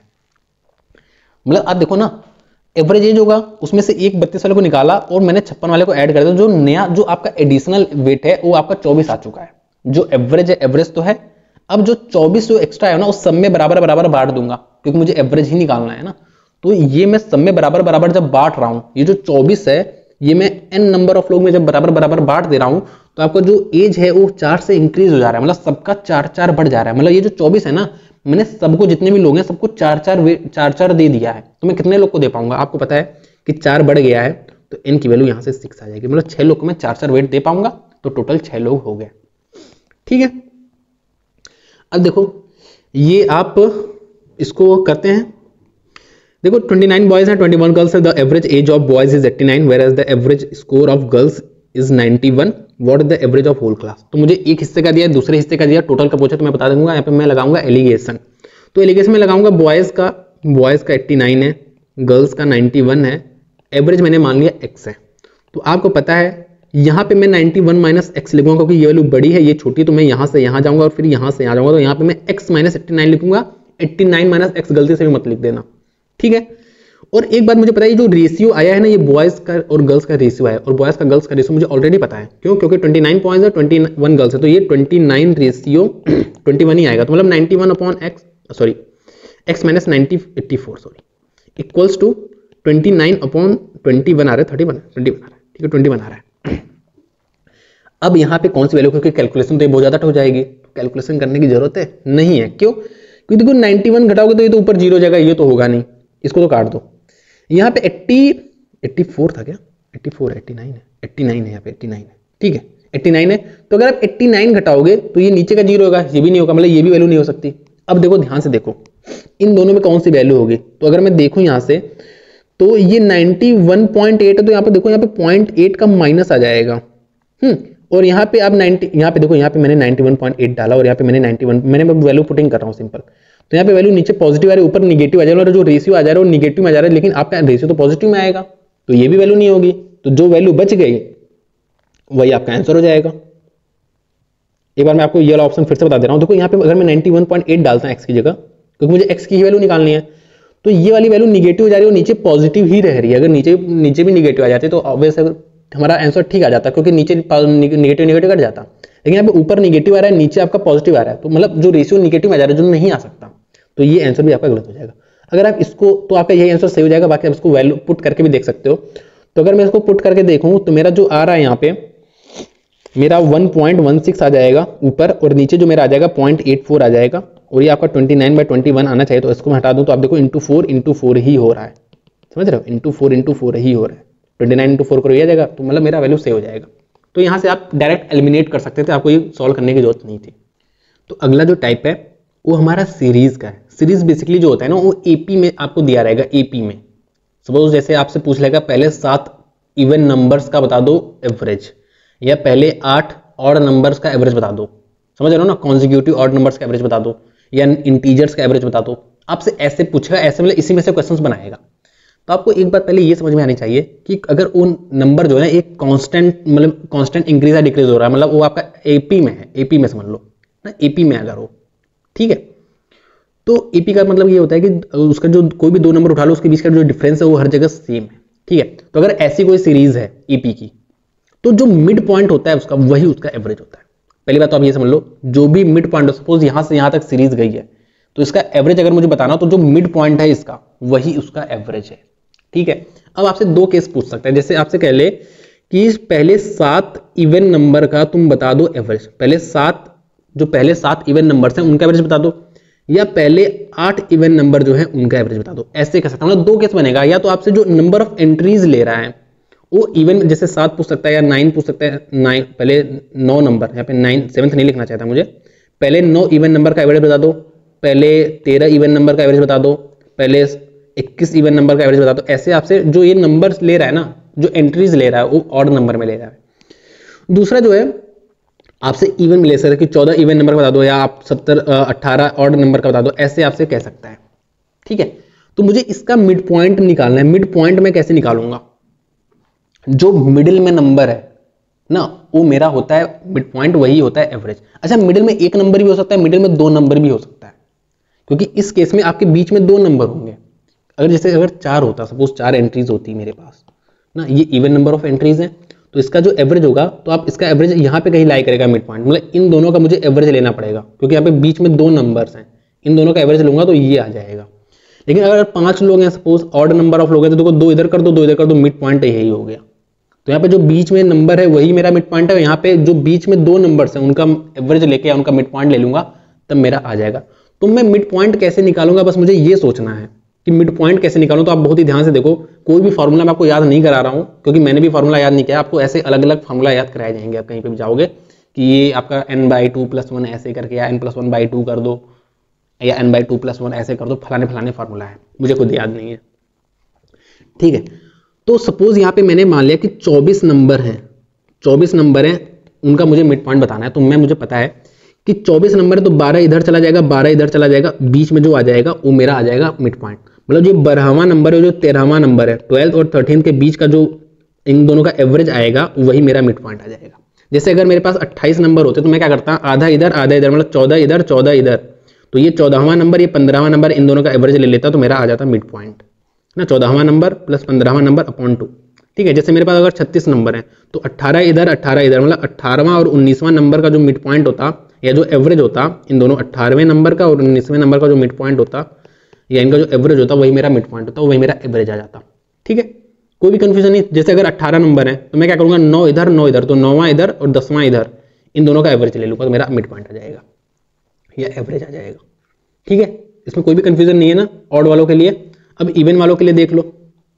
मतलब आप देखो ना, एवरेज एज होगा, उसमें से एक बत्तीस वाले को निकाला और मैंने छप्पन वाले को ऐड कर दिया, जो नया जो आपका एडिशनल वेट है वो आपका चौबीस आ चुका है। जो एवरेज है, एवरेज तो है, अब जो चौबीस जो एक्स्ट्रा है ना, उस सब में बराबर बराबर बांट दूंगा, क्योंकि मुझे एवरेज ही निकालना है ना। तो ये मैं सब में बराबर बराबर जब बांट रहा हूं, ये जो चौबीस है ये मैं एन नंबर ऑफ लोग में जब बराबर बराबर बांट दे रहा हूं, तो आपका जो एज है वो चार से इंक्रीज हो जा रहा है, मतलब सबका चार चार बढ़ जा रहा है। मतलब ये जो चौबीस है ना, मैंने सबको जितने भी लोग हैं सबको चार चार चार चार दे दिया है। तो मैं कितने लोग को दे पाऊंगा? आपको पता है कि चार बढ़ गया है, तो एन की वैल्यू यहाँ से सिक्स आ जाएगी। मतलब छह लोग को मैं चार चार वेट दे पाऊंगा, तो टोटल छह लोग हो गए। ठीक है, अब देखो ये आप इसको करते हैं। देखो उनतीस बॉयज हैं, इक्कीस गर्ल्स हैं। The average age of boys is eighty nine, whereas the average score of girls is ninety one. What is the average of whole class? तो मुझे एक हिस्से का दिया, दूसरे हिस्से का दिया, टोटल का पूछा तो मैं बता दूंगा। यहाँ पे मैं लगाऊंगा एलिगेशन। तो एलिगेशन में लगाऊंगा बॉयज का, बॉयज का एटी नाइन है, गर्ल्स का नाइंटी वन है, एवरेज मैंने मान लिया एक्स है। तो आपको पता है यहाँ पे मैं नाइंटी वन माइनस एक्स लिखूंगा, क्योंकि ये वैल्यू बड़ी है ये छोटी, तो मैं यहाँ से यहाँ जाऊंगा और फिर यहाँ से यहाँ जाऊंगा, तो यहाँ पे मैं एक्स माइनस एट्टी नाइन लिखूंगा। एट्टी नाइन माइनस एक्स गलती से भी मत लिख देना। ठीक है, और एक बात मुझे पता है, ये जो रेशियो आया है ना, ये बॉयज का और गर्ल्स का रेशियो आया है, और बॉयज का गर्ल्स का रेशियो मुझे ऑलरेडी पता है। क्यों? क्योंकि उनतीस पॉइंट्स है, इक्कीस गर्ल्स है, तो ये उनतीस रेशियो इक्कीस ही आएगा। तो मतलब ninety one upon x, sorry x minus ninety eighty four sorry equals to उनतीस अपॉन इक्कीस आ रहा है, थर्टी वन इक्कीस आ रहा है। ठीक है, इक्कीस आ रहा है। अब यहाँ पे कौन सी वैल्यू, क्योंकि कैलकुलेशन तो ये बहुत ज्यादा हो जाएगी, कैलकुलेशन करने की जरूरत है नहीं है। क्यों? क्योंकि देखो इक्यानवे घटाओगे तो ये तो ऊपर जीरो जाएगा, ये तो होगा नहीं, इसको तो काट दो। यहाँ पे अस्सी चौरासी था क्या? चौरासी है, नवासी है, नवासी है, यहाँ पे नवासी है। ठीक है, नवासी है, तो अगर आप नवासी घटाओगे तो ये नीचे का जीरो होगा, ये भी नहीं होगा, मतलब ये भी वैल्यू नहीं हो सकती। अब देखो ध्यान से देखो इन दोनों में कौन सी वैल्यू होगी। तो अगर मैं देखूं यहाँ से, तो ये इक्यानवे पॉइंट एट है, तो यहाँ पे देखो यहाँ पे पॉइंट एट का माइनस आ जाएगा। हम्म और यहाँ पे आप नब्बे, यहाँ पे देखो यहाँ पे मैंने इक्यानवे पॉइंट एट डाला, और यहाँ पे मैंने इक्यानवे, मैंने वैल्यू पुटिंग कर रहा हूँ सिंपल। तो यहाँ पे वैल्यू नीचे पॉजिटिव आ रही है, ऊपर निगेटिव आ जाएगा, और जो रेशियो आ जा रहा है वो निगेटिव में आ जा रहा है, लेकिन आपका रेशियो तो पॉजिटिव में आएगा, तो ये भी वैल्यू नहीं होगी। तो जो वैल्यू बच गई वही आपका आंसर हो जाएगा। एक बार मैं आपको ये वाला ऑप्शन फिर से बता दे रहा हूँ। देखो यहाँ पे अगर मैं इक्यानवे पॉइंट एट डालता हूँ एक्स की जगह, क्योंकि मुझे एक्स की ही वैल्यू निकालनी है, तो ये वाली वैल्यू निगेटिव जा रही है और नीचे पॉजिटिव ही रह रही है। अगर नीचे नीचे भी निगेटिव आ जाती है तो ऑब्वियस हमारा आंसर ठीक आ जाता, क्योंकि नीचे निगेटिव निगेटिव कट जाता। लेकिन यहाँ पे ऊपर निगेटिव आ रहा है, नीचे आपका पॉजिटिव आ रहा है, तो मतलब जो रेशियो निगेटिव आ जा रहा है, जो नहीं आ सकता, तो ये आंसर भी आपका गलत हो जाएगा। अगर आप इसको, तो आपका यही आंसर सही हो जाएगा। बाकी आप इसको वैल्यू पुट करके भी देख सकते हो। तो अगर मैं इसको पुट करके देखूं तो मेरा जो आ रहा है यहाँ पे, मेरा वन पॉइंट वन सिक्स आ जाएगा ऊपर, और नीचे जो मेरा आ जाएगा पॉइंट एट फोर आ जाएगा, और ये आपका twenty nine by twenty one आना चाहिए। तो इसको मैं हटा दूं तो आप देखो इंटू फोर इंटू फोर ही हो रहा है, समझ रहे हो? इंटू फोर इंटू फोर ही हो रहा है, ट्वेंटी नाइन इंटू फोर करो ये आ जाएगा, तो मतलब मेरा वैल्यू सही हो जाएगा। तो यहाँ से आप डायरेक्ट एलिमिनेट कर सकते थे, आपको ये सॉल्व करने की जरूरत नहीं थी। तो अगला जो टाइप है वो हमारा सीरीज का है। सीरीज बेसिकली जो होता है ना वो एपी में आपको दिया रहेगा, एपी में। सपोज जैसे आपसे पूछ लेगा पहले सात इवन नंबर्स का बता दो एवरेज, या पहले आठ ऑड नंबर्स का एवरेज बता दो, समझ रहे हो ना, कॉन्जिक्यूटिव ऑड नंबर्स का एवरेज बता दो, या इंटीजर्स का एवरेज बता दो। आपसे ऐसे पूछेगा, ऐसे मतलब इसी में से क्वेश्चंस बनाएगा। तो आपको एक बात पहले ये समझ में आनी चाहिए कि अगर वो नंबर जो है ना एक कांस्टेंट मतलब कांस्टेंट इंक्रीज या डिक्रीज हो रहा है, मतलब वो आपका एपी में है, एपी में समझ लो ना, एपी में अगर हो, ठीक है। तो एपी का मतलब ये होता है कि उसका जो कोई भी दो नंबर उठा लो उसके बीच का जो डिफरेंस है वो हर जगह सेम है, ठीक है। तो अगर ऐसी कोई सीरीज है एपी की, तो जो मिड पॉइंट होता है उसका वही उसका एवरेज होता है। पहली बात तो आप ये समझ लो, जो भी मिड पॉइंट, सपोज यहां से यहां तक सीरीज गई है तो इसका एवरेज अगर मुझे बताना तो जो मिड पॉइंट है इसका वही उसका एवरेज है, ठीक है। अब आपसे दो केस पूछ सकते हैं, जैसे आपसे कह ले कि पहले सात इवन नंबर का तुम बता दो एवरेज, पहले सात जो पहले सात इवन नंबर्स हैं उनका एवरेज बता दो, या पहले आठ इवन नंबर जो है उनका एवरेज बता दो। ऐसे कर सकता हूं, मतलब दो केस बनेगा, या तो आपसे जो नंबर ऑफ एंट्रीज ले रहा है वो इवन जैसे सात पूछ सकता है या नाइन पूछ सकता है, नाइन पहले नौ नंबर, यहाँ पे नाइन सेवंथ नहीं लिखना चाहता मुझे, पहले नौ इवन नंबर का एवरेज बता दो, पहले तेरह इवन नंबर का एवरेज बता दो, पहले इक्कीस इवन नंबर का एवरेज बता दो। ऐसे आपसे जो ये नंबर्स ले रहा है ना, जो एंट्रीज ले रहा है वो ऑड नंबर में ले रहा है। दूसरा जो है आपसे इवन में ले सकता है कि चौदह इवन नंबर बता दो, या आप सत्तर अट्ठारह ऑड नंबर का बता दो, ऐसे आपसे कह सकता है, ठीक है। तो मुझे इसका मिड पॉइंट निकालना है। मिड पॉइंट में कैसे निकालूंगा, जो मिडिल में नंबर है ना वो मेरा होता है मिड पॉइंट, वही होता है एवरेज। अच्छा, मिडिल में एक नंबर भी हो सकता है, मिडिल में दो नंबर भी हो सकता है, क्योंकि इस केस में आपके बीच में दो नंबर होंगे। अगर जैसे अगर चार होता, सपोज चार एंट्रीज होती मेरे पास ना, ये इवन नंबर ऑफ एंट्रीज है, तो इसका जो एवरेज होगा तो आप इसका एवरेज यहाँ पे कहीं लाई करेगा मिड पॉइंट, मतलब इन दोनों का मुझे एवरेज लेना पड़ेगा, क्योंकि यहाँ पे बीच में दो नंबर्स हैं, इन दोनों का एवरेज लूंगा तो ये आ जाएगा। लेकिन अगर पांच लोग हैं, सपोज ऑड नंबर ऑफ लोग हैं, तो देखो दो इधर कर दो दो इधर कर दो, मिड पॉइंट यही हो गया। तो यहाँ पे जो बीच में नंबर है वही मेरा मिड पॉइंट है, यहाँ पे जो बीच में दो नंबर्स हैं उनका एवरेज लेके या उनका मिड पॉइंट ले लूंगा तब मेरा आ जाएगा। तो मैं मिड पॉइंट कैसे निकालूंगा, बस मुझे ये सोचना है कि मिड पॉइंट कैसे निकालूं। तो आप बहुत ही ध्यान से देखो, कोई भी फॉर्मूला मैं आपको याद नहीं करा रहा हूं, क्योंकि मैंने भी फॉर्मूला याद नहीं किया, आपको ऐसे अलग अलग फॉर्मूला याद कराए जाएंगे। आप कहीं पे भी जाओगे कि ये आपका n by two plus one ऐसे करके, या n plus one by two कर दो, या n by two plus one ऐसे कर दो, फलाने फलाने फॉर्मूला है, मुझे खुद याद नहीं है, ठीक है। तो सपोज यहाँ पे मैंने मान लिया कि चौबीस नंबर हैं, चौबीस नंबर हैं, उनका मुझे मिड पॉइंट बताना है। तो मैं मुझे पता है कि चौबीस नंबर है तो बारह इधर चला जाएगा, बारह इधर चला जाएगा, बीच में जो आ जाएगा वो मेरा आ जाएगा मिड पॉइंट। मतलब जो बारहवां नंबर है, जो तेरहवां नंबर है, ट्वेल्थ और थर्टीन के बीच का जो इन दोनों का एवरेज आएगा वही मेरा मिड पॉइंट आ जाएगा। जैसे अगर मेरे पास अट्ठाईस नंबर होते तो मैं क्या करता, आधा इधर आधा इधर, मतलब चौदह इधर चौदह इधर, तो ये चौदहवां नंबर ये पंद्रहवां नंबर, इन दोनों का एवरेज ले लेता तो मेरा आ जाता मिड पॉइंट ना, चौदहवां नंबर प्लस पंद्रहवां नंबर अपॉन टू, ठीक है। जैसे मेरे पास अगर छत्तीस नंबर है तो अट्ठारह इधर अट्ठारह इधर, मतलब अट्ठारहवां और उन्नीसवां नंबर का जो मिड पॉइंट होता या जो एवरेज होता, इन दोनों अट्ठारहवें नंबर का और उन्नीसवें नंबर का जो मिड पॉइंट होता या इनका जो एवरेज होता वही मेरा मिड पॉइंट होता, वही मेरा एवरेज आ जाता, ठीक है। कोई भी कंफ्यूजन नहीं। जैसे अगर अट्ठारह नंबर है तो मैं क्या करूंगा, नौ इधर नौ इधर, तो नौवां इधर और दसवां इधर, इन दोनों का एवरेज ले लूंगा तो मेरा मिड पॉइंट आ जाएगा या एवरेज आ जाएगा, ठीक है। इसमें कोई भी कंफ्यूजन नहीं है ना ऑड वालों के लिए। अब इवन वालों के लिए देख लो,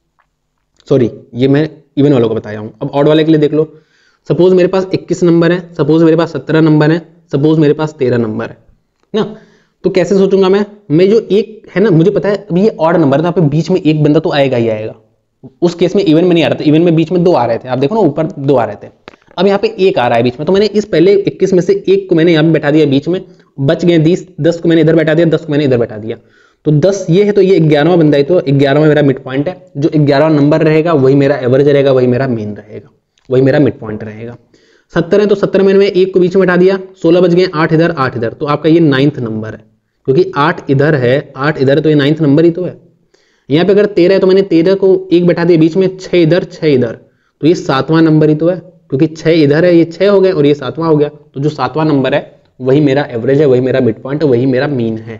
सॉरी ये मैं इवन वालों को बताया हूं, अब ऑड वाले के लिए देख लो। सपोज मेरे पास इक्कीस नंबर है, सपोज मेरे पास सत्रह नंबर है, सपोज मेरे पास तेरह नंबर है ना, तो कैसे सोचूंगा मैं मैं जो एक है ना, मुझे पता है अभी ये ऑड नंबर है तो यहाँ पे बीच में एक बंदा तो आएगा ही आएगा। उस केस में इवन में नहीं आ रहा था, इवन में बीच में दो आ रहे थे, आप देखो ना ऊपर दो आ रहे थे, अब यहाँ पे एक आ रहा है बीच में, तो मैंने इस पहले इक्कीस में से एक को मैंने यहाँ पे बैठा दिया बीच में, बच गए दस, दस को मैंने इधर बैठा दिया, दस को मैंने इधर बैठा दिया, तो दस ये है तो ये ग्यारहवां बंदा है, तो ग्यारहवां मेरा मिड पॉइंट है। जो ग्यारहवां नंबर रहेगा वही मेरा एवरेज रहेगा, वही मेरा मेन रहेगा, वही मेरा मिड पॉइंट रहेगा। सत्तर है तो सत्तर में मैंने एक को बीच में बैठा दिया, सोलह बच गए, आठ इधर आठ इधर, तो आपका ये नाइन्थ नंबर है, क्योंकि आठ इधर है आठ इधर है तो ये नाइन्थ नंबर ही तो है। यहाँ पे अगर तेरह है तो मैंने तेरह को एक बैठा दिया बीच में, छह इधर छह इधर, तो ये सातवां नंबर ही तो है, क्योंकि छह इधर है, ये छह हो गए और ये सातवां हो गया, तो जो सातवां नंबर है वही मेरा एवरेज है, वही मेरा मिड पॉइंट है, वही मेरा मीन है,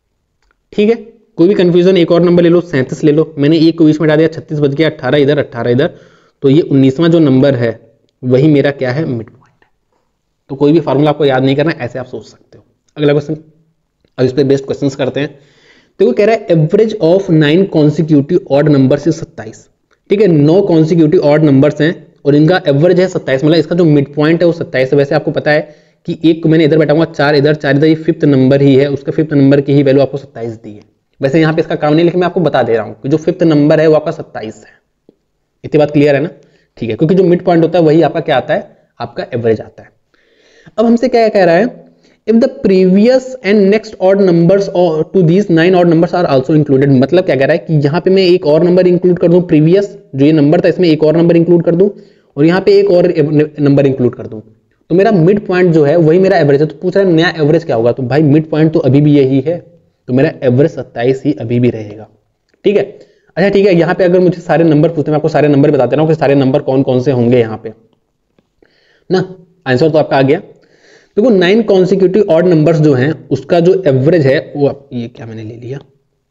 ठीक है। कोई भी कंफ्यूजन, एक और नंबर ले लो, सैंतीस ले लो, मैंने एक को बीच में डाल दिया, छत्तीस बच गया, अट्ठारह इधर अट्ठारह इधर, तो ये उन्नीसवां जो नंबर है वही मेरा क्या है, मिड पॉइंट है। तो कोई भी फॉर्मूला आपको याद नहीं करना, ऐसे आप सोच सकते हो। अगला क्वेश्चन, अब इस पे बेस्ट क्वेश्चंस करते हैं। देखो कह रहा है average of nine consecutive odd number से सत्ताईस, ठीक है। नौ कॉन्सिक्यूटिव ऑड नंबर्स हैं और इनका एवरेज है सत्ताईस, मतलब इसका जो मिड पॉइंट है वो सत्ताईस है। वैसे आपको पता है कि एक को मैंने इधर बैठाऊंगा, चार इधर, चार इधर, ये फिफ्थ नंबर ही है, उसका फिफ्थ नंबर की ही वैल्यू आपको सत्ताईस दी है। वैसे यहाँ पे इसका काम नहीं, लेकिन मैं आपको बता दे रहा हूँ कि जो फिफ्थ नंबर है वो आपका सत्ताईस है। इतनी बात क्लियर है ना? ठीक है, क्योंकि जो मिड पॉइंट होता है वही आपका क्या आता है, आपका एवरेज आता है। अब हमसे क्या कह रहा है, if the previous and next odd numbers to these nine odd numbers are also included. मतलब क्या कह रहा है कि यहाँ पे मैं एक और नंबर इंक्लूड कर दूं, प्रीवियस जो ये नंबर था इसमें एक और नंबर इंक्लूड कर दूं, और यहाँ पे एक और नंबर इंक्लूड कर दूं, तो मेरा मिड पॉइंट जो है वही मेरा एवरेज है। तो पूछ रहा है नया एवरेज क्या होगा, तो भाई मिड पॉइंट तो अभी भी यही है, तो मेरा एवरेज सत्ताईस ही अभी भी रहेगा। ठीक है, अच्छा ठीक है, यहाँ पे अगर मुझे सारे नंबर पूछते हैं, मैं आपको सारे नंबर बता दे रहा हूँ कि सारे नंबर कौन कौन से होंगे यहाँ पे ना। आंसर तो आपका आ गया। देखो नाइन कॉन्सिक्यूटिव ऑड नंबर्स जो हैं उसका जो एवरेज है वो, ये क्या मैंने ले लिया,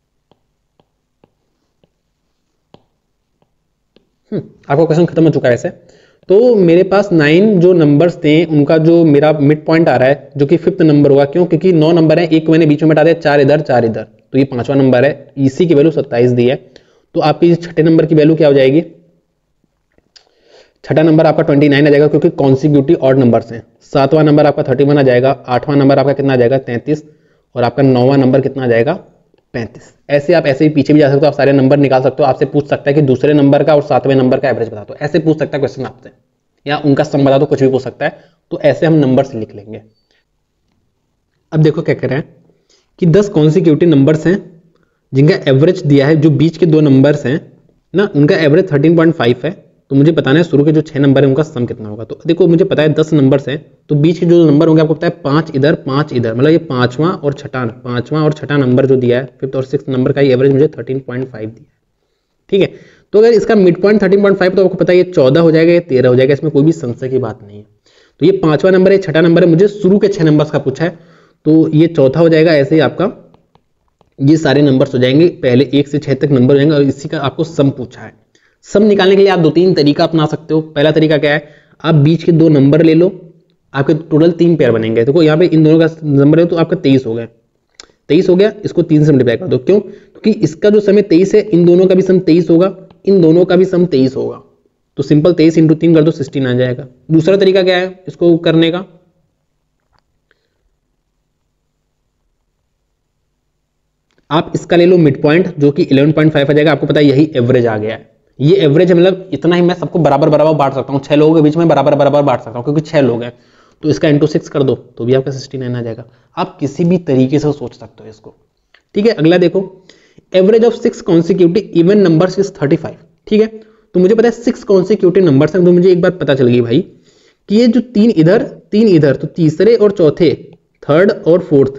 हम्म आपका क्वेश्चन खत्म हो चुका है ऐसे। तो मेरे पास नाइन जो नंबर्स थे उनका जो मेरा मिड पॉइंट आ रहा है जो कि फिफ्थ नंबर होगा, क्यों, क्योंकि नौ नंबर है, एक मैंने बीच में बैठा दिया, चार इधर चार इधर, तो ये पांचवा नंबर है, इसी की वैल्यू सत्ताईस दी है। तो आपकी छठे नंबर की वैल्यू क्या हो जाएगी, छठा नंबर आपका ट्वेंटी नाइन आ जाएगा क्योंकि कॉन्सिक्यूटिव ऑड नंबर्स हैं। सातवां नंबर आपका थर्टी वन आ जाएगा, आठवां नंबर आपका कितना आ जाएगा, तैंतीस, और आपका नौवां नंबर कितना आ जाएगा, पैंतीस। ऐसे आप ऐसे ही पीछे भी जा सकते हो, आप सारे नंबर निकाल सकते हो। आपसे पूछ सकता है कि दूसरे नंबर का और सातवें नंबर का एवरेज बता दो, ऐसे पूछ सकता है क्वेश्चन आपसे, या उनका सम बता दो, कुछ भी पूछ सकता है। तो ऐसे हम नंबर से लिख लेंगे। अब देखो क्या कह रहे हैं कि दस कॉन्सिक्यूटिव नंबर्स हैं जिनका एवरेज दिया है, जो बीच के दो नंबर्स हैं ना उनका एवरेज थर्टीन पॉइंट फाइव है। तो मुझे बताना है शुरू के जो छह नंबर है उनका सम कितना होगा। तो देखो मुझे पता है दस नंबर्स हैं, तो बीच के जो नंबर होंगे आपको पता है पांच इधर पांच इधर, मतलब ये पांचवां और छठा पांचवां और छठा नंबर जो दिया है, फिफ्थ और सिक्स नंबर का एवरेज मुझे थर्टीन पॉइंट फाइव दिया है। ठीक है, तो अगर इसका mid point thirteen point five, तो आपको पता है ये चौदह हो जाएगा, ये तेरह हो जाएगा, इसमें कोई भी संशय की बात नहीं है। तो ये पांचवा नंबर है, छठा नंबर है, मुझे शुरू के छह नंबर्स का पूछा है, तो ये चौथा हो जाएगा। ऐसे ही आपका ये सारे नंबर्स हो जाएंगे, पहले एक से छह तक नंबर हो जाएंगे, और इसी का आपको सम पूछा है। सम निकालने के लिए आप दो तीन तरीका अपना सकते हो। पहला तरीका क्या है, आप बीच के दो नंबर ले लो, आपके टोटल तीन पेयर बनेंगे। देखो यहाँ पे इन दोनों का नंबर है तो आपका तेईस हो गया, तेईस हो गया, इसको तीन से मल्टीप्लाई कर दो। क्यों, क्योंकि इसका जो सम है तेईस है, इन दोनों का भी सम तेईस होगा, इन दोनों का भी सम तेईस होगा, तो सिंपल तेईस इंटू तीन कर दो, सिक्सटीन आ जाएगा। दूसरा तरीका क्या है इसको करने का, आप इसका ले लो मिड पॉइंट जो कि इलेवन पॉइंट फाइव आ जाएगा। आपको पता है यही एवरेज आ गया है, ये एवरेज है, मतलब इतना ही मैं सबको बराबर बराबर बांट सकता हूँ, छह लोगों के बीच में बराबर बराबर बांट सकता हूँ क्योंकि छह लोग हैं। तो इसका इंटू सिक्स कर दो तो भी आपका सिक्सटी नाइन आ जाएगा। आप किसी भी तरीके से सोच सकते हो इसको। ठीक है, अगला देखो, average of six consecutive even numbers is thirty five. ठीक है, तो मुझे पता है सिक्स कॉन्सिक्यूटिव नंबर्स हैं, तो मुझे एक बात पता चल गई भाई कि ये जो तीन इधर तीन इधर, तो तीसरे और चौथे, थर्ड और फोर्थ,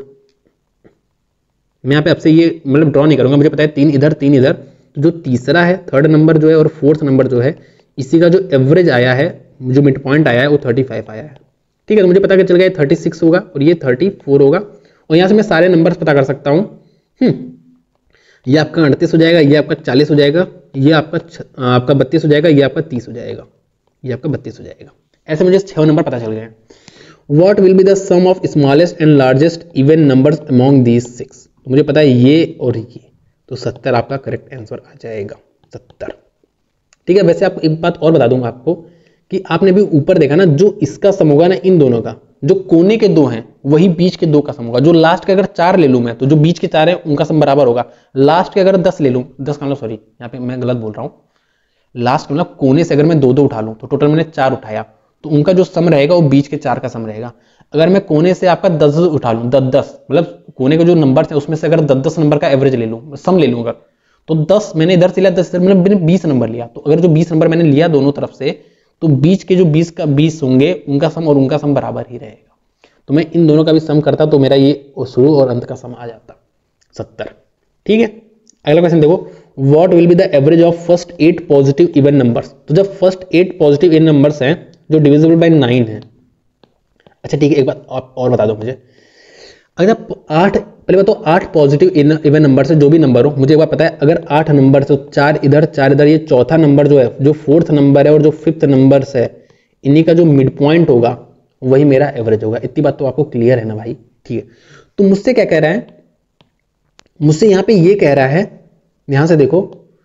मैं यहाँ पे आपसे ये मतलब ड्रॉ नहीं करूंगा, मुझे पता है तीन इधर तीन इधर, तो जो तीसरा है, थर्ड नंबर जो है और फोर्थ नंबर जो है, इसी का जो एवरेज आया है, जो मिड पॉइंट आया है वो थर्टी फाइव आया है। ठीक है, तो मुझे पता चल गया थर्टी सिक्स होगा और ये थर्टी फोर होगा, और यहाँ से मैं सारे नंबर्स पता कर सकता हूँ। हम्म ये आपका अड़तीस हो जाएगा, ये आपका चालीस हो जाएगा, ये आपका आपका बत्तीस हो जाएगा, ये आपका तीस हो जाएगा, ये आपका बत्तीस हो जाएगा। ऐसे मुझे छह नंबर पता चल गए। What will be the sum of smallest and largest even numbers among these six. तो मुझे पता है ये और ये, तो सत्तर आपका करेक्ट आंसर आ जाएगा, सत्तर। ठीक है, वैसे आप एक बात और बता दूंगा आपको कि आपने भी ऊपर देखा ना, जो इसका सम होगा ना इन दोनों का, जो कोने के दो हैं वही बीच के दो का सम होगा। जो लास्ट के अगर चार ले लूं मैं, तो जो बीच के चार है उनका सम बराबर होगा। लास्ट के अगर दस ले लूं, दस का मतलब सॉरी यहाँ पे मैं गलत बोल रहा हूँ, लास्ट मतलब कोने से अगर मैं दो दो उठा लूं, तो टोटल मैंने चार उठाया, तो उनका जो सम रहेगा वो बीच के चार का सम रहेगा। अगर मैं कोने से आपका दस दस उठा लूं, दस दस मतलब कोने के जो नंबर है उसमें से अगर दस दस नंबर का एवरेज ले लूं, सम ले लूं अगर, तो दस मैंने इधर से लिया, दस इधर, मैंने बीस नंबर लिया। तो अगर जो बीस नंबर मैंने लिया दोनों तरफ से, तो बीच के जो बीस का बीस होंगे उनका सम और उनका सम बराबर ही रहेगा। तो मैं इन दोनों का भी सम करता तो मेरा ये शुरू और अंत का सम आ जाता, सत्तर। ठीक है, अगला क्वेश्चन देखो, what will be the average of first eight positive even numbers. तो जब first eight positive even numbers हैं जो डिविजिबल बाय नाइन है। अच्छा ठीक है, एक बात और बता दो मुझे, अगर आप आठ, पहले बताओ आठ पॉजिटिव इवन नंबर से जो भी नंबर हो, मुझे एक बार पता है अगर आठ नंबर से, चार इधर चार इधर, ये चौथा नंबर जो है, जो फोर्थ नंबर है और जो फिफ्थ नंबर है, इन्हीं का जो मिड पॉइंट होगा वही मेरा एवरेज होगा। इतनी बात तो आपको क्लियर है ना भाई। ठीक है, तो मुझसे क्या कह रहा है, मुझसे यहाँ पे ये कह रहा है, यहां से देखो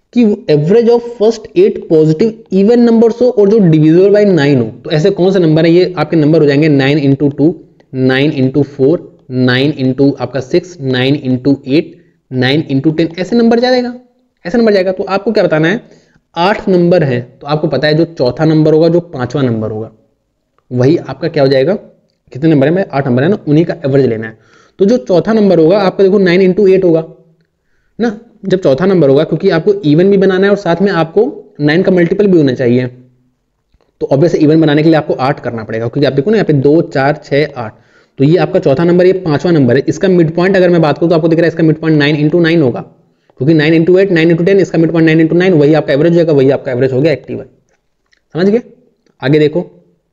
कि average of first eight positive even numbers हो और जो डिविजिबल बाय नाइन हो। तो ऐसे कौन से नंबर है? ये आपके नंबर हो जाएंगे nine into two, nine into four, nine into आपका six, nine into eight, nine into ten, ऐसे नंबर जाएगा, ऐसे नंबर जाएगा। तो आपको क्या बताना है? आठ नंबर है तो आपको पता है जो चौथा नंबर होगा, जो पांचवा नंबर होगा, वही आपका क्या हो जाएगा? कितने नंबर है? मैं आठ नंबर है ना, उन्हीं का एवरेज लेना है। तो जो चौथा नंबर होगा आपका देखो नाइन इंटू एट होगा ना, जब चौथा नंबर होगा, क्योंकि आपको इवन भी बनाना है और साथ में आपको नाइन का मल्टीपल भी होना चाहिए। तो ऑब्वियस इवन बनाने के लिए आपको आठ करना पड़ेगा, क्योंकि आप देखो ना यहाँ पे दो, चार, छह, आठ, तो ये आपका चौथा नंबर, ये पांचवा नंबर है। इसका मिड पॉइंट अगर मैं बात करूँ तो आपको दिख रहा है इसका mid point nine into nine होगा, क्योंकि nine into eight, nine into ten, इसका mid point nine into nine, वही आपका एवरेज होगा, वही आपका एवरेज हो गया एक्टिव। समझ गए? आगे देखो,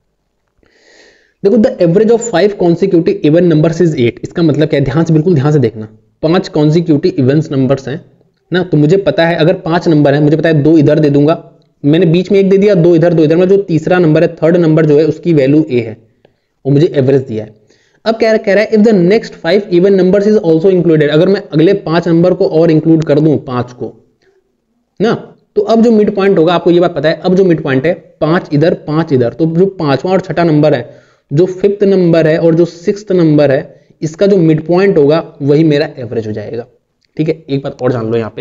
देखो the average of five consecutive even numbers is eight. इसका मतलब क्या है? ध्यान से, बिल्कुल ध्यान से देखना। पांच कॉन्सिक्यूटिव इवन नंबर्स हैं ना, तो मुझे पता है अगर पांच नंबर है, मुझे पता है दो इधर दे दूंगा, मैंने बीच में एक दे दिया, दो इधर, दो इधर, में जो तीसरा नंबर है, थर्ड नंबर जो है, उसकी वैल्यू ए है, वो मुझे एवरेज दिया है। अब क्या कह रहा है? If the next five even numbers is also included, अगर मैं अगले पांच नंबर को और इंक्लूड कर दूं, पांच को ना, तो अब जो मिड पॉइंट होगा, आपको ये बात पता है, अब जो मिड पॉइंट है, पांच इधर, पांच इधर, तो जो पांचवा और छठा नंबर है, जो फिफ्थ नंबर है और जो सिक्स्थ नंबर है, इसका जो मिड पॉइंट होगा वही मेरा एवरेज हो जाएगा। ठीक है, एक बात और जान लो, यहाँ पे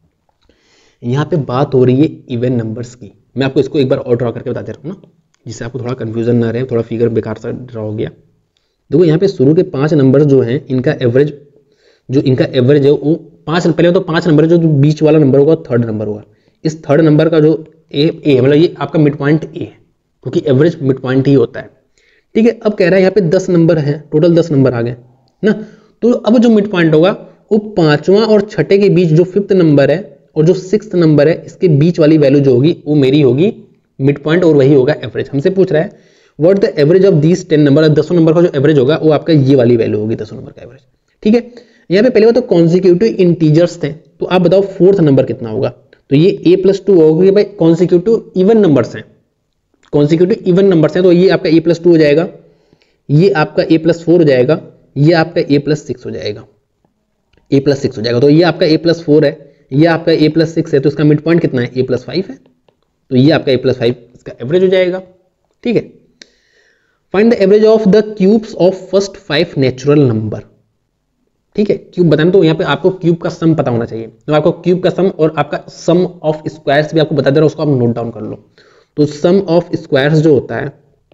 यहाँ पे बात हो रही है इवन नंबर्स की। मैं आपको इसको एक बार और ड्रॉ करके बता दे रहा हूँ ना, जिससे आपको थोड़ा कंफ्यूजन ना रहे, थोड़ा फिगर बेकार सा ड्रॉ हो गया। देखो यहाँ पे शुरू के पांच नंबर्स जो हैं, इनका एवरेज, जो इनका एवरेज है वो पांच, पहले तो पांच नंबर है, जो बीच वाला नंबर होगा थर्ड नंबर होगा। इस थर्ड नंबर का जो ए ए मतलब ये आपका मिड पॉइंट ए है, क्योंकि एवरेज मिड पॉइंट ही होता है। ठीक है, अब कह रहा है यहाँ पे दस नंबर है, टोटल दस नंबर आ गए ना, तो अब जो मिड पॉइंट होगा वो पांचवा और छठे के बीच जो फिफ्थ नंबर है और जो सिक्स्थ नंबर है, इसके बीच वाली वैल्यू जो होगी वो मेरी होगी मिड पॉइंट, और वही होगा एवरेज। हमसे पूछ रहा है what the average of these ten number, दसों नंबर का जो एवरेज होगा वो आपका ये वाली वैल्यू होगी, दसों नंबर का एवरेज। ठीक है, यहाँ पे पहले बात तो कॉन्सिक्यूटिव इंटीजर्स थे, तो आप बताओ फोर्थ नंबर कितना होगा? तो ये ए प्लस टू होगा भाई, कॉन्सिक्यूटिव इवन नंबर्स हैं, कॉन्सिक्यूटिव इवन नंबर्स हैं, तो ये आपका ए प्लस टू हो जाएगा, ये आपका ए प्लस फोर हो जाएगा, ये आपका ए प्लस सिक्स हो जाएगा, ए प्लस सिक्स हो जाएगा। तो ये आपका ए प्लस फोर है, ये आपका ए प्लस सिक्स है, तो इसका मिड पॉइंट कितना है? ए प्लस फाइव है, तो ये आपका ए प्लस फाइव इसका एवरेज हो जाएगा। ठीक है, find the average of the cubes of first five natural number. ठीक है, क्यूब बताना, तो यहाँ पे आपको क्यूब का सम पता होना चाहिए, तो आपको क्यूब का सम और आपका सम ऑफ स्क्वायर्स भी आपको बता दे रहा हूं, उसको आप नोट डाउन कर लो। तो सम ऑफ स्क्वायर्स जो होता है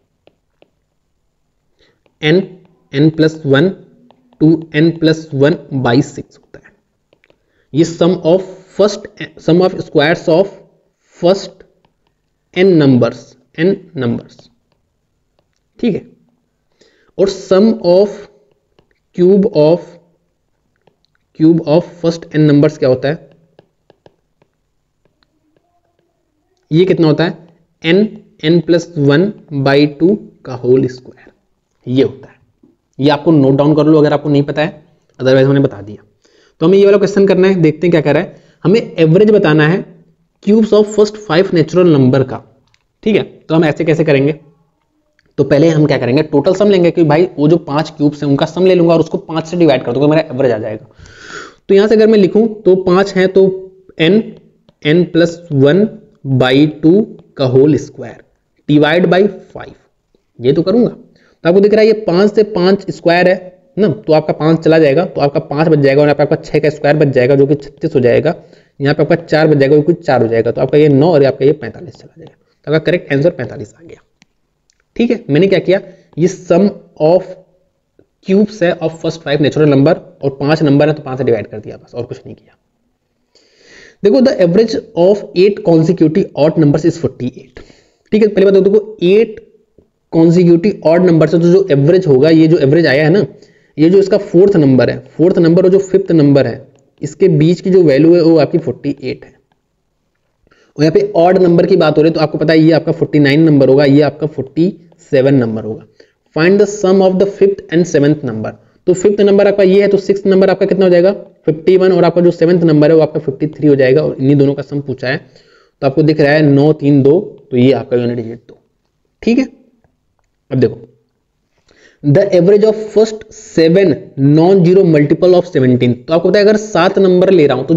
n n plus one two n plus one by six होता है। ये sum of first sum of squares of first n numbers n numbers. ठीक है, और sum of cube of cube of first n numbers क्या होता है? ये कितना होता है? n n plus one by two का होल स्क्वायर, ये होता है। ये आपको नोट डाउन कर लो अगर आपको नहीं पता है, अदरवाइज मैंने बता दिया। तो हमें ये वाला क्वेश्चन करना है, देखते हैं क्या कह रहा है। हमें एवरेज बताना है cubes of first five natural number का। ठीक है, तो हम ऐसे कैसे करेंगे? तो पहले हम क्या करेंगे? टोटल सम लेंगे कि भाई वो जो पांच क्यूब्स हैं उनका सम ले लूंगा और उसको पांच से डिवाइड कर दूंगा, मेरा एवरेज आ जाएगा। तो यहां से अगर मैं लिखूं तो पांच है तो n n plus one by two का whole square divide by five, ये तो करूंगा। तो आपको दिख रहा है ये पांच से पांच स्क्वायर है ना, तो आपका पांच चला जाएगा, तो आपका पांच बच जाएगा, और यहाँ पे आपका छह का स्क्वायर बच जाएगा जो कि छत्तीस हो जाएगा। यहाँ पे आपका चार बच जाएगा, कुछ चार हो जाएगा, तो आपका ये नौ और आपका ये पैंतालीस चला जाएगा। तो आपका करेक्ट आंसर पैंतालीस आ गया। ठीक है, मैंने क्या किया? ये सम ऑफ क्यूब्स है of first five natural number, और पांच नंबर है तो पांच से डिवाइड कर दिया, बस और कुछ नहीं किया। देखो the average of eight consecutive odd numbers is forty eight. ठीक है, पहले बात देखो एट कॉन्सिक्यूटिव ऑड नंबर से तो जो एवरेज होगा, ये जो एवरेज आया है ना, ये जो इसका फोर्थ नंबर है, फोर्थ नंबर और जो फिफ्थ नंबर है, इसके बीच की जो वैल्यू है वो आपकी फोर्टी एट है। और यहाँ पे ऑड नंबर की बात हो रही है तो आपको पता है ये आपका फोर्टी नाइन नंबर होगा, ये आपका फोर्टी सेवन नंबर होगा। Find the sum of the fifth and seventh number. तो फिफ्थ नंबर आपका ये है, तो सिक्स्थ नंबर आपका कितना हो जाएगा? फिफ्टी वन, और आपका जो सेवंथ नंबर है वो आपका फिफ्टी थ्री हो जाएगा, और इन्हीं दोनों का सम पूछा है। तो आपको दिख रहा है नौ तीन दो, तो ये आपका यूनिट डिजिट दो। ठीक है, अब देखो the average of first seven non zero multiple of seventeen. तो आपको पता है अगर सात नंबर ले रहा हूं तो जो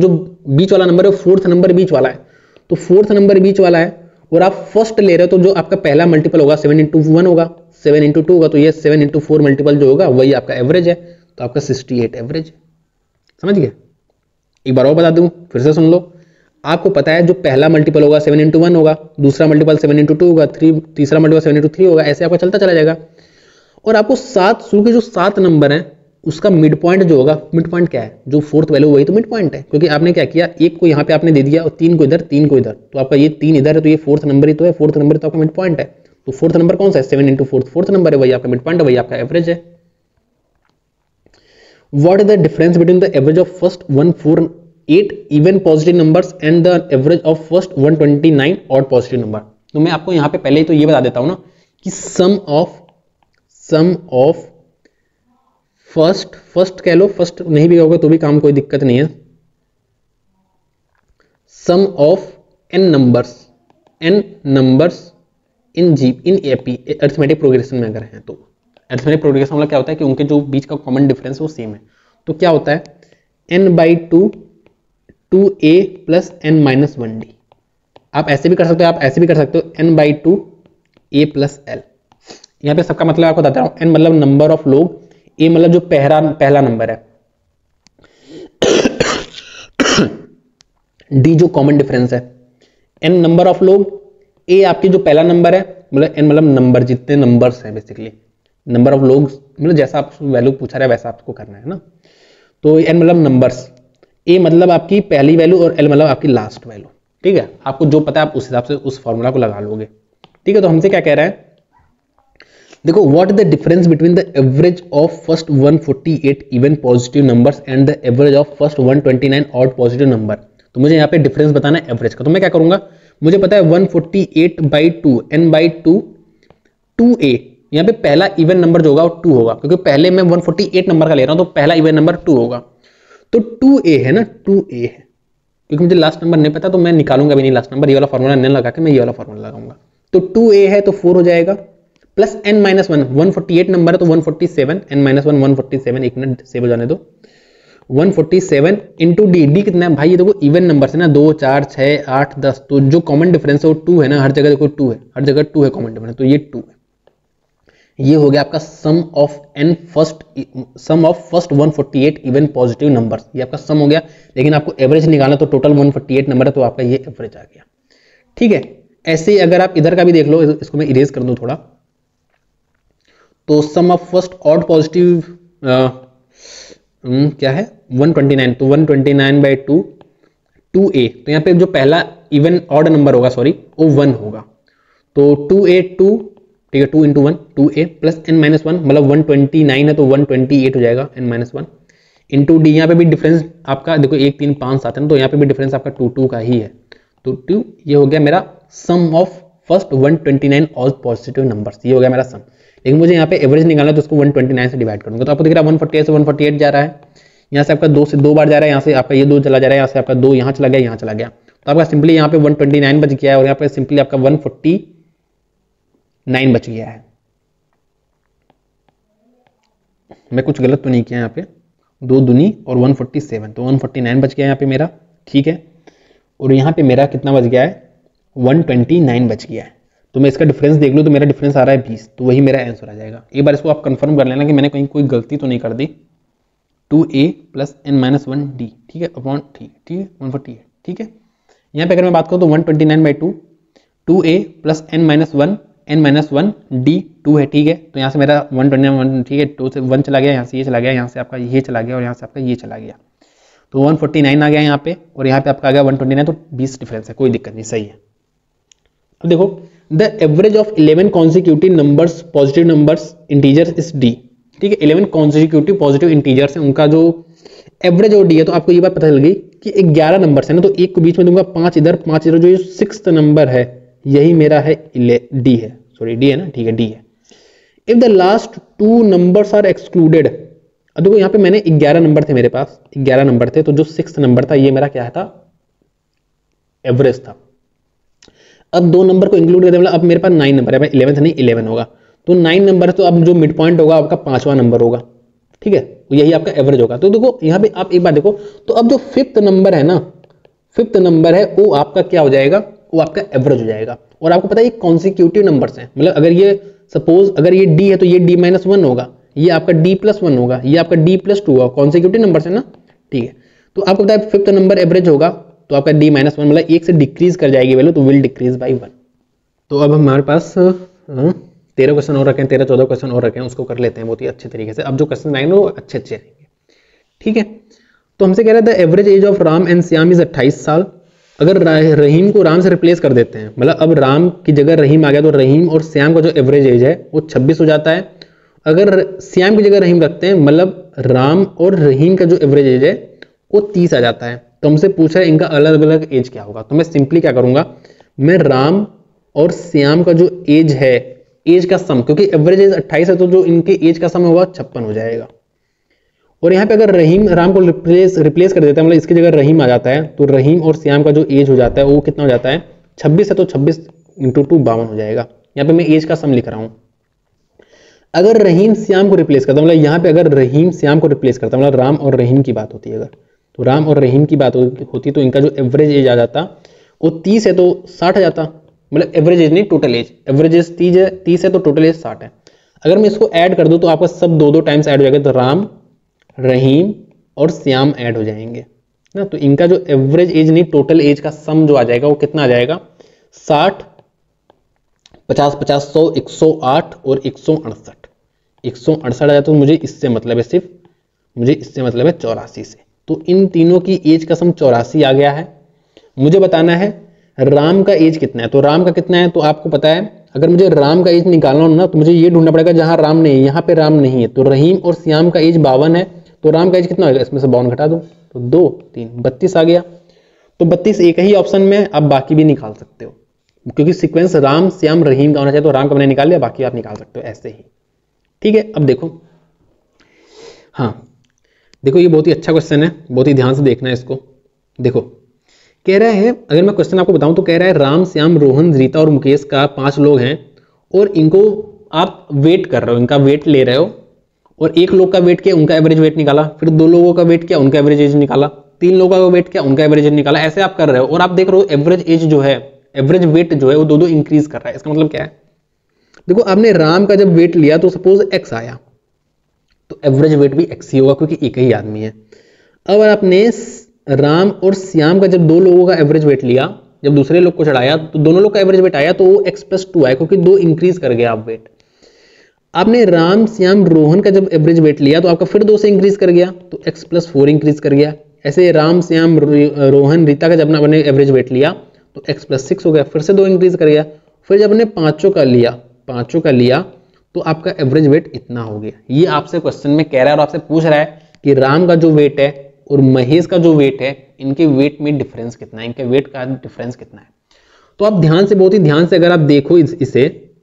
बीच वाला नंबर है, फोर्थ नंबर बीच वाला है, तो फोर्थ नंबर बीच वाला है और आप फर्स्ट ले रहे हो, तो जो आपका पहला मल्टीपल होगा सेवन इंटू वन होगा, सेवन इंटू टू होगा, तो ये सेवन इंटू फोर मल्टीपल जो होगा वही आपका एवरेज है, तो आपका सिक्सटी एट एवरेज है। समझ गए? एक बार और बता दूं, फिर से सुन लो। आपको पता है जो पहला मल्टीपल होगा सेवन इंटू वन होगा, दूसरा मल्टीपल सेवन इंटू टू होगा, थ्री तीसरा मल्टीपल सेवन इंटू थ्री होगा, ऐसे आपका चलता चला जाएगा। और आपको सात शुरू के जो सात नंबर हैं उसका मिड पॉइंट जो होगा, मिड पॉइंट क्या है, जो फोर्थ वैल्यू वही तो मिड पॉइंट है, क्योंकि आपने क्या किया, एक को यहाँ पे आपने दे दिया और तीन को इधर, तीन को इधर, तो आपका ये तीन इधर है, तो ये फोर्थ नंबर ही तो है, फोर्थ नंबर तो आपका मिड पॉइंट है। तो फोर्थ नंबर कौन सा है, seven into fourth, fourth number है, वही आपका मिड पॉइंट है, वही आपका एवरेज है। What is the difference between the average of first one hundred forty-eight even positive numbers and the average of first one hundred twenty-nine odd positive number? तो मैं आपको यहाँ पे पहले ही तो ये बता देता हूँ ना कि sum of sum of first first कह लो, first नहीं भी होगा तो भी काम कोई दिक्कत नहीं है। sum of n numbers n numbers in G in A P arithmetic progression में अगर है तो अरिथमेटिक प्रोग्रेशन वाला क्या होता है कि उनके जो बीच का कॉमन डिफरेंस है वो सेम है। तो क्या होता है, n by two two a plus n minus one d. आप ऐसे भी कर सकते हो, आप ऐसे भी कर सकते हो, n by two a plus l. यहाँ पे सबका मतलब आपको बताता हूँ, n मतलब नंबर ऑफ लोग, a मतलब जो पहला पहला नंबर है, d जो कॉमन डिफरेंस है, n नंबर ऑफ लोग, a आपकी जो पहला नंबर है, मतलब n मतलब नंबर, जितने नंबर्स हैं बेसिकली, नंबर ऑफ लोग मतलब जैसा आप वैल्यू पूछा रहे वैसा आपको करना है ना। तो n मतलब नंबर्स, a मतलब आपकी पहली वैल्यू और l मतलब आपकी लास्ट वैल्यू। ठीक है, आपको जो पता है आप उस हिसाब से उस फॉर्मूला को लगा लोगे। ठीक है, तो हमसे क्या कह रहा है, देखो, what is the difference between the average of first one forty eight even positive numbers and the average of first one twenty nine odd positive number. तो मुझे यहाँ पे डिफरेंस बताना है एवरेज का। तो मैं क्या करूंगा, मुझे पता है one forty eight by two n by two two a, यहाँ पे पहला इवन नंबर जो होगा वो टू होगा, क्योंकि पहले मैं वन फोर्टी एट नंबर का ले रहा हूं तो पहला इवन नंबर टू होगा। तो टू ए है ना, टू ए है, क्योंकि मुझे लास्ट नंबर नहीं पता तो मैं निकालूंगा भी नहीं लास्ट नंबर, ये वाला फॉर्मूला नहीं लगा के मैं ये वाला फॉर्मूला लगाऊंगा। तो टू ए है तो फोर हो जाएगा, plus n minus one, one forty eight number है तो one forty seven, n minus one one forty seven, एक मिनट सेव हो जाने दो, one forty seven into d, d कितना है भाई, ये देखो इवन नंबर है ना, दो चार छह आठ दस, तो जो कॉमन डिफरेंस है वो टू है ना, हर जगह देखो टू है, हर जगह टू है कॉमन डिफरेंस, तो ये टू है। ये हो गया आपका sum of n first sum of first one forty eight even positive numbers, ये आपका सम हो गया। लेकिन आपको एवरेज निकालना तो total one forty eight number है, तो आपका ये एवरेज आ गया। ठीक है, ऐसे ही अगर आप इधर का भी देख लो, इसको मैं इरेज कर दूं थोड़ा, तो sum of first odd positive क्या है वन ट्वेंटी नाइन, तो one twenty nine by two two a, तो यहाँ पे जो पहला इवन ऑड नंबर होगा सॉरी वो वन होगा, तो टू ए टू, ठीक है, two into one two a plus n minus one, मतलब वन ट्वेंटी नाइन है तो वन ट्वेंटी एट हो जाएगा, n minus one into d. यहाँ पे भी डिफरेंस आपका देखो एक तीन पाँच सात है, तो यहाँ पे भी डिफरेंस आपका टू टू का ही है, तो टू, ये हो गया मेरा sum of first one twenty nine all positive numbers, ये हो गया मेरा सम। लेकिन मुझे यहाँ पे एवरेज निकालना है तो उसको वन ट्वेंटी नाइन से डिवाइड करूंगा, तो आपको दिख रहा है वन फोर्टी एट से वन फोर्टी एट जा रहा है, यहाँ से आपका दो से दो बार जा रहा है, यहाँ से आपका ये दो चला जा रहा है, यहाँ से आपका दो यहाँ चला गया, यहाँ चला गया, तो आपका सिंपली यहाँ पे वन ट्वेंटी नाइन बच गया है, और यहाँ पे सिंपली आपका वन फोर्टी नाइन बच गया है। मैं कुछ गलत तो नहीं किया यहाँ पे, दो दुनी और वन फोर्टी सेवन, तो वन फोर्टी नाइन बच गया यहाँ पे मेरा। ठीक है, और यहाँ पे मेरा कितना बच गया है, वन ट्वेंटी नाइन बच गया है। तो मैं इसका डिफरेंस देख लूँ तो मेरा डिफरेंस आ रहा है बीस, तो वही मेरा आंसर आ जाएगा। एक बार इसको आप कंफर्म कर लेना कि मैंने कहीं कोई गलती तो नहीं कर दी। Two a plus n minus one d, ठीक है, अपॉन ठीक ठीक है वन फोर्टी एट। ठीक है, यहाँ पे अगर मैं बात करूँ तो one twenty nine by two, two a plus n minus one, n minus one d two है। ठीक है, तो यहाँ से मेरा वन ट्वेंटी नाइन, ठीक है, टू से वन चला गया, यहाँ से ये चला गया, यहाँ से आपका ये चला गया, और यहाँ से आपका ये चला गया, तो वन फोर्टी नाइन आ गया यहाँ पे, और यहाँ पे आपका आ गया वन ट्वेंटी नाइन, तो बीस डिफरेंस है, कोई दिक्कत नहीं, सही है। अब देखो, the average of eleven consecutive numbers positive numbers integers is d. ठीक है, इलेवन कॉन्सिक्यूटिव पॉजिटिव इंटीजर्स है, उनका जो एवरेज और डी है, तो आपको ये बात पता चल गई कि ग्यारह नंबर्स है ना, तो एक को बीच में दूंगा, पांच इधर पांच इधर, जो ये सिक्स्थ नंबर है यही मेरा है डी है, सॉरी डी है ना, ठीक है डी है। If the last two numbers are excluded, अब देखो यहाँ पे मैंने ग्यारह नंबर थे मेरे पास, ग्यारह नंबर थे, तो जो सिक्स्थ नंबर था ये मेरा क्या था, एवरेज था। अब दो नंबर को इंक्लूड कर दें, अब मेरे पास नाइन नंबर है, इलेवन नहीं इलेवन होगा, तो नाइन नंबर, तो अब जो मिड पॉइंट होगा आपका पांचवा नंबर होगा। ठीक है, यही आपका एवरेज होगा। तो देखो यहाँ पे आप एक बार देखो, तो अब जो फिफ्थ नंबर है ना, फिफ्थ नंबर है वो आपका क्या हो जाएगा, वो आपका एवरेज हो जाएगा। और आपको पता है ये कॉन्सिक्यूटिव नंबर्स हैं, मतलब अगर ये सपोज अगर ये डी है तो ये डी माइनस वन होगा, ये आपका डी प्लस वन होगा, ये आपका डी प्लस टू होगा, कॉन्सिक्यूटिव नंबर्स है ना, ठीक है। तो आपको पता है फिफ्थ नंबर एवरेज होगा तो आपका डी माइनस वन मतलब एक से डिक्रीज कर जाएगी वैल्यू, तो विल डिक्रीज बाई वन। तो अब हमारे पास तेरह क्वेश्चन और रखे हैं, तेरह चौदह क्वेश्चन और रखे हैं, उसको कर लेते हैं बहुत ही अच्छे तरीके से। अब जो क्वेश्चन आएंगे वो अच्छे अच्छे आएंगे, ठीक है। तो हमसे कह रहा था average age of Ram and Shyam is अट्ठाईस साल। अगर रहीम को राम से रिप्लेस कर देते हैं, मतलब अब राम की जगह रहीम आ गया तो रहीम और श्याम का जो एवरेज एज है वो छब्बीस हो जाता है। अगर श्याम की जगह रहीम रखते हैं, मतलब राम और रहीम का जो एवरेज एज है वो तीस आ जाता है। तो हमसे पूछा है इनका अलग अलग एज क्या होगा। तो मैं सिंपली क्या करूंगा, मैं राम और श्याम का जो एज है, एज का सम, क्योंकि एवरेज एज अट्ठाईस है तो जो इनके एज का सम होगा छप्पन हो जाएगा। और यहाँ पे अगर रहीम राम को रिप्लेस रिप्लेस कर देता है, मतलब इसकी जगह रहीम आ जाता है, तो रहीम और श्याम का जो एज हो जाता है वो कितना हो जाता है, छब्बीस है तो छब्बीस इंटू टू बावन हो जाएगा। यहाँ पे मैं एज का सम लिख रहा हूँ। अगर रहीम श्याम को रिप्लेस करता, मतलब यहाँ पे अगर रहीम श्याम को रिप्लेस करता, मतलब राम और रहीम की बात होती है, अगर तो राम और रहीम की बात होती तो इनका जो एवरेज एज आ जाता वो तीस है तो साठ आ जाता, मतलब एवरेज एज नहीं टोटल एज, एवरेज एज तीस है तीस है तो टोटल एज साठ है। अगर मैं इसको ऐड कर दूं तो आपका सब दो दो टाइम्स ऐड हो जाएगा, तो राम रहीम और श्याम ऐड हो जाएंगे ना, तो इनका जो एवरेज एज नहीं टोटल एज का सम जो आ जाएगा वो कितना आ जाएगा, साठ पचास पचास सौ एक सौ आठ और एक सौ अड़सठ एक सौ अड़सठ आ जाता। तो मुझे इससे मतलब है सिर्फ मुझे इससे मतलब है चौरासी से, तो इन तीनों की एज का सम चौरासी आ गया है। मुझे बताना है राम का एज कितना है, तो राम का कितना है, तो आपको पता है अगर मुझे राम का एज निकालना हो ना तो मुझे ये ढूंढना पड़ेगा जहां राम नहीं है, यहाँ पे राम नहीं है, तो रहीम और श्याम का एज बावन है, तो राम का एज कितना होगा, इसमें से बावन घटा दो तो दो तीन बत्तीस आ गया। तो बत्तीस एक ही ऑप्शन में, आप बाकी भी निकाल सकते हो, क्योंकि सीक्वेंस राम श्याम रहीम का होना चाहिए, तो राम का मैंने निकाल लिया, बाकी आप निकाल सकते हो ऐसे ही, ठीक है। अब देखो, हाँ देखो ये बहुत ही अच्छा क्वेश्चन है, बहुत ही ध्यान से देखना है इसको। देखो कह रहा है, अगर मैं क्वेश्चन आपको बताऊं तो कह रहा है राम श्याम रोहन रीता और मुकेश का पांच लोग हैं और इनको आप वेट कर रहे हो, इनका वेट ले रहे हो, और एक लोग का वेट किया उनका एवरेज वेट निकाला, फिर दो लोगों का वेट किया उनका एवरेज एज निकाला, तीन लोगों का वेट किया उनका एवरेज एज निकाला, ऐसे आप कर रहे हो और आप देख रहे हो एवरेज एज जो है, एवरेज वेट जो है वो दो दो इंक्रीज कर रहा है। इसका मतलब क्या है, देखो आपने राम का जब वेट लिया तो सपोज एक्स आया, तो एवरेज वेट भी एक्स ही होगा क्योंकि एक ही आदमी है। अब आपने राम और श्याम का जब दो लोगों का एवरेज वेट लिया, जब दूसरे लोग को चढ़ाया तो दोनों लोग का एवरेज वेट आया तो वो एक्स प्लस टू आया, क्योंकि दो इंक्रीज कर गया आप वेट। आपने राम श्याम रोहन का जब एवरेज वेट लिया तो आपका फिर दो से इंक्रीज कर गया, तो एक्स प्लस फोर इंक्रीज कर गया। ऐसे राम श्याम रोहन रीता का जब आपने एवरेज वेट लिया तो एक्स प्लस सिक्स हो गया, फिर से दो इंक्रीज कर गया। फिर जब आपने पांचों का लिया पांचों का लिया तो आपका एवरेज वेट इतना हो गया। ये आपसे क्वेश्चन में कह रहा है और आपसे पूछ रहा है कि राम का जो वेट है और महेश का जो वेट है, इनके वेट में डिफरेंस कितना है, इनके वेट का डिफरेंस कितना है। तो आप ध्यान से, बहुत ही ध्यान से अगर आप देखो इस, इसे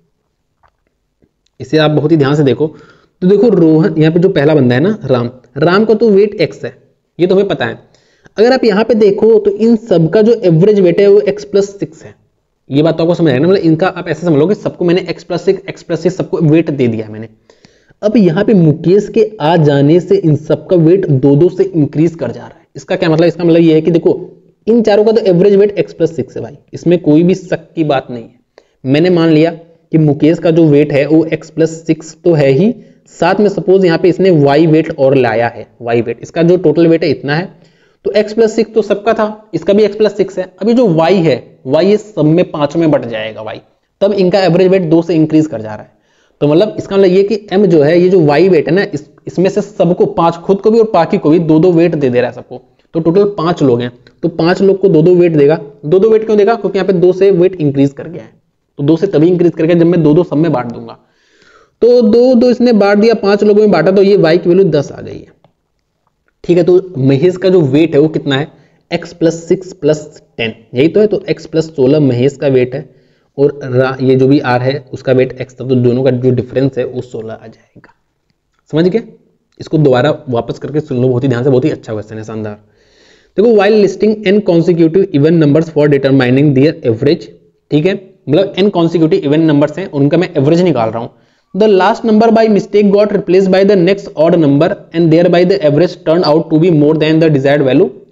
इसे आप बहुत ही ध्यान से देखो तो देखो रोहन, यहाँ पे जो पहला बंदा है ना राम, राम का तो वेट एक्स है, ये तो हमें पता है। अगर आप यहाँ पे देखो तो इन सबका जो एवरेज वेट है वो एक्स प्लस सिक्स है। ये बात तो आपको समझ आएगा ना, मतलब इनका आप ऐसे समझ लो कि सबको मैंने x plus six x plus six सबको वेट दे दिया मैंने। अब यहाँ पे मुकेश के आ जाने से इन सबका वेट दो दो से इंक्रीज कर जा रहा है। इसका क्या मतलब, इसका मतलब ये है कि देखो इन चारों का तो average weight x plus six है भाई, इसमें कोई भी शक की बात नहीं है। मैंने मान लिया कि मुकेश का जो वेट है वो एक्स प्लस सिक्स तो है ही, साथ में सपोज यहाँ पे इसने वाई वेट और लाया है, वाई वेट, इसका जो टोटल वेट है इतना है, तो एक्स प्लस सिक्स तो सबका था, इसका भी एक्स प्लस सिक्स है। अभी जो वाई है, वाई ये सब में पांचों में बट जाएगा वाई, तब इनका एवरेज वेट दो से इंक्रीज कर जा रहा है। तो मतलब इसका मतलब ये कि एम जो है, ये जो वाई वेट है ना, इस, इसमें से सबको पांच, खुद को भी और बाकी को भी दो दो वेट दे दे रहा है सबको। तो टोटल पांच लोग हैं, तो पांच लोग को दो दो वेट देगा। दो दो वेट क्यों देगा, क्योंकि यहाँ पे दो से वेट इंक्रीज कर गया है, तो दो से तभी इंक्रीज कर गया जब मैं दो दो सब में बांट दूंगा। तो दो दो इसने बांट दिया, पांच लोगों में बांटा, तो ये वाई की वैल्यू दस आ गई है, ठीक है। तो महेश का जो वेट है वो कितना है, x plus six plus ten, यही तो है। तो एक्स प्लस सोलह महेश का वेट है और ये जो भी आर है उसका वेट एक्स था, तो दोनों का जो डिफरेंस है वो सोलह आ जाएगा। समझ गए, इसको दोबारा वापस करके सुन लो बहुत ही ध्यान से, बहुत ही अच्छा क्वेश्चन है, शानदार। देखो while listing n consecutive even numbers for determining their average, ठीक है, मतलब एन कॉन्सिक्यूटिव इवन नंबर्स हैं, उनका मैं एवरेज निकाल रहा हूं। The last number by mistake got replaced by the next odd number and there by the average turn out to be more than the desired value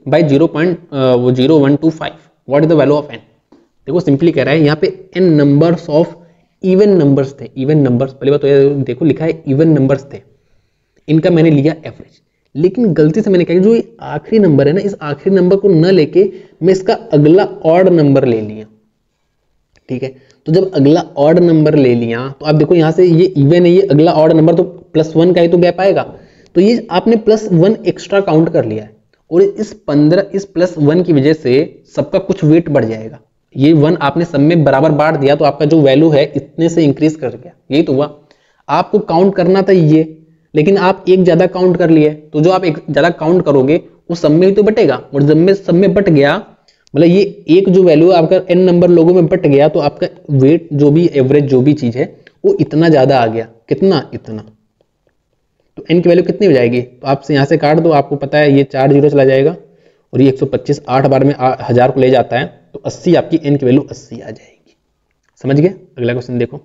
by zero point वो zero one two five, what is the value of n. देखो simply कह रहा है यहाँ पे n numbers of even numbers थे, even numbers, पहली बात तो ये देखो लिखा है इवन नंबर्स थे, इनका मैंने लिया एवरेज। लेकिन गलती से मैंने कहा जो ये आखिरी नंबर है ना, इस आखिरी नंबर को न लेके मैं इसका अगला ऑड नंबर ले लिया, ठीक है। तो जब अगला ऑड नंबर ले लिया तो आप देखो यहाँ से ये इवन है, ये अगला ऑड नंबर तो प्लस वन का ही तो गैप आएगा, तो ये आपने प्लस वन एक्स्ट्रा काउंट कर लिया है और इस पंद्रह इस प्लस वन की वजह से सबका कुछ वेट बढ़ जाएगा। ये वन आपने सब में बराबर बांट दिया तो आपका जो वैल्यू है इतने से इंक्रीज कर गया, यही तो हुआ। आपको काउंट करना था ये, लेकिन आप एक ज्यादा काउंट कर लिए, तो जो आप एक ज्यादा काउंट करोगे वो सब में ही तो बटेगा, और जब में सब में बट गया मतलब ये एक जो वैल्यू आपका एन नंबर लोगों में बट गया तो आपका वेट जो भी एवरेज जो भी चीज है वो इतना ज्यादा आ गया, कितना इतना, तो एन की वैल्यू कितनी हो जाएगी, तो आपसे यहाँ से काट दो, आपको पता है ये चार जीरो चला जाएगा और ये एक सौ पच्चीस आठ बार में हजार को ले जाता है, तो अस्सी आपकी एन की वैल्यू अस्सी आ जाएगी। समझ गए? अगला क्वेश्चन देखो।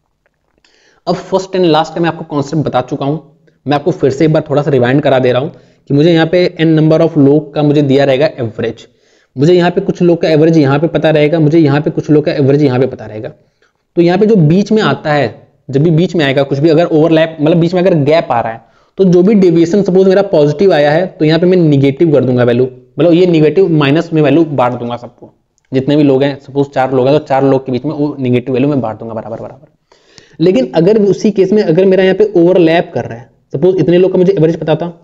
अब फर्स्ट एंड लास्ट में आपको कॉन्सेप्ट बता चुका हूं, मैं आपको फिर से एक बार थोड़ा सा रिवाइंड करा दे रहा हूं कि मुझे यहाँ पे एन नंबर ऑफ लोग का मुझे दिया रहेगा एवरेज, मुझे यहाँ पे कुछ लोग का एवरेज यहाँ पे पता रहेगा, मुझे यहाँ पे कुछ लोग का एवरेज यहाँ पे पता रहेगा। तो यहाँ पे जो बीच में आता है, जब भी बीच में आएगा कुछ भी, अगर ओवरलैप मतलब बीच में अगर गैप आ रहा है, तो जो भी डेविएशन सपोज मेरा पॉजिटिव आया है तो यहाँ पे मैं निगेटिव कर दूंगा वैल्यू, मतलब ये निगेटिव माइनस में वैल्यू बांट दूंगा सबको, जितने भी लोग हैं, सपोज चार लोग हैं तो चार लोग के बीच में वो निगेटिव वैल्यू में बांट दूंगा बराबर बराबर। लेकिन अगर उसी केस में अगर मेरा यहाँ पे ओवरलैप कर रहा है, सपोज इतने लोग का मुझे एवरेज पता था,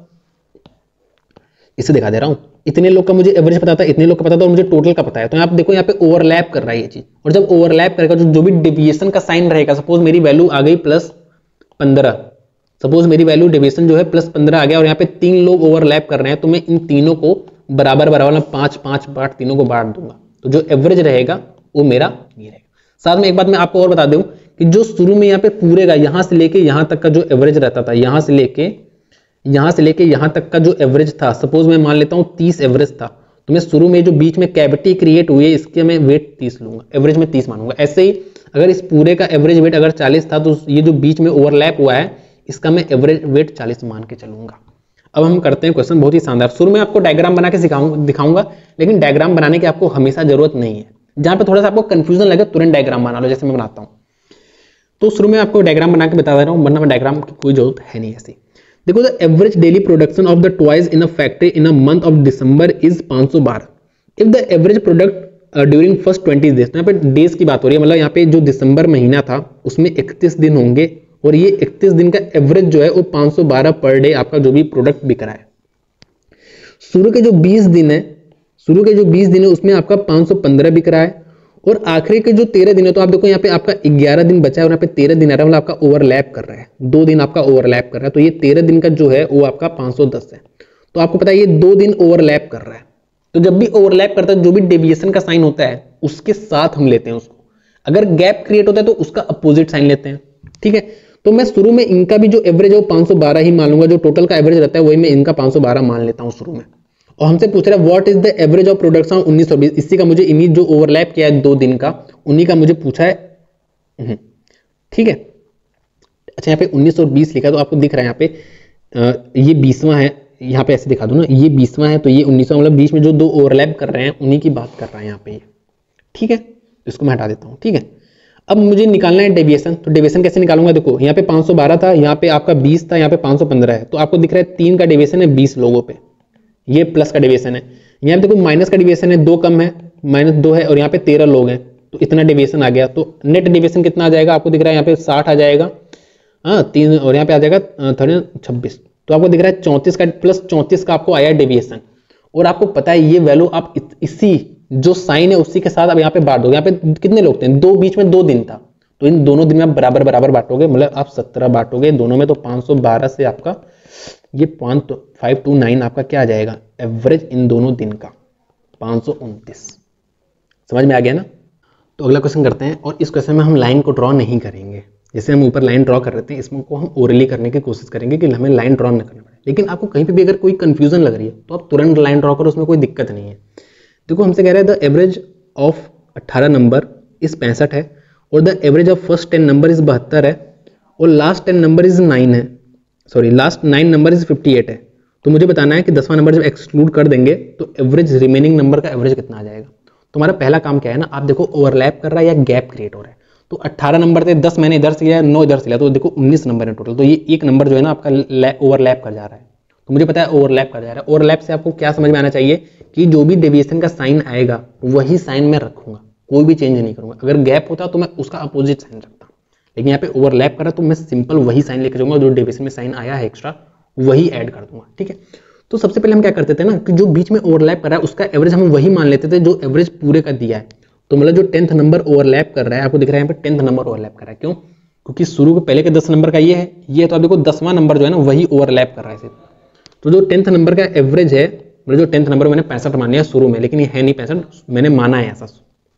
इसे दिखा दे रहा हूं, इतने लोग का मुझे एवरेज पता था, इतने लोग का पता था और मुझे टोटल का पता है, तो आप देखो यहाँ पे ओवरलैप कर रहा है ये चीज, और जब ओवरलैप करेगा जो जो भी डेविएशन का साइन रहेगा, सपोज मेरी वैल्यू आ गई प्लस पंद्रह, सपोज मेरी वैल्यू डेविएशन जो है प्लस पंद्रह आ गया और यहाँ पे तीन लोग ओवरलैप कर रहे हैं, तो मैं इन तीनों को बराबर बराबर पांच पांच बांट तीनों को बांट दूंगा, तो जो एवरेज रहेगा वो मेरा ये रहेगा। साथ में एक बात मैं आपको और बता दूं कि जो शुरू में यहाँ पे पूरे का यहां से लेके यहां तक का जो एवरेज रहता था, यहां से लेके यहां से लेके यहां तक का जो एवरेज था, सपोज मैं मान लेता हूं तीस एवरेज था, तो मैं शुरू में जो बीच में कैविटी क्रिएट हुई है इसके मैं वेट तीस लूंगा, एवरेज में तीस मानूंगा। ऐसे ही अगर इस पूरे का एवरेज वेट अगर चालीस था तो ये जो बीच में ओवरलैप हुआ है इसका मैं एवरेज वेट चालीस मान के चलूंगा। अब हम करते हैं क्वेश्चन बहुत ही शानदार। शुरू में आपको डायग्राम बना के सिखाऊंगा दिखाऊंगा, लेकिन डायग्राम बनाने की आपको हमेशा जरूरत नहीं है, जहां पे थोड़ा सा आपको कंफ्यूजन लगे तुरंत डायग्राम बना लो, जैसे मैं बनाता हूं। तो शुरू में आपको डायग्राम बना के बता दे रहा हूं, वरना मैं डायग्राम की कोई जरूरत है नहीं ऐसी। देखो, the average daily production of the toys in a factory in a month of December is पाँच सौ बारह। If the average product during first twenty days, यहाँ पे डेज की बात हो रही है, मतलब यहाँ पे जो दिसंबर महीना था उसमें इकतीस दिन होंगे और ये इकतीस दिन का एवरेज जो है वो पाँच सौ बारह पर डे आपका जो भी प्रोडक्ट बिक रहा है। शुरू के जो बीस दिन है शुरू के जो बीस दिन है उसमें आपका पाँच सौ पंद्रह बिक रहा है, और आखिरी के जो तेरह दिन है, तो आप देखो यहाँ पे आपका ग्यारह दिन बचा है और यहाँ पे तेरह दिन आ रहा है, मतलब आपका ओवरलैप कर रहा है, दो दिन आपका ओवरलैप कर रहा है, तो ये तेरह दिन का जो है वो आपका पाँच सौ दस है। तो आपको पता है ये दो दिन ओवरलैप कर रहा है, तो जब भी ओवरलैप करता है जो भी डेविएशन का साइन होता है उसके साथ हम लेते हैं उसको, अगर गैप क्रिएट होता है तो उसका अपोजिट साइन लेते हैं, ठीक है। तो मैं शुरू में इनका भी जो एवरेज है वो पाँच सौ बारह ही मान लूंगा, जो टोटल का एवरेज रहता है वही मैं इनका पाँच सौ बारह मान लेता हूं शुरू में। और हमसे पूछ रहा है what is the average of production उन्नीस सौ बीस, इसी का मुझे इन्हीं जो ओवरलैप किया है दो दिन का उन्हीं का मुझे पूछा है, ठीक है। अच्छा, यहाँ पे उन्नीस सौ बीस लिखा है तो आपको दिख रहा है यहाँ पे आ, ये बीसवां है, यहाँ पे ऐसे दिखा दूं ना, ये बीसवां है तो ये उन्नीसवां, मतलब बीच में जो दो ओवरलैप कर रहे हैं उन्हीं की बात कर रहा है यहाँ पे, ठीक है। इसको मैं हटा देता हूँ, ठीक है। अब मुझे निकालना है डेविएशन, तो डेविएशन कैसे निकालूंगा? देखो यहाँ पे पाँच सौ बारह था, यहाँ पे आपका बीस था, यहाँ पे पाँच सौ पंद्रह है, तो आपको दिख रहा है तीन का डेविएशन है बीस लोगों पे, ये प्लस का डेविएशन है। यहाँ पे देखो माइनस का डेविएशन है, दो कम है, माइनस दो है, और यहाँ पे तेरह लोग हैं तो इतना डेविएशन आ गया, तो नेट डेविएशन कितना आ जाएगा? आपको दिख रहा है यहाँ पे साठ आ जाएगा, हाँ तीन, और यहाँ पे आ जाएगा थर्टी छब्बीस, तो आपको दिख रहा है चौंतीस का प्लस चौंतीस का आपको आया डेविएशन। और आपको पता है ये वैल्यू आप इसी जो साइन है उसी के साथ अब यहाँ पे बांट दोगे। यहाँ पे कितने लोग थे? दो, बीच में दो दिन था, तो इन दोनों दिन में आप बराबर बराबर बांटोगे, मतलब आप सत्रह बांटोगे दोनों में, तो पाँच सौ बारह से आपका ये पॉइंट फाइव टू नाइन आपका क्या आ जाएगा? एवरेज इन दोनों दिन का पाँच सौ उनतीस। समझ में आ गया ना? तो अगला क्वेश्चन करते हैं, और इस क्वेश्चन में हम लाइन को ड्रॉ नहीं करेंगे, जैसे हम ऊपर लाइन ड्रॉ कर रहे थे इसमें को हम ओरली करने की कोशिश करेंगे कि हमें लाइन ड्रॉ न करना पड़े। लेकिन आपको कहीं पे भी अगर कोई कंफ्यूजन लग रही है तो आप तुरंत लाइन ड्रॉ करो, उसमें कोई दिक्कत नहीं है। देखो हमसे कह रहा है द एवरेज ऑफ अट्ठारह नंबर इस पैंसठ है, और the average of first ten number is बहत्तर है, और last ten number is nine है, sorry last nine number is fifty eight है। तो मुझे बताना है कि दसवां नंबर जब एक्सक्लूड कर देंगे तो एवरेज रिमेनिंग नंबर का एवरेज कितना आ जाएगा। तो हमारा पहला काम क्या है ना, आप देखो ओवरलैप कर रहा है या गैप क्रिएट हो रहा है। तो अट्ठारह नंबर थे, दस मैंने इधर से लिया, नौ इधर से लिया, तो देखो उन्नीस नंबर है टोटल। तो ये एक नंबर जो है ना आपका ओवरलैप कर जा रहा है। तो मुझे पता है ओवरलैप कर जा रहा है। ओवरलैप से आपको क्या समझ में आना चाहिए कि जो भी डेविएशन का साइन आएगा वही साइन मैं रखूंगा, कोई भी चेंज नहीं करूंगा। अगर गैप होता तो मैं उसका अपोजिट साइन रखता, लेकिन यहाँ पे ओवरलैप कर रहा तो मैं सिंपल वही साइन लेकर जाऊंगा, जो डेविएशन में साइन आया है एक्स्ट्रा वही ऐड कर दूंगा। ठीक है, तो सबसे पहले हम क्या करते थे ना कि जो बीच में ओवरलैप कर रहा है उसका एवरेज हम वही मान लेते थे जो एवरेज पूरे का दिया है। तो मतलब जो टेंथ नंबर ओवरलैप कर रहा है, आपको दिख रहा है यहाँ पे टेंथ नंबर ओवरलैप कर रहा है। क्यों? क्योंकि शुरू के पहले के दस नंबर का ये है, ये तो आप देखो दसवां नंबर जो है ना वही ओवरलैप कर रहा है सिर्फ। तो जो टेंथ नंबर का एवरेज है, मतलब जो टेंथ नंबर मैंने पैंसठ मान लिया शुरू में, लेकिन ये है नहीं पैंसठ, मैंने माना है ऐसा।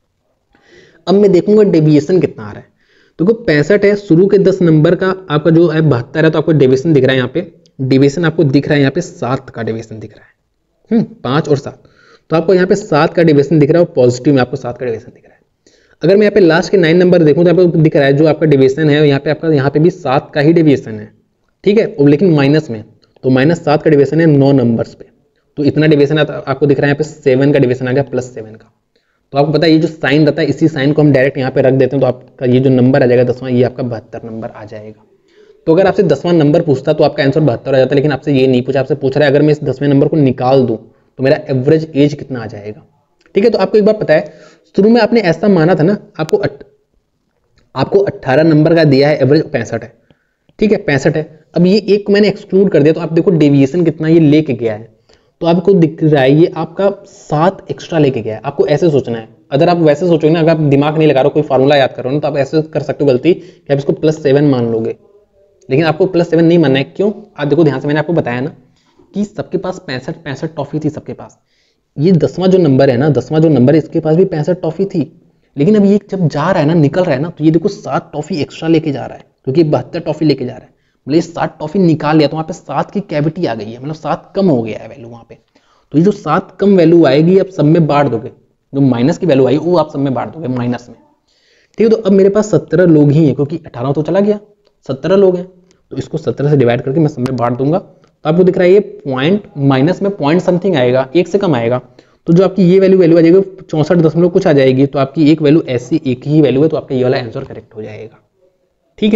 अब मैं देखूंगा डेविएशन कितना आ रहा है। तो पैंसठ है, शुरू के दस नंबर का आपका जो है बहत्तर है, तो आपको डेविएशन दिख रहा है यहाँ पे, डेविएशन आपको दिख रहा है यहाँ पे सात का डेविएशन दिख रहा है। हम्म पांच और सात, तो आपको यहाँ पे सात का डेविएशन दिख रहा है और पॉजिटिव में आपको सात का डेविएशन दिख रहा है। अगर मैं यहाँ पे लास्ट के नाइन नंबर देखूं तो यहाँ पे दिख रहा है जो आपका डेविएशन है यहाँ पे आपका यहाँ पे भी सात का ही डेविएशन है। ठीक है, और लेकिन माइनस में, तो माइनस सात का डेविएशन है नौ नंबर्स पे, तो इतना डेविएशन आपको दिख रहा है यहाँ पे सेवन का डेविएशन आ गया प्लस सेवन का। तो आपको पता है ये जो साइन रहता है इसी साइन को हम डायरेक्ट यहाँ पे रख देते हैं, तो आपका ये जो नंबर आ जाएगा दसवां, ये आपका बहत्तर नंबर आ जाएगा। तो अगर आपसे दसवां नंबर पूछता तो आपका आंसर बहत्तर आ जाता, लेकिन आपसे ये नहीं पूछा, आपसे पूछ रहा है अगर मैं इस दसवें नंबर को निकाल दूं तो मेरा एवरेज एज कितना आ जाएगा। ठीक है, तो आपको एक बात पता है, शुरू में आपने ऐसा माना था ना, आपको अट, आपको अट्ठारह नंबर का दिया है, एवरेज पैंसठ है। ठीक है, पैंसठ है। अब ये एक को मैंने एक्सक्लूड कर दिया, तो आप देखो डेविएशन कितना ये लेके गया है, तो आपको दिख रहा है ये आपका सात एक्स्ट्रा लेके गया है। आपको ऐसे सोचना है, अगर आप वैसे सोचोगे ना, अगर आप दिमाग नहीं लगा रहे हो, कोई फार्मूला याद कर रहे हो ना, तो आप ऐसे कर सकते हो गलती कि आप इसको प्लस सेवन मान लोगे, लेकिन आपको प्लस सेवन नहीं मानना है। क्यों? आप देखो ध्यान से, मैंने आपको बताया ना कि सबके पास पैंसठ पैंसठ टॉफी थी सबके पास। ये दसवां जो नंबर है ना, दसवां जो नंबर है इसके पास भी पैंसठ टॉफी थी, लेकिन अब ये जब जा रहा है ना, निकल रहा है ना, तो ये देखो सात टॉफी एक्स्ट्रा लेके जा रहा है, क्योंकि बहत्तर टॉफी लेके जा रहा है। मतलब ये सात टॉफी निकाल लिया तो वहाँ पे सात की कैविटी आ गई है, मतलब सात कम हो गया है वैल्यू वहाँ पे। तो ये जो सात कम वैल्यू आएगी अब सब में बांट दोगे, जो माइनस की वैल्यू आई वो आप सब में बांट दोगे माइनस में। ठीक है, तो अब मेरे पास सत्रह लोग ही हैं, क्योंकि अठारह तो चला गया, सत्रह लोग हैं, तो इसको सत्रह से डिवाइड करके मैं सब में बांट दूंगा। तो आपको दिख रहा है ये पॉइंट माइनस में पॉइंट समथिंग आएगा, एक से कम आएगा। तो जो आपकी ये वैल्यू वैल्यू आ जाएगी चौंसठ दशमलव कुछ आ जाएगी, तो आपकी एक वैल्यू ऐसी एक ही वैल्यू है, तो आपका ये वाला आंसर करेक्ट हो जाएगा। ठीक है,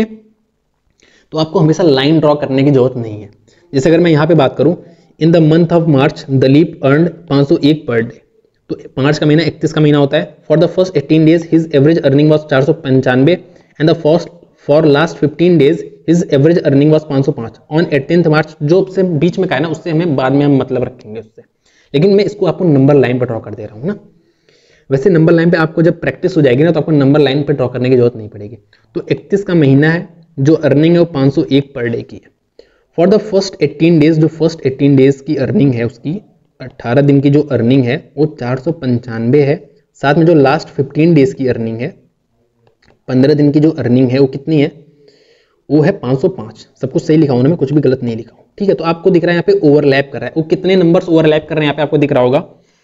तो आपको हमेशा लाइन ड्रॉ करने की जरूरत नहीं है। जैसे अगर मैं यहाँ पे बात करूँ, in the month of March Dilip earned पाँच सौ एक पर डे, तो पाँच का महीना इकतीस का महीना होता है। For the first eighteen days his average earning was चार सौ पंचानवे and the first for last fifteen days his average earning was पाँच सौ पाँच ऑन एटीन्थ मार्च। जो से बीच में का है ना, उससे हमें बाद में हम मतलब रखेंगे उससे, लेकिन मैं इसको आपको नंबर लाइन पर ड्रॉ कर दे रहा हूँ ना। वैसे नंबर लाइन पे आपको जब प्रैक्टिस हो जाएगी ना, तो आपको नंबर लाइन पे ड्रॉ करने की जरूरत नहीं पड़ेगी। तो इकतीस का महीना है, जो अर्निंग है वो पाँच सौ एक पर डे की है। For the first eighteen days, जो फर्स्ट एटीन डेज की अर्निंग है उसकी अट्ठारह दिन की जो अर्निंग है वो चार सौ पंचानवे है। साथ में जो लास्ट फिफ्टीन डेज की अर्निंग है, पंद्रह दिन की जो अर्निंग है वो कितनी है, वो है पाँच सौ पाँच। सब कुछ सही लिखा हूं ना, मैं कुछ भी गलत नहीं लिखा हूं। ठीक है, तो आपको दिख रहा है यहाँ पे ओवरलैप कर रहा है, वो कितने नंबर्स ओवरलैप कर रहे हैं यहाँ पे आपको दिख रहा होगा।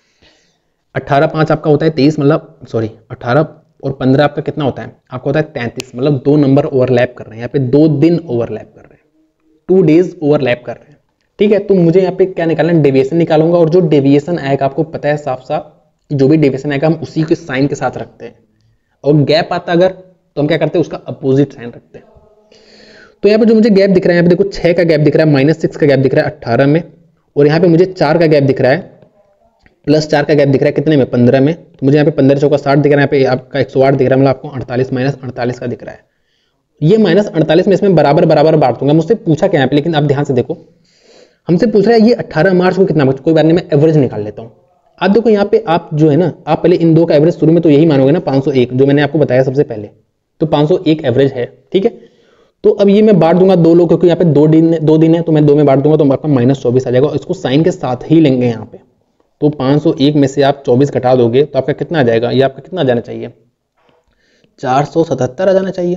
अट्ठारह पाँच आपका होता है तेईस, मतलब सॉरी अट्ठारह और पंद्रह आपका कितना होता है, आपको होता है तैंतीस, मतलब दो नंबर ओवरलैप कर रहे हैं यहाँ पे, दो दिन ओवरलैप कर रहे हैं, टू डेज ओवरलैप कर रहे हैं। ठीक है, तो मुझे यहाँ पे क्या निकालना है, डेविएशन निकालूंगा, और जो डेविएशन आएगा आपको पता है साफ साफ कि जो भी डेविएशन आएगा हम उसी के साइन के साथ रखते हैं, और गैप आता अगर तो हम क्या करते हैं उसका अपोजिट साइन रखते हैं। तो यहाँ पे जो मुझे गैप दिख रहा है, यहाँ पे देखो छह का गैप दिख रहा है, माइनस सिक्स का गैप दिख रहा है अट्ठारह में, और यहाँ पे मुझे चार का गैप दिख रहा है, प्लस चार का गैप दिख रहा है कितने में, पंद्रह में। तो मुझे यहाँ पे पंद्रह चौका साठ दिख रहा है, यहाँ पे आपका एक सौ आठ दिख रहा है, मतलब आपको अड़तालीस माइनस अड़तालीस का दिख रहा है। ये माइनस अड़तालीस में इसमें बराबर बराबर बांट दूंगा। मुझसे पूछा क्या यहाँ पे, लेकिन आप ध्यान से देखो, हमसे पूछ रहा है ये अट्ठारह मार्च को कितना, कोई बात नहीं मैं एवरेज निकाल लेता हूँ। आप देखो यहाँ पे आप जो है ना, आप पहले इन दो का एवरेज शुरू में तो यही मानोगे ना पाँच सौ एक, जो मैंने आपको बताया सबसे पहले, तो पाँच सौ एक एवरेज है। ठीक है, तो अब ये मैं बांट दूंगा दो लोग, क्योंकि यहाँ पे दो दिन दो दिन है, तो मैं दो में बांट दूंगा, तो आपका माइनस चौबीस आ जाएगा। इसको साइन के साथ ही लेंगे यहाँ पे, तो पाँच सौ एक में से आप चौबीस घटा दोगे तो आपका कितना आ जाएगा, ये आपका कितना आ जाना चाहिए, चार सौ सतहत्तर आ जाना चाहिए।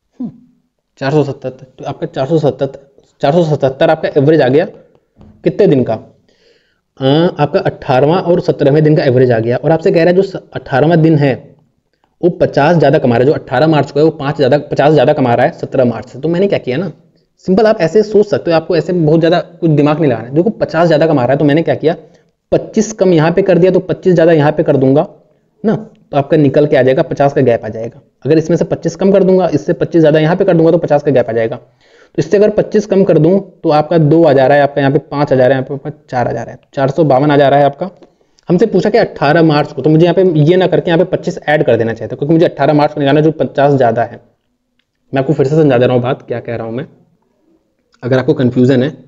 चार सौ सतहत्तर, तो आपका चार सौ सतहत्तर चार सौ सतहत्तर आपका एवरेज आ गया कितने दिन का, आ, आपका अट्ठारहवां और सत्रहवें दिन का एवरेज आ गया। और आपसे कह रहा है जो अट्ठारहवां दिन है वो पचास ज्यादा कमा रहा है, जो अट्ठारह मार्च को है वो पाँच ज्यादा पचास ज्यादा कमा रहा है सत्रह मार्च से। तो मैंने क्या किया ना, सिंपल आप ऐसे सोच सकते हो, आपको ऐसे बहुत ज़्यादा कुछ दिमाग नहीं लगाना है। देखो पचास ज़्यादा कमा रहा है तो मैंने क्या किया, पच्चीस कम यहाँ पे कर दिया तो पच्चीस ज़्यादा यहाँ पे कर दूंगा ना, तो आपका निकल के आ जाएगा पचास का गैप आ जाएगा। अगर इसमें से पच्चीस कम कर दूंगा, इससे पच्चीस ज़्यादा यहाँ पे कर दूंगा तो पचास का गैप आ जाएगा। तो इससे अगर पच्चीस कम कर दूं तो आपका दो आ जा रहा है, आपका यहाँ पे पाँच आ जा रहा है, यहाँ पे चार आ जा रहा है, चार सौ बावन आ जा रहा है आपका। हमसे पूछा कि अट्ठारह मार्च को, तो मुझे यहाँ पे ये ना करके यहाँ पे पच्चीस ऐड कर देना चाहिए था, क्योंकि मुझे अट्ठारह मार्च को निकालना जो पचास ज़्यादा है। मैं आपको फिर से समझा दे रहा हूँ बात, क्या कह रहा हूँ मैं, अगर आपको कंफ्यूजन है।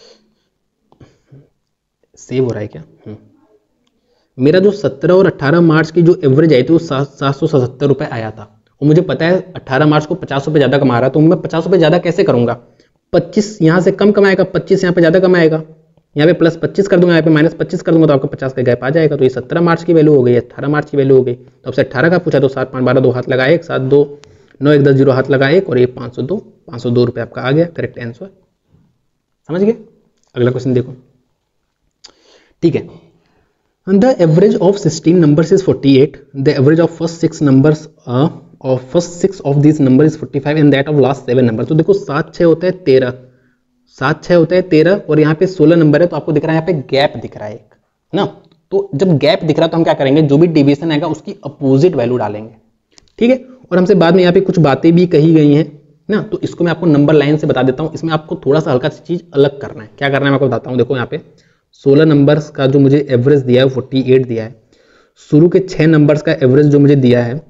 सेव हो रहा है क्या? मेरा जो सत्रह और अट्ठारह मार्च की जो एवरेज आई थी वो सात सौ सत्तर रुपये आया था, और मुझे पता है अट्ठारह मार्च को पचास रुपये ज़्यादा कमा रहा है, तो मैं पचास रुपये ज़्यादा कैसे करूँगा, पच्चीस यहाँ से कम कमाएगा, पच्चीस यहाँ पे ज़्यादा कमाएगा, यहाँ पे प्लस पच्चीस कर दूंगा, यहाँ पे माइनस पच्चीस कर दूंगा, तो आपका पचास का गैप आ जाएगा। तो ये सत्रह मार्च की वैल्यू हो गई, अट्ठारह मार्च की वैल्यू हो गई। तो आपसे अट्ठारह का पूछा तो सात पाँच बारह, दो हाथ लगा एक, सात दो नौ, एक दस जीरो हाथ लगा एक, और ये पाँच सौ दो, पाँच सौ दो रुपये आपका आ गया करेक्ट आंसर। समझ गए? अगला क्वेश्चन देखो, ठीक है। The average of sixteen numbers is forty-eight. The average of first six numbers uh, of first six of these numbers is forty-five and that of last seven numbers. तो देखो सात छः होता है तेरह, सात छः होता है तेरह, और यहाँ पे सोलह नंबर है, तो आपको दिख रहा है यहाँ पे गैप दिख रहा है एक ना। तो जब गैप दिख रहा है तो हम क्या करेंगे, जो भी डेविएशन आएगा उसकी अपोजिट वैल्यू डालेंगे, ठीक है। और हमसे बाद में यहाँ पे कुछ बातें भी कही गई हैं ना, तो इसको मैं आपको नंबर लाइन से बता देता हूँ। इसमें आपको थोड़ा सा हल्का सी चीज अलग करना है। क्या करना है मैं आपको बताता हूँ। देखो यहाँ पे सोलह नंबर्स का जो मुझे एवरेज दिया है अड़तालीस दिया है, शुरू के छह नंबर्स का एवरेज जो मुझे दिया है,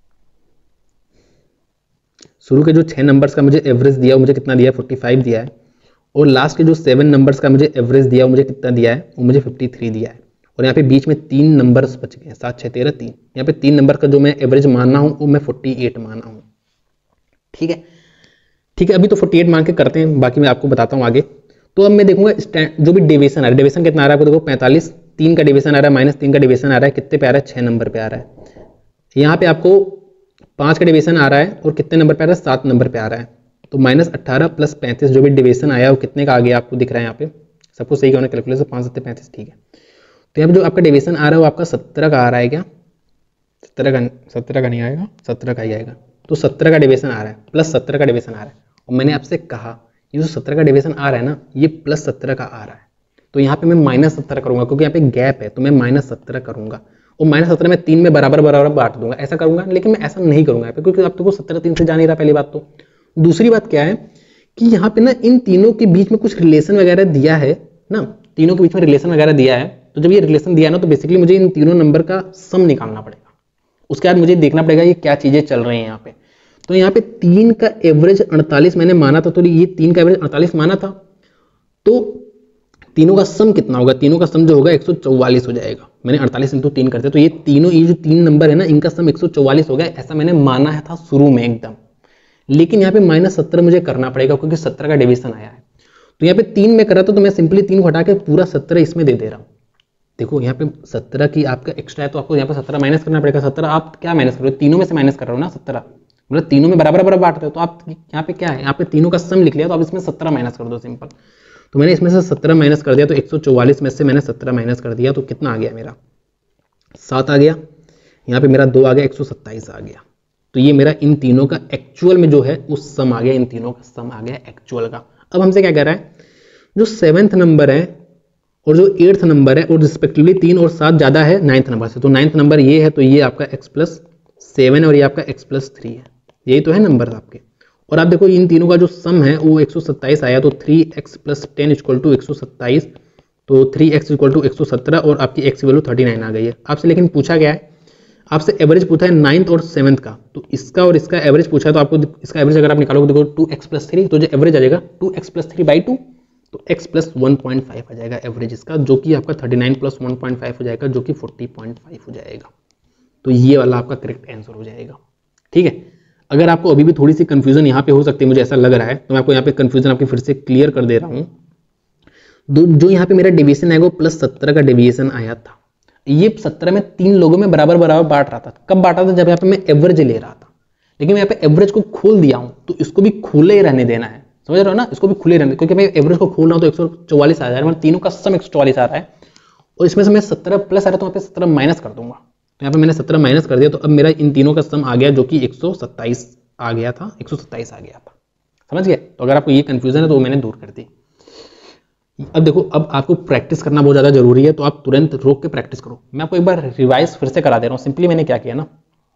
शुरू के जो छह नंबर्स का मुझे एवरेज दिया वो मुझे कितना दिया है, पैंतालीस दिया है, और लास्ट के जो सेवन नंबर्स का मुझे एवरेज दिया वो मुझे कितना दिया है, वो मुझे तिरेपन दिया है। और यहाँ पे बीच में तीन नंबर्स बच गए, सात छः तेरह तीन, यहाँ पे तीन नंबर का जो मैं एवरेज माना हूँ वो मैं अड़तालीस माना हूँ, ठीक है ठीक है। अभी तो अड़तालीस मान के करते हैं, बाकी मैं आपको बताता हूँ आगे। तो अब मैं देखूंगा जो भी डेविएशन आ रहा है, डेविएशन कितना आ रहा है आपको देखो पैंतालीस, तीन का डेविएशन आ रहा है, माइनस तीन का डेविएशन आ रहा है, कितने पे आ रहा है, छः नंबर पे आ रहा है। यहाँ पे आपको पाँच का डेविएशन आ रहा है और कितने नंबर पे आ रहा है, सात नंबर पे आ रहा है। तो माइनस अट्ठारह प्लस पैंतीस जो भी डेविएशन आया वो कितने का आ गया आपको दिख रहा है यहाँ पे, सबको सही होना कैलकुलेशन, पाँच सत्तर पैंतीस, ठीक है। तो यहाँ पे जो आपका डेविएशन आ रहा है वो आपका सत्रह का आ रहा है, क्या सत्रह का, सत्रह का नहीं आएगा, सत्रह का ही आएगा। तो सत्रह का डेविएशन आ रहा है, प्लस सत्रह का डेविएशन आ रहा है, और मैंने आपसे कहा ये जो सत्रह का डेविएशन आ रहा है ना, ये प्लस सत्रह का आ रहा है, तो यहाँ पे मैं माइनस सत्रह करूंगा, क्योंकि यहाँ पे गैप है, तो मैं माइनस सत्रह करूंगा, और माइनस सत्रह में तीन में बराबर बराबर बांट दूंगा, ऐसा करूंगा। लेकिन मैं ऐसा नहीं करूंगा यहाँ पे, क्योंकि आप तो सत्रह तीन से जा नहीं रहा, पहली बात तो। दूसरी बात क्या है कि यहाँ पे ना इन तीनों के बीच में कुछ रिलेशन वगैरह दिया है ना, तीनों के बीच में रिलेशन वगैरह दिया है। तो जब ये रिलेशन दिया ना, तो बेसिकली मुझे इन तीनों नंबर का सम निकालना पड़ेगा, उसके बाद मुझे देखना पड़ेगा ये क्या चीजें चल रही हैं यहाँ पे। तो यहाँ पे तीन का एवरेज अड़तालीस मैंने माना था, तो ये तीन का एवरेज अड़तालीस माना था, तो तीनों का सम कितना होगा, तीनों का सम जो होगा एक सौ चौवालीस हो जाएगा। मैंने अड़तालीस इंटू तीन करते, तो ये तीनों ये जो तीन नंबर है ना, इनका सम एक सौ चौवालीस हो गया, ऐसा मैंने माना है था शुरू में एकदम। लेकिन यहाँ पे माइनस सत्तर मुझे करना पड़ेगा, क्योंकि सत्तर का डिवीजन आया है। तो यहाँ पे तीन में कर रहा था, तो मैं सिंपली तीन को हटा के पूरा सत्तर इसमें दे दे रहा हूँ। देखो यहाँ पे सत्रह की आपका एक्स्ट्रा है, तो आपको यहाँ पे सत्रह माइनस करना पड़ेगा। सत्रह आप क्या माइनस कर रहे हो, तीनों में से माइनस कर रहे हो ना, सत्रह मतलब तीनों में बराबर बराबर बांट रहे हो, तो आप यहाँ पे क्या है, यहाँ पे तीनों का सम लिख लिया, तो आप इसमें सत्रह माइनस कर दो सिंपल। तो मैंने इसमें से सत्रह माइनस कर दिया, तो एक सौ चौवालीस में से मैंने सत्रह माइनस कर दिया, तो कितना आ गया मेरा, सात आ गया। यहाँ पे मेरा दो आ गया, एक सौ सत्ताईस आ गया। तो ये मेरा इन तीनों का एक्चुअल में जो है वो सम आ गया, इन तीनों का सम आ गया एक्चुअल का। अब हमसे क्या कह रहा है, जो सेवेंथ नंबर है और जो एट्थ नंबर है, और रिस्पेक्टिवली तीन और सात ज्यादा है नाइन्थ नंबर से। तो नाइन्थ नंबर ये है, तो ये आपका एक्स प्लस सेवन और ये आपका एक्स प्लस थ्री है, यही तो है नंबर आपके। और आप देखो इन तीनों का जो सम है वो एक सौ सत्ताईस आया, तो three x plus ten equal to एक सौ सत्ताईस, तो थ्री एक्स इक्वल टू एक सौ सत्रह, और आपकी एक्स की वैल्यू थर्टी नाइन आ गई है आपसे। लेकिन पूछा गया है, आपसे एवरेज पूछा है नाइन्थ और सेवन्थ का, तो इसका और इसका एवरेज पूछा है, तो आपको इसका एवरेज अगर आप निकालोगे देखो टू एक्स प्लस थ्री, तो जो एवरेज आ जाएगा two x plus three by two, तो x plus one point five आ जाएगा एवरेज इसका, जो कि आपका thirty nine plus one point five हो जाएगा, जो कि फोर्टी पॉइंट फाइव हो जाएगा। तो ये वाला आपका करेक्ट आंसर हो जाएगा, ठीक है। अगर आपको अभी भी थोड़ी सी कंफ्यूजन यहाँ पे हो सकती है, मुझे ऐसा लग रहा है, तो मैं आपको यहाँ पे कंफ्यूजन आपकी फिर से क्लियर कर दे रहा हूँ। जो यहाँ पे मेरा डेविएशन है वो प्लस सत्रह का डेविएशन आया था, ये सत्रह में तीन लोगों में बराबर बराबर बांट रहा था। कब बांटा था, जब यहाँ पे मैं एवरेज ले रहा था। लेकिन मैं यहाँ पे एवरेज को खोल दिया हूँ, तो इसको भी खुले ही रहने देना है, समझ रहे हो ना, इसको भी खुले रहने, क्योंकि मैं एवरेज को खोल रहा हूँ तो एक सौ चौवालीस आ जा रहा है, मतलब तीनों का सम एक सौ चौवालीस आ रहा है, और इसमें से मैं सत्रह प्लस आ रहा है, तो यहाँ पे सत्रह माइनस कर दूंगा। तो यहाँ पे मैंने सत्रह माइनस कर दिया, तो अब मेरा इन तीनों का सम आ गया, जो कि एक सौ सत्ताईस आ गया था, एक सौ सत्ताईस आ गया था। समझ गए? तो अगर आपको ये कंफ्यूजन है तो वो मैंने दूर कर दी। अब देखो, अब आपको प्रैक्टिस करना बहुत ज़्यादा जरूरी है, तो आप तुरंत रोक के प्रैक्टिस करो। मैं आपको एक बार रिवाइज फिर से करा दे रहा हूँ। सिंपली मैंने क्या किया ना,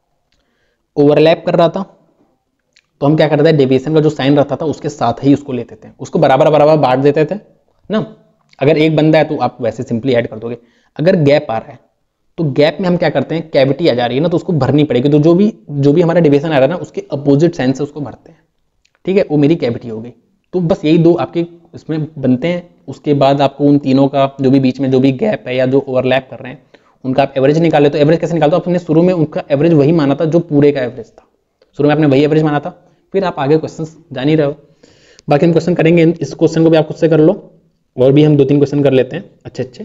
ओवरलैप कर रहा था तो हम क्या करते हैं, डेविएशन का जो साइन रहता था उसके साथ ही उसको लेते थे, उसको बराबर बराबर बांट देते थे ना। अगर एक बंदा है तो आप वैसे सिंपली ऐड कर दोगे। अगर गैप आ रहा है तो गैप में हम क्या करते हैं, कैविटी आ जा रही है ना तो उसको भरनी पड़ेगी, तो जो भी जो भी हमारा डेविएशन आ रहा है ना उसके अपोजिट साइन से उसको भरते हैं। ठीक है, वो मेरी कैविटी हो गई। तो बस यही दो आपके इसमें बनते हैं। उसके बाद आपको उन तीनों का जो भी बीच में जो भी गैप है या जो ओवरलैप कर रहे हैं उनका आप एवरेज निकाले। तो एवरेज कैसे निकालते हो, आपने शुरू में उनका एवरेज वही माना था जो पूरे का एवरेज था, शुरू में आपने वही एवरेज माना था, फिर आप आगे क्वेश्चन जान ही रहे हो। बाकी हम क्वेश्चन करेंगे, इस क्वेश्चन को भी आप खुद से कर लो, और भी हम दो तीन क्वेश्चन कर लेते हैं अच्छे अच्छे।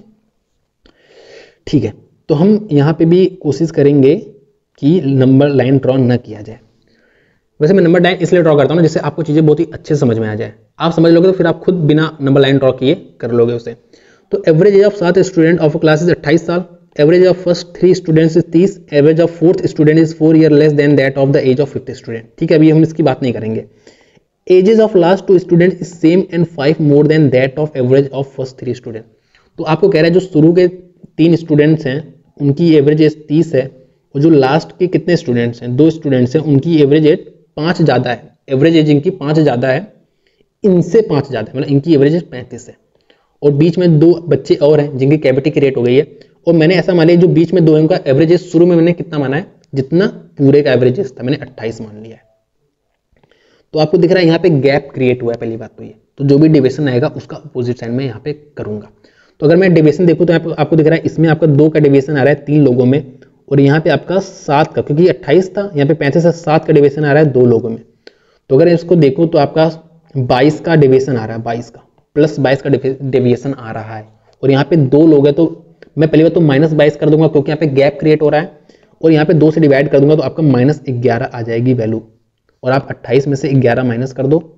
ठीक है, तो हम यहाँ पे भी कोशिश करेंगे कि नंबर लाइन ड्रॉ न किया जाए। वैसे मैं नंबर लाइन इसलिए ड्रॉ करता हूँ ना जिससे आपको चीज़ें बहुत ही अच्छे से समझ में आ जाए। आप समझ लोगे तो फिर आप खुद बिना नंबर लाइन ड्रॉ किए कर लोगे उसे। तो एवरेज एज ऑफ सात स्टूडेंट ऑफ क्लास इज अट्ठाईस साल, average of first three students is तीस, average of fourth student is four year less than that of the age of fifth student. ठीक है, अभी हम इसकी बात नहीं करेंगे। Ages of last two student is same and five more than that of average of first three student. तो आपको कह रहा है जो शुरू के तीन स्टूडेंट्स हैं उनकी एवरेज एज तीस है, और जो लास्ट के कितने स्टूडेंट्स हैं, दो स्टूडेंट्स हैं, उनकी एवरेज एज पाँच ज़्यादा है। एवरेज एज इनकी पाँच ज़्यादा है, इनसे पाँच ज़्यादा है, मतलब इनकी एवरेज एज पैंतीस है। और बीच में दो बच्चे और हैं जिनकी कैविटी क्रिएट हो गई है, और मैंने ऐसा मान लिया जो बीच में दो है उनका एवरेज एज शुरू में मैंने कितना माना है, जितना पूरे का एवरेज एज था मैंने अट्ठाईस मान लिया है। तो आपको दिख रहा है यहाँ पे गैप क्रिएट हुआ है, पहली बात तो ये। तो जो भी डेविएशन आएगा उसका अपोजिट साइन में यहाँ पे करूंगा। तो अगर मैं डेविएशन देखूँ तो आप, आपको दिख रहा है इसमें आपका दो का डेविएशन आ रहा है तीन लोगों में, और यहाँ पे आपका सात का, क्योंकि अट्ठाईस था यहाँ पे पैंतीस से सात का डेविएशन आ रहा है दो लोगों में। तो अगर इसको देखूँ तो आपका बाईस का डेविएशन आ रहा है, बाईस का प्लस बाईस का डेविएशन आ रहा है, और यहाँ पे दो लोग हैं तो मैं पहली बात तो माइनस बाईस कर दूंगा क्योंकि यहाँ पे गैप क्रिएट हो रहा है, और यहाँ पे दो से डिवाइड कर दूंगा तो आपका माइनस ग्यारह आ जाएगी वैल्यू। और आप अट्ठाईस में से ग्यारह माइनस कर दो,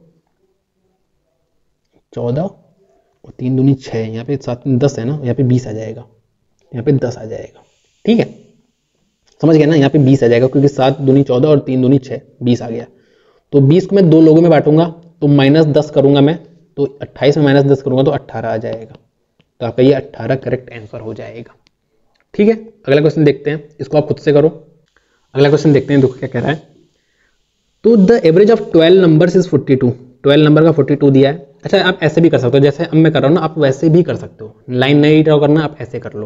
चौदह, और तीन दूनी छः, यहाँ पे सात दस है ना, यहाँ पे बीस आ जाएगा, यहाँ पे दस आ जाएगा। ठीक है, समझ गया ना, यहाँ पे बीस आ जाएगा क्योंकि सात दूनी चौदह और तीन दूनी छः, बीस आ गया। तो बीस को मैं दो लोगों में बांटूंगा तो माइनस दस करूंगा मैं, तो अट्ठाईस में माइनस दस करूंगा तो अट्ठारह आ जाएगा। तो आपका ये अट्ठारह करेक्ट आंसर हो जाएगा। ठीक है, अगला क्वेश्चन देखते हैं, इसको आप खुद से करो। अगला क्वेश्चन देखते हैं, देखो क्या कह रहा है। तो the average of twelve numbers is forty two, twelve number का फोर्टी टू दिया है। अच्छा, आप ऐसे भी कर सकते हो, जैसे अब मैं कर रहा हूँ ना, आप वैसे भी कर सकते हो, लाइन नहीं ड्रॉ करना, आप ऐसे कर लो।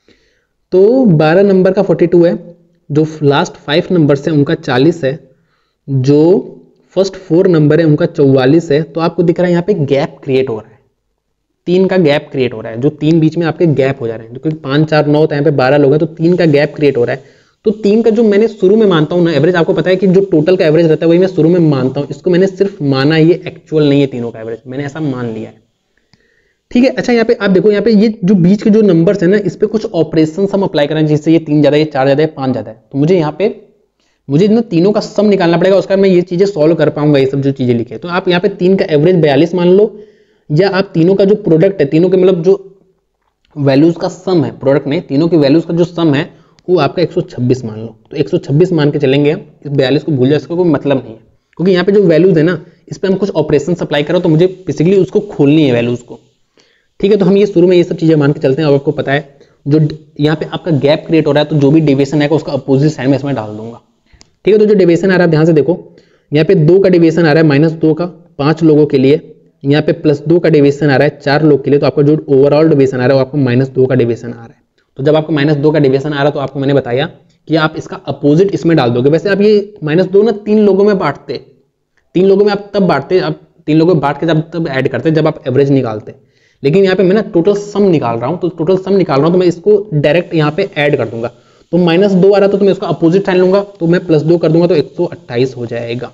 तो बारह नंबर का फोर्टी टू है, जो लास्ट फाइव नंबर है उनका चालीस है, जो फर्स्ट फोर नंबर है उनका चौवालीस है। तो आपको दिख रहा है यहाँ पे गैप क्रिएट हो रहा है, तीन का गैप क्रिएट हो रहा है, जो तीन बीच में आपके गैप हो जा रहे हैं, क्योंकि पाँच चार नौ तो यहाँ पे बारह लोग हैं, तो तीन का गैप क्रिएट हो रहा है। तो तीन का जो मैंने शुरू में मानता हूँ ना एवरेज, आपको पता है कि जो टोटल का एवरेज रहता है वही मैं शुरू में मानता हूँ, इसको मैंने सिर्फ माना, ये एक्चुअल नहीं है तीनों का एवरेज, मैंने ऐसा मान लिया है। ठीक है, अच्छा यहाँ पे आप देखो, यहाँ पे ये जो बीच के जो नंबर्स है ना, इस पे कुछ ऑपरेशन हम अप्लाई करें, जिससे ये तीन ज्यादा है, ये चार ज्यादा है, पांच ज्यादा है। तो मुझे यहाँ पे मुझे इन तीनों का सम निकालना पड़ेगा, उसका मैं ये चीजें सॉल्व कर पाऊंगा, ये सब जो चीजें लिखे। तो आप यहाँ पे तीन का एवरेज बयालीस मान लो, या आप तीनों का जो प्रोडक्ट है, तीनों के मतलब जो वैल्यूज का सम है, प्रोडक्ट नहीं, तीनों की वैल्यूज का जो सम है वो आपका एक सौ छब्बीस मान लो। तो एक सौ छब्बीस मान के चलेंगे हम, इस बयालीस को भूल जाए, इसका कोई मतलब नहीं है, क्योंकि यहाँ पे जो वैल्यूज है ना इस पर हम कुछ ऑपरेशन अप्लाई करो, तो मुझे बेसिकली उसको खोलनी है वैल्यूज को। ठीक है, तो हम ये शुरू में ये सब चीजें मान के चलते हैं। अब आपको पता है जो यहाँ पे आपका गैप क्रिएट हो रहा है, तो जो भी डेविएशन आएगा उसका अपोजिट साइन में इसमें डाल दूंगा। ठीक है, तो जो डेविएशन आ रहा है ध्यान से देखो, यहाँ पे दो का डेविएशन आ रहा है माइनस दो का पांच लोगों के लिए, यहाँ पे प्लस दो का डेविएशन आ रहा है चार लोग के लिए। तो आपका जो ओवरऑल डेविएशन आ रहा है वो आपको माइनस दो का डेविएशन आ रहा है। तो जब आपको माइनस दो का डेविएशन आ रहा है तो आपको मैंने बताया कि आप इसका अपोजिट इसमें डाल दोगे। वैसे आप ये माइनस दो ना तीन लोगों में बांटते, तीन लोगों में आप तब बांटते, आप तीन लोगों में बांट के जब तब ऐड करते जब आप एवरेज निकालते, लेकिन यहाँ पे मैं ना टोटल सम निकाल रहा हूँ, तो टोटल सम निकाल रहा हूँ, तो मैं इसको डायरेक्ट यहाँ पे ऐड कर दूंगा। तो माइनस दो आ रहा था तो मैं इसका अपोजिट साइन लूंगा, तो मैं प्लस दो कर दूंगा, तो एक सौ अट्ठाईस हो जाएगा।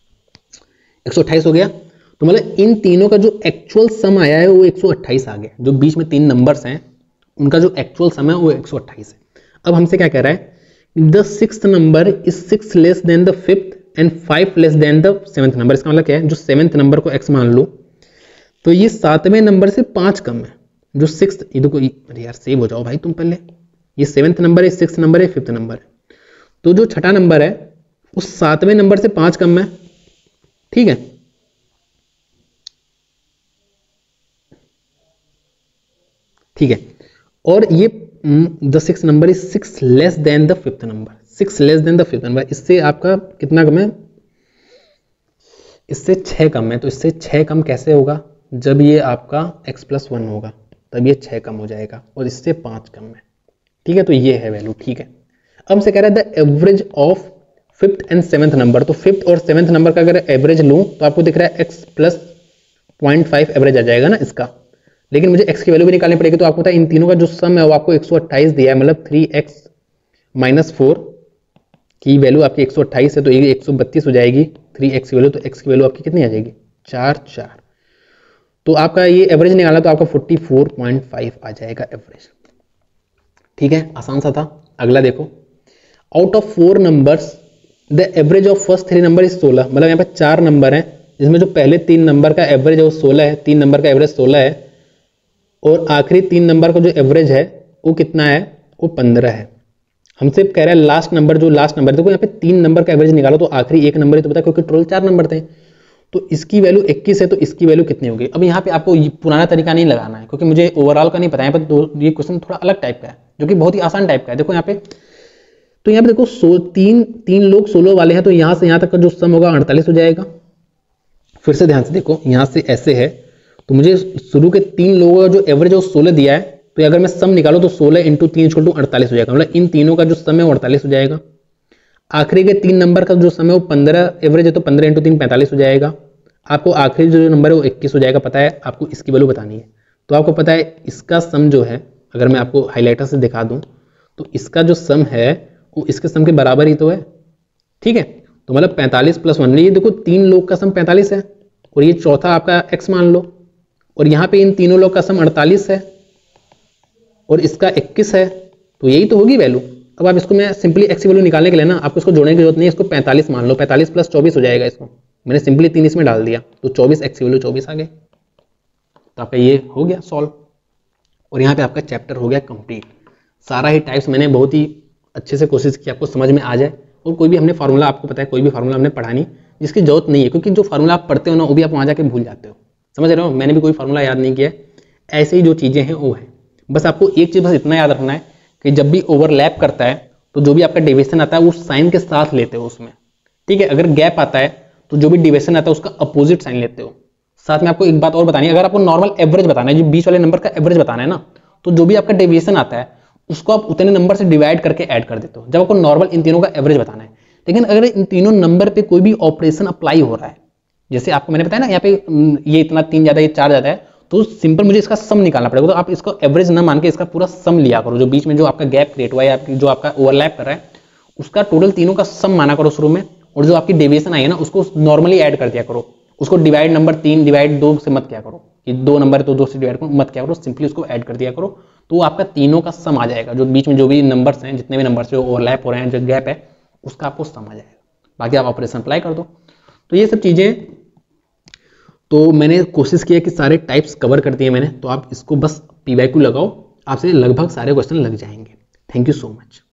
एक सौ अट्ठाईस हो गया, तो मतलब इन तीनों का जो एक्चुअल सम आया है वो एक सौ अट्ठाईस आ गया। जो बीच में तीन नंबर्स हैं उनका जो एक्चुअल सम है वो एक सौ अट्ठाईस है। अब हमसे क्या कह रहा है, the sixth number is six less than the fifth and five less than the seventh number. इसका मतलब क्या है, जो सेवंथ नंबर को एक्स मान लो तो ये सातवें नंबर से पांच कम है। जो सिक्स, ये देखो, अरे यार सेव हो जाओ भाई तुम पहले, ये सेवंथ नंबर है, सिक्स नंबर है, फिफ्थ नंबर है, तो जो छठा नंबर है उस सातवें नंबर से पांच कम है। ठीक है, ठीक है। और ये the six number is six less than the fifth number, six less than the fifth number, इससे आपका कितना कम है, इससे छः कम है। तो इससे छः कम कैसे होगा, जब ये आपका x प्लस वन होगा तब ये छः कम हो जाएगा, और इससे पाँच कम है। ठीक है, तो ये है वैल्यू। ठीक है, अब हमसे कह रहा है the average of fifth and seventh number. तो फिफ्थ और सेवंथ नंबर का अगर एवरेज लूँ तो आपको दिख रहा है x plus point five average आ जाएगा ना इसका, लेकिन मुझे x की वैल्यू भी निकालनी पड़ेगी। तो आपको पता है इन तीनों का जो सम है वो आपको एक सौ अट्ठाईस दिया है, मतलब थ्री एक्स माइनस फोर की वैल्यू आपकी एक सौ अट्ठाईस है, तो ये एक सौ बत्तीस हो जाएगी थ्री एक्स की वैल्यू। तो x की वैल्यू आपकी कितनी आ जाएगी, चार चार। तो आपका ये एवरेज निकाला तो आपका फोर्टी फोर पॉइंट फाइव आ जाएगा एवरेज। ठीक है, आसान सा था। अगला देखो, out of four numbers the average of first three number is सोलह। मतलब यहाँ पे चार नंबर हैं जिसमें जो पहले तीन नंबर का एवरेज है वो सोलह है, तीन नंबर का एवरेज सोलह है, और आखिरी तीन नंबर का जो एवरेज है वो कितना है, वो पंद्रह है। हमसे कह रहा है लास्ट नंबर, जो लास्ट नंबर देखो यहाँ पे तीन नंबर का एवरेज निकालो तो आखिरी एक नंबर ही तो पता है, क्योंकि टोटल चार नंबर थे। तो इसकी वैल्यू इक्कीस है, तो इसकी वैल्यू कितनी होगी। अब यहाँ पे आपको पुराना तरीका नहीं लगाना है, क्योंकि मुझे ओवरऑल का नहीं पता है, पर ये क्वेश्चन थोड़ा अलग टाइप का है, जो कि बहुत ही आसान टाइप का है। देखो यहाँ पे, तो यहाँ पे देखो सो तीन तीन लोग सोलह वाले हैं, तो यहाँ से यहाँ तक का जो सम होगा अड़तालीस हो जाएगा। फिर से ध्यान से देखो, यहाँ से ऐसे है, तो मुझे शुरू के तीन लोगों का जो एवरेज है वो सोलह दिया है, तो अगर मैं सम निकालूं तो सोलह इंटू तीन छोड़ दूं अड़तालीस हो जाएगा। मतलब इन तीनों का जो सम है वो अड़तालीस हो जाएगा। आखिरी के तीन नंबर का जो सम है वो पंद्रह एवरेज है, तो पंद्रह इंटू तीन पैंतालीस हो जाएगा। आपको आखिरी जो नंबर है वो इक्कीस हो जाएगा, पता है, आपको इसकी वैल्यू बतानी है। तो आपको पता है इसका सम जो है, अगर मैं आपको हाईलाइटर से दिखा दूं तो इसका जो सम है वो इसके सम के बराबर ही तो है। ठीक है, तो मतलब पैंतालीस प्लस वन, ये देखो तीन लोग का सम पैंतालीस है, और ये चौथा आपका एक्स मान लो, और यहाँ पे इन तीनों लोग का सम अड़तालीस है और इसका इक्कीस है, तो यही तो होगी वैल्यू। अब आप इसको, मैं सिंपली एक्स की वैल्यू निकालने के लिए ना आपको इसको जोड़ने की जरूरत नहीं है, इसको पैंतालीस मान लो, पैंतालीस प्लस चौबीस हो जाएगा। इसको मैंने सिंपली तीन इसमें डाल दिया, तो चौबीस एक्स की वैल्यू चौबीस आ गई। तो आपका ये हो गया सॉल्व, और यहाँ पे आपका चैप्टर हो गया कंप्लीट। सारा ही टाइप्स मैंने बहुत ही अच्छे से कोशिश की आपको समझ में आ जाए, और कोई भी हमने फार्मूला, आपको पता है कोई भी फार्मूला हमने पढ़ा नहीं जिसकी जरूरत नहीं है, क्योंकि जो फार्मूला आप पढ़ते हो ना वो भी आप वहाँ जाके भूल जाते हो। समझ रहे हो, मैंने भी कोई फार्मूला याद नहीं किया है, ऐसे ही जो चीज़ें हैं वो है। बस आपको एक चीज़ बस इतना याद रखना है कि जब भी ओवरलैप करता है तो जो भी आपका डिविजन आता है वो साइन के साथ लेते हो उसमें। ठीक है, अगर गैप आता है तो जो भी डिविजन आता है उसका अपोजिट साइन लेते हो। साथ में आपको एक बात और बतानी है, अगर आपको नॉर्मल एवरेज बताना है, जो बीच वाले नंबर का एवरेज बताना है ना, तो जो भी आपका डेविएशन आता है उसको आप उतने नंबर से डिवाइड करके ऐड कर देते हो, जब आपको नॉर्मल इन तीनों का एवरेज बताना है। लेकिन अगर इन तीनों नंबर पे कोई भी ऑपरेशन अप्लाई हो रहा है, जैसे आपको मैंने बताया ना यहाँ पे ये इतना तीन ज्यादा ये चार ज्यादा है, तो सिंपल मुझे इसका सम निकालना पड़ेगा। तो आप इसको एवरेज ना मान के इसका पूरा सम लिया करो, जो बीच में जो आपका गैप क्रिएट हुआ है, आपकी जो आपका ओवरलैप कर रहा है उसका टोटल तीनों का सम माना करो शुरू में, और जो आपकी डेविएशन आई है ना उसको नॉर्मली ऐड कर दिया करो। उसको डिवाइड नंबर तीन डिवाइड दो से मत किया करो, कि दो नंबर है तो दो से डिवाइड करो मत किया करो, सिंपली उसको ऐड कर दिया करो, तो आपका तीनों का सम आ जाएगा। जो बीच में जो भी नंबर्स हैं, जितने भी नंबर्स जो ओवरलैप हो रहे हैं, जो गैप है, उसका आपको सम आ जाएगा। बाकी आप ऑपरेशन अप्लाई कर दो। तो ये सब चीजें तो मैंने कोशिश की है कि सारे टाइप्स कवर कर दिए मैंने, तो आप इसको बस पी वाई क्यू लगाओ, आपसे लगभग सारे क्वेश्चन लग जाएंगे। Thank you so much.